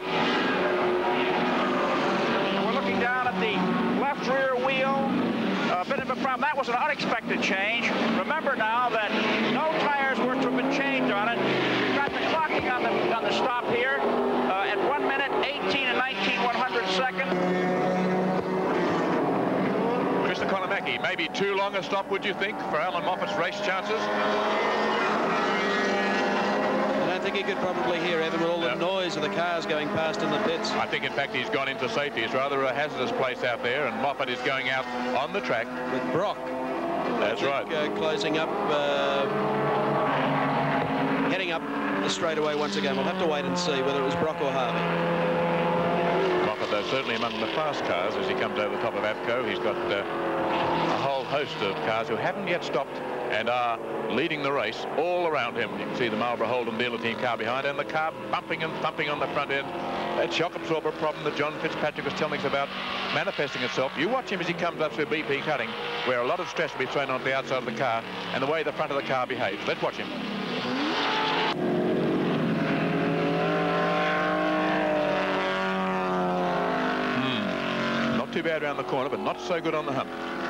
We're looking down at the left rear wheel. A bit of a problem. That was an unexpected change. Remember now that no tires were to have been changed on it. We've got the clocking on the on the stop here uh, at one minute eighteen and nineteen one hundred seconds. Krista Konomaki, maybe too long a stop, would you think, for Alan Moffat's race chances? I think he could probably hear, Evan, with all the yep. noise of the cars going past in the pits. I think, in fact, he's gone into safety. It's rather a hazardous place out there, and Moffat is going out on the track. With Brock. That's think, right. Uh, closing up, uh, heading up the straightaway once again. We'll have to wait and see whether it was Brock or Harvey. Moffat, though, certainly among the fast cars as he comes over the top of APCO. He's got uh, a whole host of cars who haven't yet stopped and are leading the race all around him. You can see the Marlboro Holden dealer team car behind, and the car bumping and thumping on the front end. That shock absorber problem that John Fitzpatrick was telling us about manifesting itself. You watch him as he comes up through B P cutting, where a lot of stress will be thrown onto the outside of the car, and the way the front of the car behaves. Let's watch him. Hmm. Not too bad around the corner, but not so good on the hump.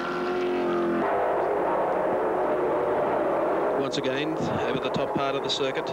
Once again, over the top part of the circuit.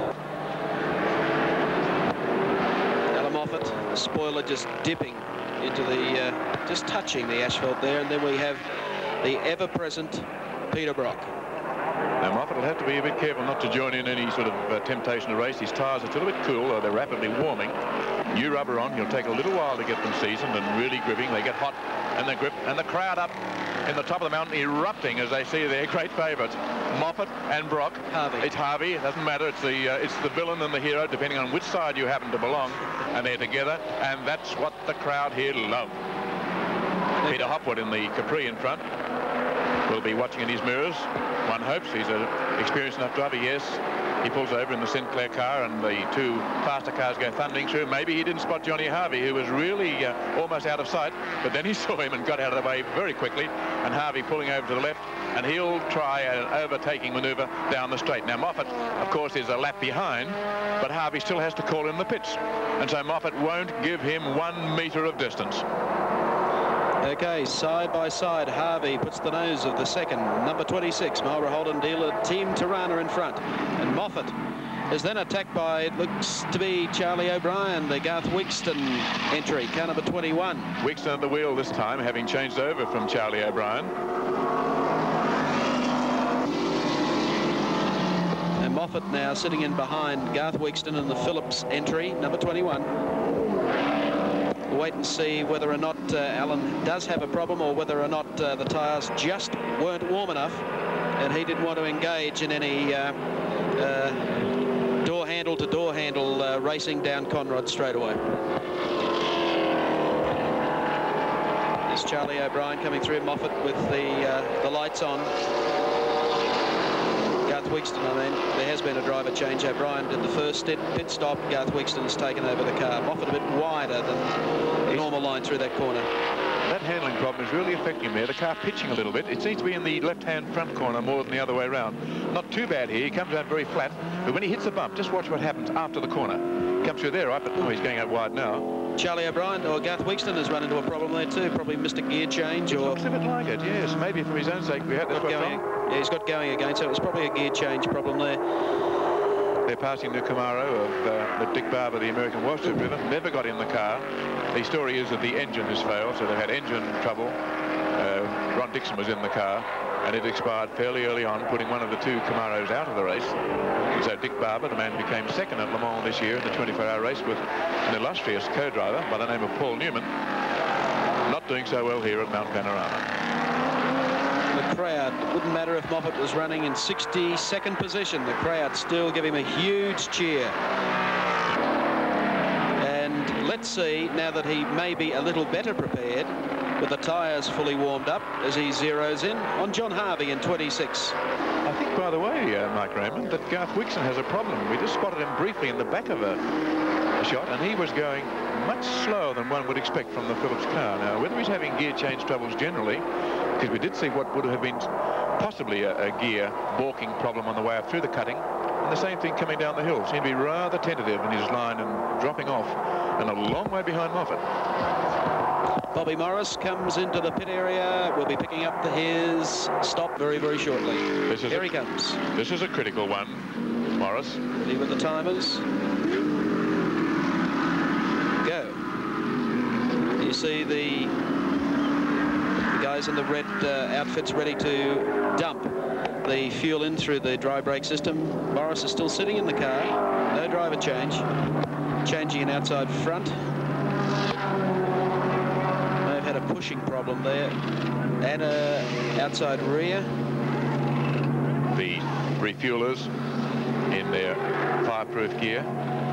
Alan Moffat, the spoiler just dipping into the, uh, just touching the asphalt there, and then we have the ever-present Peter Brock. Now, Moffat will have to be a bit careful not to join in any sort of uh, temptation to race. His tyres are still a bit cool, though they're rapidly warming. New rubber on, he'll take a little while to get them seasoned and really gripping. They get hot, and they grip, and the crowd up. in the top of the mountain erupting as they see their great favourites, Moffat and Brock. Harvey. It's Harvey. It doesn't matter. It's the uh, it's the villain and the hero, depending on which side you happen to belong, and they're together, and that's what the crowd here love. Peter Hopwood in the Capri in front will be watching in his mirrors. One hopes. He's an experienced enough driver, yes. He pulls over in the Sinclair car and the two faster cars go thundering through. Maybe he didn't spot Johnny Harvey, who was really uh, almost out of sight, but then he saw him and got out of the way very quickly, and Harvey pulling over to the left, and he'll try an overtaking manoeuvre down the straight. Now Moffat, of course, is a lap behind, but Harvey still has to call in the pits, and so Moffat won't give him one metre of distance. Okay, side by side, Harvey puts the nose of the second. Number twenty-six, Marlborough Holden dealer, Team Tirana in front. And Moffat is then attacked by, it looks to be Charlie O'Brien, the Garth Wigston entry, car number twenty-one. Wigston at the wheel this time, having changed over from Charlie O'Brien. And Moffat now sitting in behind Garth Wigston in the Phillips entry, number twenty-one. We'll wait and see whether or not uh, Alan does have a problem, or whether or not uh, the tyres just weren't warm enough and he didn't want to engage in any uh, uh, door handle to door handle uh, racing down Conrod straight away. There's Charlie O'Brien coming through, Moffat with the, uh, the lights on. Garth Wigston, I mean, there has been a driver change. O'Brien did the first stint, pit stop. Garth Wigston has taken over the car. Moffat a bit wider than the normal line through that corner. That handling problem is really affecting him there. The car pitching a little bit. It seems to be in the left-hand front corner more than the other way around. Not too bad here. He comes out very flat, but when he hits the bump, just watch what happens after the corner. Comes through there, right? But oh, he's going out wide now. Charlie O'Brien or Garth Wigston has run into a problem there too. Probably missed a gear change. It or looks a bit like it, yes. Maybe for his own sake we had this going. Yeah, he's got going again, so it was probably a gear change problem there. They're passing the Camaro of uh, the Dick Barber, the American was driven. Never got in the car. The story is that the engine has failed, so they've had engine trouble. Uh, Ron Dixon was in the car, and it expired fairly early on, putting one of the two Camaros out of the race. And so Dick Barber, the man who became second at Le Mans this year in the twenty-four hour race with an illustrious co-driver by the name of Paul Newman, not doing so well here at Mount Panorama. The crowd, it wouldn't matter if Moffat was running in sixty-second position, the crowd still give him a huge cheer. And let's see, now that he may be a little better prepared, with the tyres fully warmed up, as he zeroes in on John Harvey in twenty-six. I think, by the way, uh, Mike Raymond, that Garth Wigston has a problem. We just spotted him briefly in the back of a, a shot, and he was going much slower than one would expect from the Phillips car. Now, whether he's having gear change troubles generally, because we did see what would have been possibly a, a gear balking problem on the way up through the cutting, and the same thing coming down the hill. Seemed to be rather tentative in his line and dropping off, and a long way behind Moffat. Bobby Morris comes into the pit area. We'll be picking up the his stop very, very shortly. This is Here a, he comes. This is a critical one, Morris. Ready with the timers. Go. You see the, the guys in the red uh, outfits ready to dump the fuel in through the dry brake system. Morris is still sitting in the car. No driver change. Changing an outside front. Had a pushing problem there, and a outside rear. The refuelers in their fireproof gear.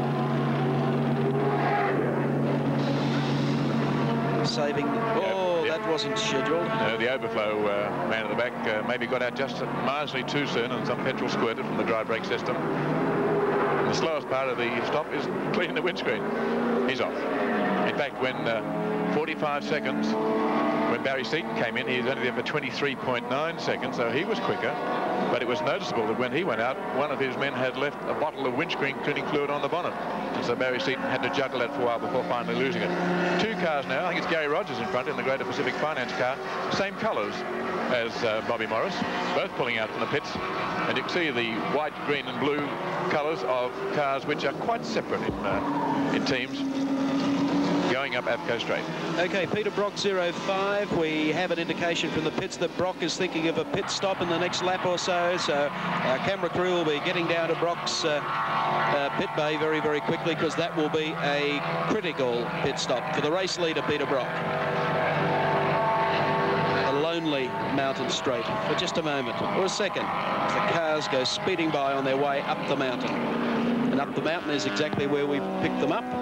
Saving. Oh, yep, yep. That wasn't scheduled. No, the overflow uh, man at the back uh, maybe got out just marginally too soon, and some petrol squirted from the dry brake system. And the slowest part of the stop is cleaning the windscreen. He's off. In fact, when uh, forty-five seconds, when Barry Seaton came in, he was only there for twenty-three point nine seconds, so he was quicker. But it was noticeable that when he went out, one of his men had left a bottle of windscreen cleaning fluid on the bonnet. And so Barry Seaton had to juggle that for a while before finally losing it. Two cars now. I think it's Gary Rogers in front in the Greater Pacific Finance car. Same colours as uh, Bobby Morris, both pulling out from the pits. And you can see the white, green and blue colours of cars which are quite separate in, uh, in teams, going up Avco Straight. Okay, Peter Brock zero five. We have an indication from the pits that Brock is thinking of a pit stop in the next lap or so. So our camera crew will be getting down to Brock's uh, uh, pit bay very, very quickly, because that will be a critical pit stop for the race leader, Peter Brock. A lone only mountain straight for just a moment or a second as the cars go speeding by on their way up the mountain. And up the mountain is exactly where we picked them up,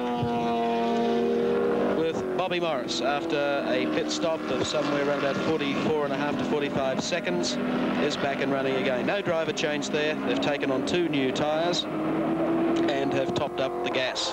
with Bobby Morris, after a pit stop of somewhere around about forty-four and a half to forty-five seconds, is back and running again. No driver change there. They've taken on two new tyres and have topped up the gas.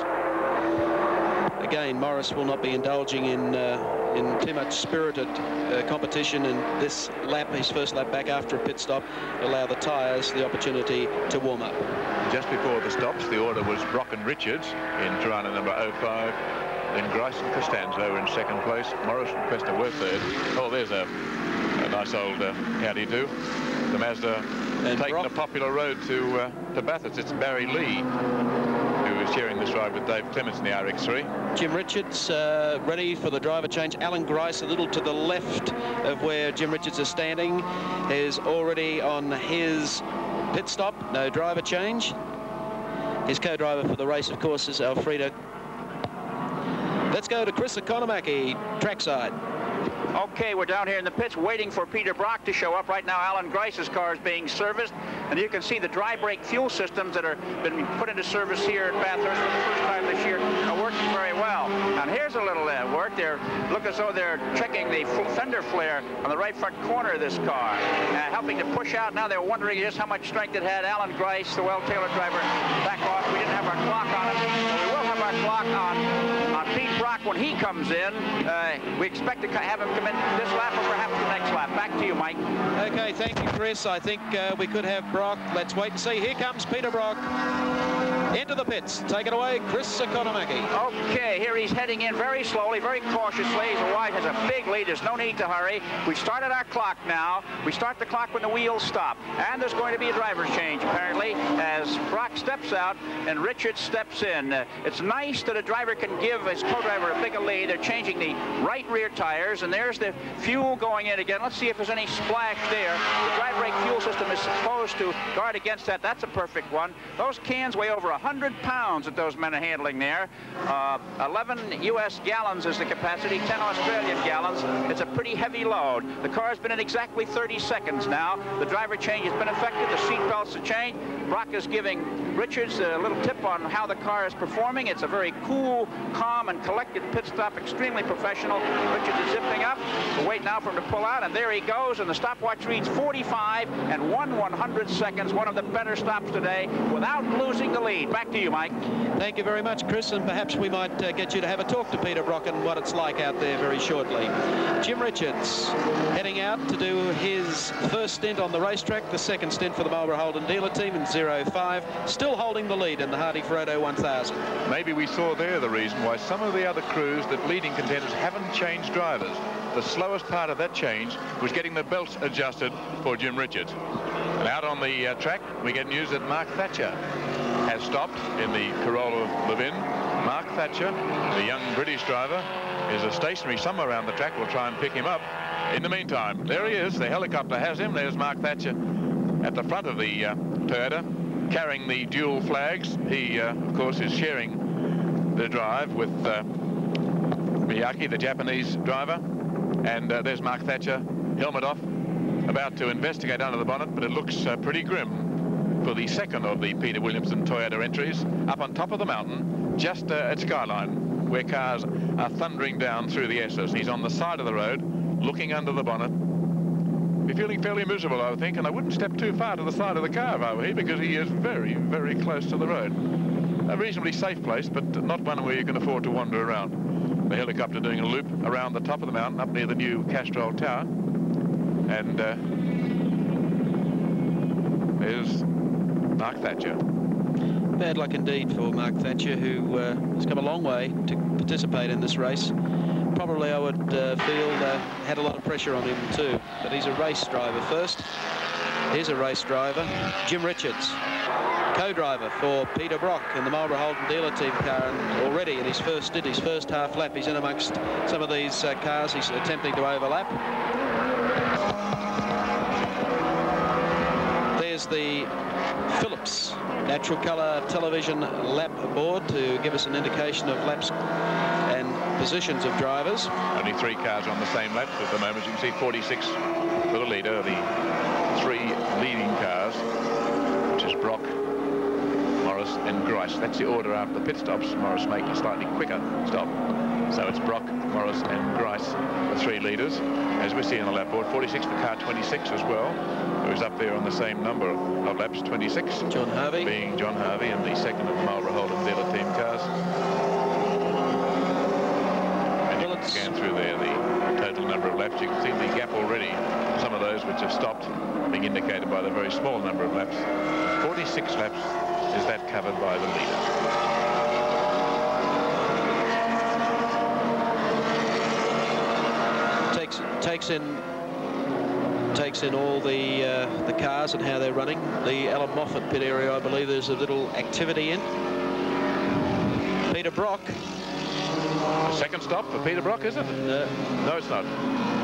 Again, Morris will not be indulging in uh, in too much spirited uh, competition in this lap, his first lap back after a pit stop, allow the tyres the opportunity to warm up. Just before the stops, the order was Brock and Richards in Tirana number oh five. Then Grice and Costanzo in second place. Morris and Questa were third. Oh, there's a, a nice old uh, howdy do. The Mazda and taking Brock. The popular road to uh, to Bathurst. It's Barry Lee who is sharing this ride with Dave Clements in the R X three. Jim Richards uh, ready for the driver change. Alan Grice, a little to the left of where Jim Richards is standing, is already on his pit stop. No driver change. His co-driver for the race, of course, is Elfrida. Let's go to Chris Economaki, trackside. Okay, we're down here in the pits waiting for Peter Brock to show up. Right now, Alan Grice's car is being serviced, and you can see the dry brake fuel systems that are been put into service here at Bathurst for the first time this year are working very well. And here's a little uh, work. They look as though they're checking the fender flare on the right front corner of this car, uh, helping to push out. Now they're wondering just how much strength it had. Alan Grice, the well-tailored driver, back off. We didn't have our clock on him, but we will have our clock on, on Pete Brock when he comes in. Uh, we expect to have him come in this lap or perhaps the next lap. Back to you, Mike. Okay, thank you, Chris. I think uh, we could have Brock. Let's wait and see. Here comes Peter Brock into the pits. Take it away, Chris Economaki. Okay, here he's heading in very slowly, very cautiously. He's wide, has a big lead. There's no need to hurry. We've started our clock now. We start the clock when the wheels stop. And there's going to be a driver's change, apparently, as Brock steps out and Richard steps in. Uh, it's nice that a driver can give his co-driver a bigger lead. They're changing the right rear tires, and there's the fuel going in again. Let's see if there's any splash there. The dry brake fuel system is supposed to guard against that. That's a perfect one. Those cans weigh over one hundred pounds that those men are handling there. Uh, eleven U S gallons is the capacity, ten Australian gallons. It's a pretty heavy load. The car's been in exactly thirty seconds now. The driver change has been effective. The seat belts are changed. Brock is giving Richards a little tip on how the car is performing. It's a very cool, calm, and collected pit stop, extremely professional. Richards is zipping up. We'll wait now for him to pull out, and there he goes, and the stopwatch reads forty-five and one one hundred seconds, one of the better stops today, without losing the lead. Back to you, Mike. Thank you very much, Chris, and perhaps we might uh, get you to have a talk to Peter Brock and what it's like out there very shortly. Jim Richards heading out to do his first stint on the racetrack, the second stint for the Marlboro Holden dealer team in zero five, still holding the lead in the Hardy-Frodo one thousand. Maybe we saw there the reason why some of the other crews that leading contenders haven't changed drivers. The slowest part of that change was getting the belts adjusted for Jim Richards. And out on the uh, track, we get news that Mark Thatcher has stopped in the Corolla Levin. Mark Thatcher, the young British driver, is a stationary somewhere around the track. We'll try and pick him up. In the meantime, there he is. The helicopter has him. There's Mark Thatcher at the front of the uh, Toyota, carrying the dual flags. He, uh, of course, is sharing the drive with uh, Miyake, the Japanese driver. And uh, there's Mark Thatcher, helmet off, about to investigate under the bonnet, but it looks uh, pretty grim for the second of the Peter Williamson Toyota entries, up on top of the mountain, just uh, at Skyline, where cars are thundering down through the S's. He's on the side of the road, looking under the bonnet. Be feeling fairly miserable, I would think, and I wouldn't step too far to the side of the car if I were he, because he is very, very close to the road. A reasonably safe place, but not one where you can afford to wander around. The helicopter doing a loop around the top of the mountain, up near the new Castrol Tower. And uh, there's Mark Thatcher. Bad luck indeed for Mark Thatcher, who uh, has come a long way to participate in this race. Probably, I would uh, feel, uh, had a lot of pressure on him too. But he's a race driver first. Here's a race driver, Jim Richards, co-driver for Peter Brock in the Marlboro Holden dealer team car, and already in his first stint, his first half lap, he's in amongst some of these uh, cars he's attempting to overlap. There's the Phillips natural colour television lap board to give us an indication of laps, and positions of drivers. Only three cars on the same lap at the moment. You can see forty-six for the leader, the three leading cars, which is Brock, Morris and Grice. That's the order after the pit stops. Morris making a slightly quicker stop. So it's Brock, Morris and Grice, the three leaders. As we see on the lap board, forty-six for car twenty-six as well, who's up there on the same number of laps, twenty-six. John Harvey. Being John Harvey and the second of the Marlboro Holden dealer team cars. And you can scan through there the total number of laps. You can see the gap already. Some of those which have stopped being indicated by the very small number of laps. forty-six laps is that covered by the leader. Takes, takes in takes in all the uh, the cars and how they're running. The Alan Moffat pit area, I believe there's a little activity in. Peter Brock. The second stop for Peter Brock, is it? No, no it's not.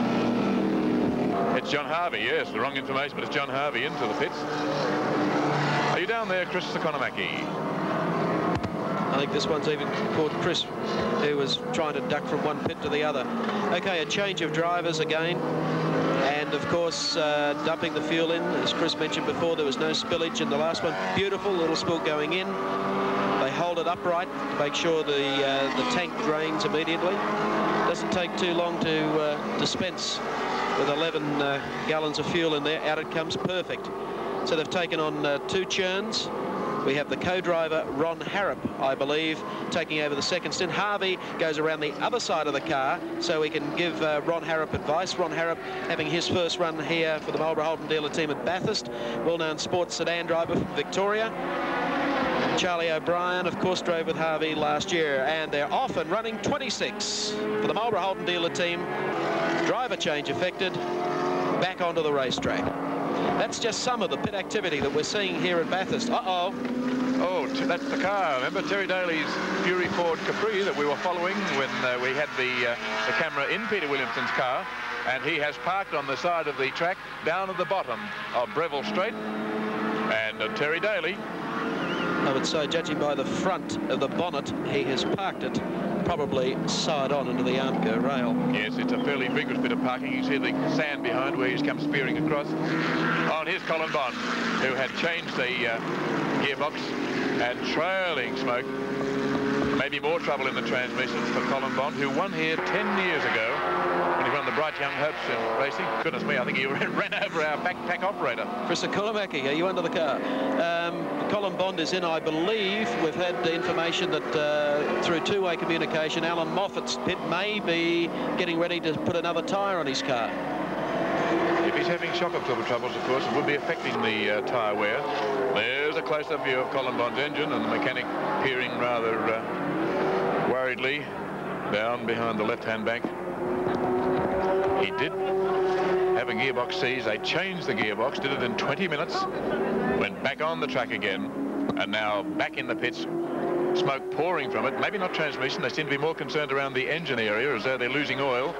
It's John Harvey, yes, the wrong information, but it's John Harvey into the pits. Are you down there, Chris Economaki? I think this one's even caught Chris, who was trying to duck from one pit to the other. Okay, a change of drivers again. And, of course, uh, dumping the fuel in. As Chris mentioned before, there was no spillage in the last one. Beautiful little spill going in. They hold it upright to make sure the, uh, the tank drains immediately. Doesn't take too long to uh, dispense with eleven uh, gallons of fuel in there. Out it comes, perfect. So they've taken on uh, two churns. We have the co-driver, Ron Harrop, I believe, taking over the second stint. Harvey goes around the other side of the car so he can give uh, Ron Harrop advice. Ron Harrop having his first run here for the Marlboro Holden dealer team at Bathurst. Well-known sports sedan driver from Victoria. Charlie O'Brien, of course, drove with Harvey last year. And they're off and running twenty-six for the Marlboro Holden dealer team. Driver change effected. Back onto the racetrack. That's just some of the pit activity that we're seeing here at Bathurst. Uh-oh. Oh, that's the car. Remember Terry Daly's Fury Ford Capri that we were following when uh, we had the, uh, the camera in Peter Williamson's car, and he has parked on the side of the track down at the bottom of Breville Straight. And uh, Terry Daly, I would say, judging by the front of the bonnet, he has parked it probably side on into the Armco rail. Yes, it's a fairly vigorous bit of parking. You see the sand behind where he's come spearing across. Oh, and here's Colin Bond, who had changed the uh, gearbox and trailing smoke. Maybe more trouble in the transmission for Colin Bond, who won here ten years ago when he won the Bright Young Hopes in racing. Goodness me, I think he ran over our backpack operator. Chris Economaki, are you under the car? Um, Colin Bond is in, I believe. We've had information that uh, through two-way communication, Alan Moffat's pit may be getting ready to put another tyre on his car. If he's having shock absorber troubles, of course, it would be affecting the uh, tyre wear. There's a close-up view of Colin Bond's engine and the mechanic peering rather uh, worriedly down behind the left-hand bank. He did have a gearbox seize. They changed the gearbox, did it in twenty minutes, went back on the track again, and now back in the pits, smoke pouring from it. Maybe not transmission. They seem to be more concerned around the engine area as though they're losing oil.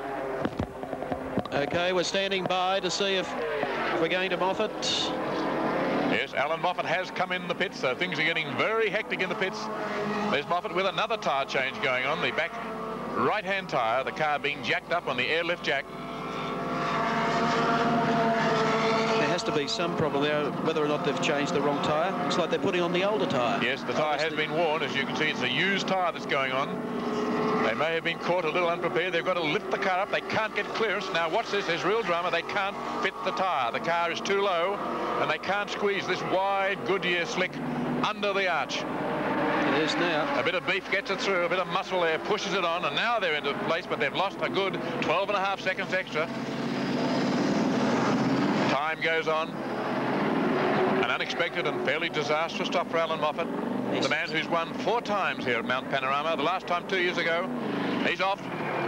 Okay, we're standing by to see if we're going to Moffat. Yes, Alan Moffat has come in the pits, so things are getting very hectic in the pits. There's Moffat with another tyre change going on. The back right-hand tyre, the car being jacked up on the airlift jack. There has to be some problem there, whether or not they've changed the wrong tyre. Looks like they're putting on the older tyre. Yes, the tyre has been worn. As you can see, it's a used tyre that's going on. They may have been caught a little unprepared. They've got to lift the car up. They can't get clearance. Now, watch this. There's real drama. They can't fit the tyre. The car is too low, and they can't squeeze this wide Goodyear slick under the arch. It is now. A bit of beef gets it through, a bit of muscle there, pushes it on, and now they're into place, but they've lost a good twelve and a half seconds extra. Time goes on. An unexpected and fairly disastrous stop for Alan Moffat. The man who's won four times here at Mount Panorama, the last time two years ago. He's off.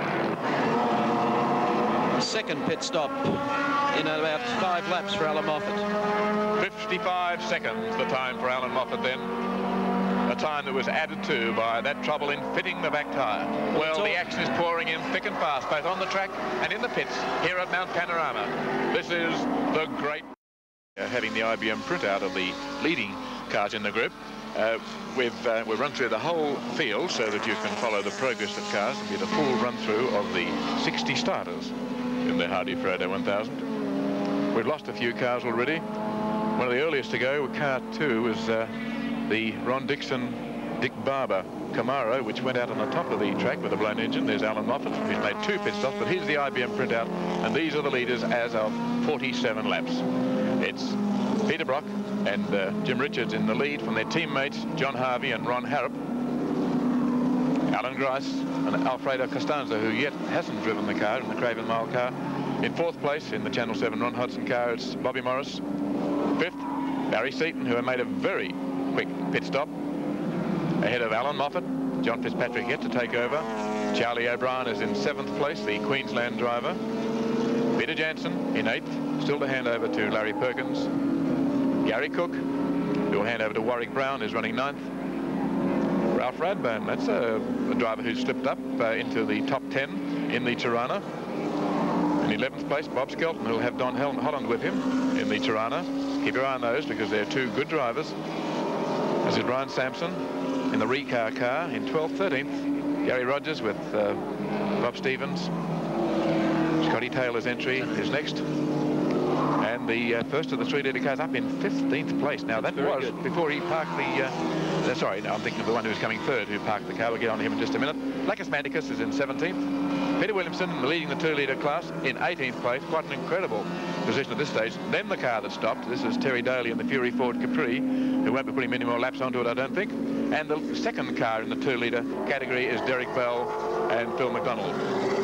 Second pit stop in about five laps for Alan Moffat. fifty-five seconds the time for Alan Moffat then. A time that was added to by that trouble in fitting the back tyre. Well, the action is pouring in thick and fast, both on the track and in the pits here at Mount Panorama. This is the great... Uh, having the I B M printout of the leading cars in the group. Uh, we've, uh, we've run through the whole field so that you can follow the progress of cars and get a full run-through of the sixty starters in the Hardy-Frodo one thousand. We've lost a few cars already. One of the earliest to go, car two, was uh, the Ron Dixon Dick Barber Camaro, which went out on the top of the track with a blown engine. There's Alan Moffat, who's made two pit stops, but here's the I B M printout, and these are the leaders as of forty-seven laps. It's Peter Brock and uh, Jim Richards in the lead from their teammates John Harvey and Ron Harrop. Alan Grice and Alfredo Costanza, who yet hasn't driven the car in the Craven Mile car. In fourth place in the Channel seven Ron Hodson car, it's Bobby Morris. Fifth, Barry Seaton, who made a very quick pit stop. Ahead of Alan Moffat, John Fitzpatrick yet to take over. Charlie O'Brien is in seventh place, the Queensland driver. Peter Jansen in eighth, still to hand over to Larry Perkins. Gary Cook, who will hand over to Warwick Brown, is running ninth. Ralph Radburn, that's a, a driver who's slipped up uh, into the top ten in the Tirana. In eleventh place, Bob Skelton, who will have Don Hel Holland with him in the Tirana. Keep your eye on those because they're two good drivers. This is Brian Sampson in the Recar car in twelfth, thirteenth. Gary Rogers with uh, Bob Stevens. Scotty Taylor's entry is next. And the uh, first of the three-litre cars up in fifteenth place. Now, that was good. Before he parked the... Uh, uh, sorry, no, I'm thinking of the one who was coming third, who parked the car. We'll get on to him in just a minute. Lacus Manticus is in seventeenth. Peter Williamson leading the two-litre class in eighteenth place. Quite an incredible position at this stage. Then the car that stopped. This is Terry Daly in the Fury Ford Capri, who won't be putting many more laps onto it, I don't think. And the second car in the two-litre category is Derek Bell and Phil McDonald.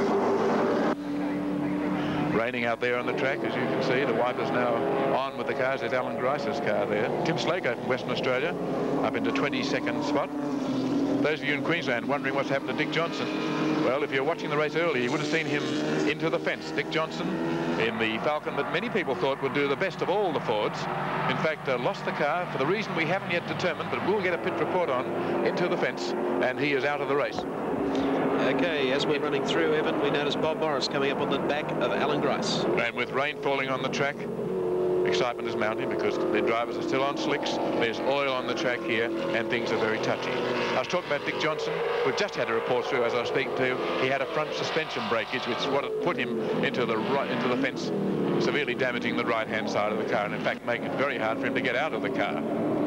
Raining out there on the track, as you can see. The wipers now on with the cars. There's Alan Grice's car there. Tim Slako from Western Australia up into twenty-second spot. Those of you in Queensland wondering what's happened to Dick Johnson. Well, if you're watching the race earlier, you would have seen him into the fence. Dick Johnson in the Falcon that many people thought would do the best of all the Fords. In fact, uh, lost the car for the reason we haven't yet determined, but we'll get a pit report on, into the fence, and he is out of the race. Okay, as we're running through, Evan, we notice Bob Morris coming up on the back of Alan Grice. And with rain falling on the track, excitement is mounting because the drivers are still on slicks. There's oil on the track here, and things are very touchy. I was talking about Dick Johnson. We've just had a report through, as I was speaking to. He had a front suspension breakage, which is what it put him into the right, into the fence, severely damaging the right-hand side of the car, and in fact making it very hard for him to get out of the car.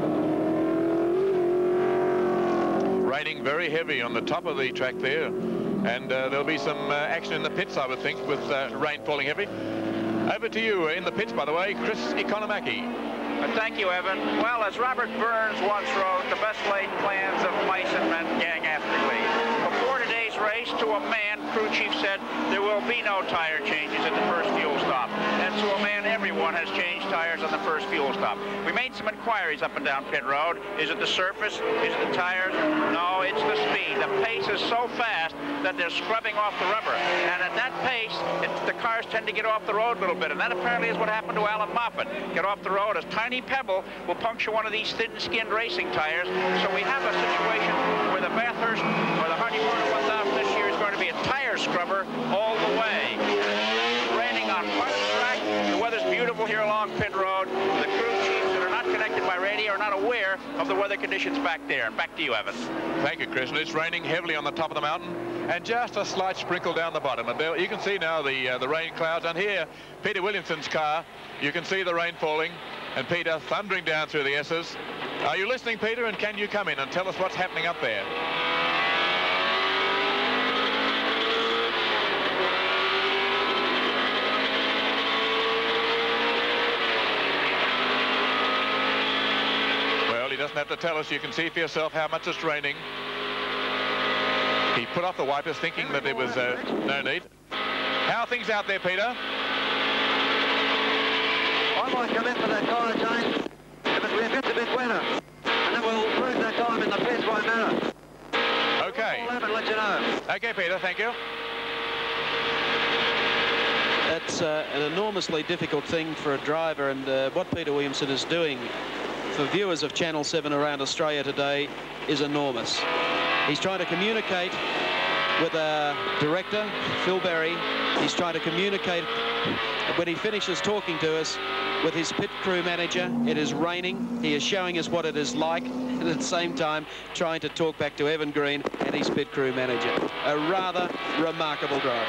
Raining very heavy on the top of the track there, and uh, there'll be some uh, action in the pits, I would think, with uh, rain falling heavy. Over to you in the pits, by the way, Chris Economaki. Uh, thank you, Evan. Well, as Robert Burns once wrote, the best laid plans of mice and men gang after lead. Before today's race, to a man, crew chief said there will be no tire changes at the first fuel stop. And to a man, everyone has changed tires on the first fuel stop. We made some inquiries up and down pit road. Is it the surface? Is it the tires? No, it's the speed. The pace is so fast that they're scrubbing off the rubber. And at that pace, it, the cars tend to get off the road a little bit. And that apparently is what happened to Alan Moffat. Get off the road. A tiny pebble will puncture one of these thin-skinned racing tires. So we have a situation where the Bathurst or the Hardy-Frodo one thousand this year is going to be a tire scrubber all the way. It's raining on part of the track. The weather's beautiful here along pit road. The crew chiefs that are not connected by radio are not aware of the weather conditions back there. Back to you, Evan. Thank you, Chris. And it's raining heavily on the top of the mountain and just a slight sprinkle down the bottom. And there, you can see now the uh, the rain clouds. And here, Peter Williamson's car, you can see the rain falling and Peter thundering down through the S's. Are you listening, Peter? And can you come in and tell us what's happening up there? He doesn't have to tell us. You can see for yourself how much it's raining. He put off the wipers thinking that there was uh, no need. How are things out there, Peter? I might come in for that tyre change if it gets a bit wetter, and then we'll prove that time in the pits by matter. Okay. I'll have it, let you know. Okay, Peter, thank you. That's uh, an enormously difficult thing for a driver, and uh, what Peter Williamson is doing for viewers of Channel seven around Australia today is enormous. He's trying to communicate with our director, Phil Berry. He's trying to communicate. When he finishes talking to us, with his pit crew manager. It is raining. He is showing us what it is like, and at the same time trying to talk back to Evan Green and his pit crew manager. A rather remarkable drive.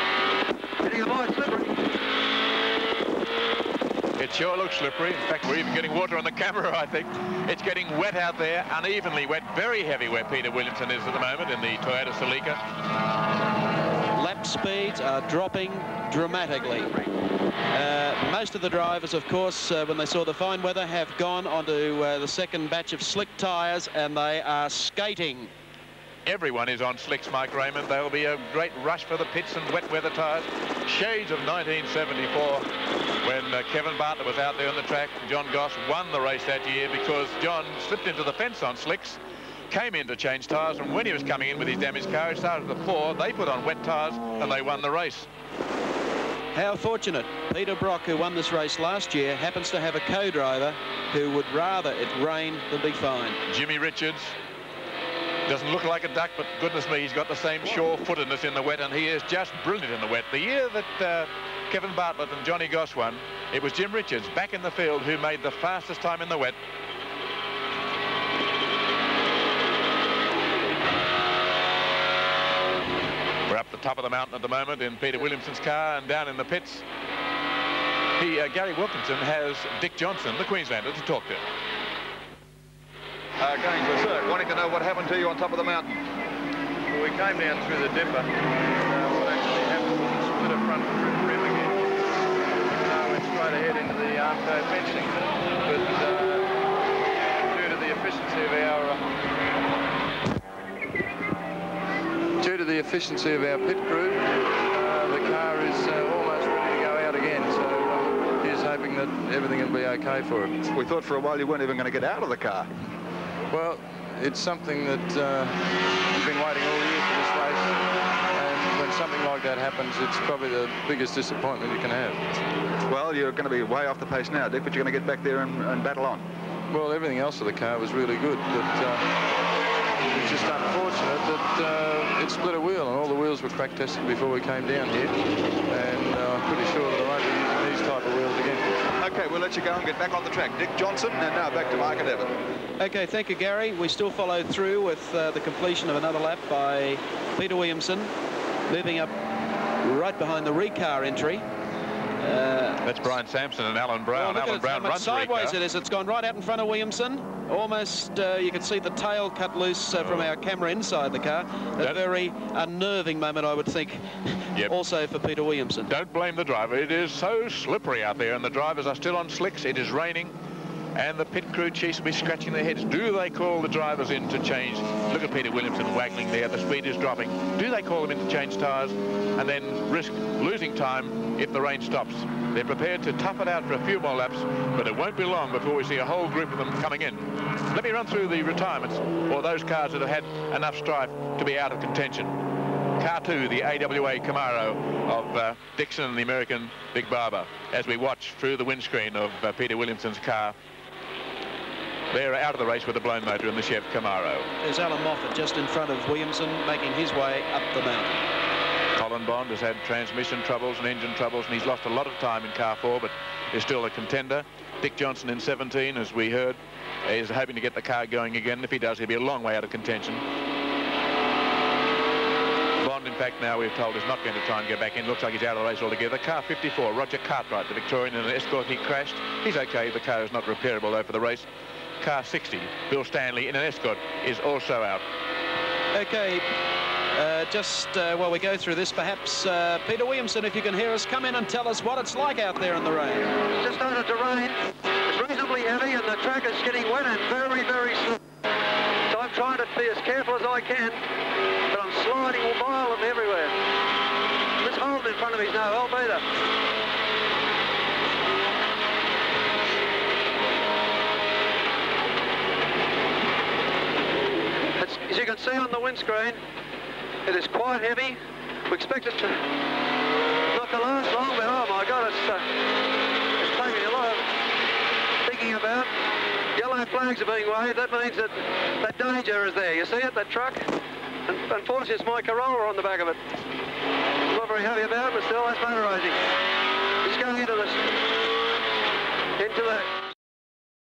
It sure looks slippery. In fact, we're even getting water on the camera, I think. It's getting wet out there, unevenly wet, very heavy where Peter Williamson is at the moment in the Toyota Celica. Lap speeds are dropping dramatically. Uh, most of the drivers, of course, uh, when they saw the fine weather, have gone onto uh, the second batch of slick tyres, and they are skating. Everyone is on slicks, Mike Raymond. There'll be a great rush for the pits and wet weather tyres. Shades of nineteen seventy-four, when uh, Kevin Bartlett was out there on the track. John Goss won the race that year because John slipped into the fence on slicks, came in to change tyres, and when he was coming in with his damaged car, he started to four. They put on wet tyres, and they won the race. How fortunate. Peter Brock, who won this race last year, happens to have a co-driver who would rather it rain than be fine. Jimmy Richards doesn't look like a duck, but goodness me, he's got the same sure-footedness in the wet, and he is just brilliant in the wet. The year that uh, Kevin Bartlett and Johnny Goss won, it was Jim Richards back in the field who made the fastest time in the wet. We're up the top of the mountain at the moment in Peter Williamson's car, and down in the pits, he, uh, Gary Wilkinson has Dick Johnson, the Queenslander, to talk to. Uh, going berserk, wanting to know what happened to you on top of the mountain. Well, we came down through the dipper, and uh, what actually happened was a split of front rim again. Uh, went straight ahead into the Armco fencing, but uh, due to the efficiency of our uh, due to the efficiency of our pit crew, uh, the car is uh, almost ready to go out again. So uh, he's hoping that everything will be okay for it. We thought for a while you weren't even going to get out of the car. Well, it's something that uh, we've been waiting all year for this race, and when something like that happens, it's probably the biggest disappointment you can have. Well, you're going to be way off the pace now, Dick, but you're going to get back there and, and battle on. Well, everything else of the car was really good, but uh, it's just unfortunate that uh, it split a wheel, and all the wheels were crack tested before we came down here, and uh, I'm pretty sure that I won't be using these type of wheels again. Okay, we'll let you go and get back on the track. Dick Johnson, and now back to Mark and Evan. Okay, thank you, Gary. We still follow through with uh, the completion of another lap by Peter Williamson, moving up right behind the Recar entry. Uh, That's Brian Sampson and Alan Brown. Well, Alan Brown runs sideways Recar. It is. It's gone right out in front of Williamson. Almost, uh, you can see the tail cut loose uh, from our camera inside the car. A That, very unnerving moment, I would think, yep. also for Peter Williamson. Don't blame the driver. It is so slippery out there, and the drivers are still on slicks. It is raining, and the pit crew chiefs will be scratching their heads. Do they call the drivers in to change? Look at Peter Williamson waggling there. The speed is dropping. Do they call them in to change tyres and then risk losing time if the rain stops? They're prepared to tough it out for a few more laps, but it won't be long before we see a whole group of them coming in. Let me run through the retirements, or those cars that have had enough strife to be out of contention. Car two, the A W A Camaro of uh, Dixon and the American Big Barber, as we watch through the windscreen of uh, Peter Williamson's car. They're out of the race with the blown motor in the Chev Camaro. There's Alan Moffat just in front of Williamson, making his way up the mountain. Colin Bond has had transmission troubles and engine troubles, and he's lost a lot of time in car four, but is still a contender. Dick Johnson in seventeen, as we heard, is hoping to get the car going again. If he does, he'll be a long way out of contention. Bond, in fact, now we've told is not going to try and go back in. Looks like he's out of the race altogether. Car fifty-four, Roger Cartwright, the Victorian in an Escort. He crashed. He's okay. The car is not repairable, though, for the race. Car sixty, Bill Stanley in an Escort, is also out. Okay. Uh, just uh, while we go through this, perhaps uh, Peter Williamson, if you can hear us, come in and tell us what it's like out there in the rain. It's just started to rain. It's reasonably heavy, and the track is getting wet and very, very slow. So I'm trying to be as careful as I can, but I'm sliding violently everywhere. This hole in front of me is no help either. It's, as you can see on the windscreen, it is quite heavy. We expect it to not to last long, but oh my God, it's, uh, it's taking a lot of thinking about. Yellow flags are being waved. That means that that danger is there. You see it, that truck? And unfortunately, it's my Corolla on the back of it. I'm not very happy about it, but still, that's motor racing. He's going into this. into the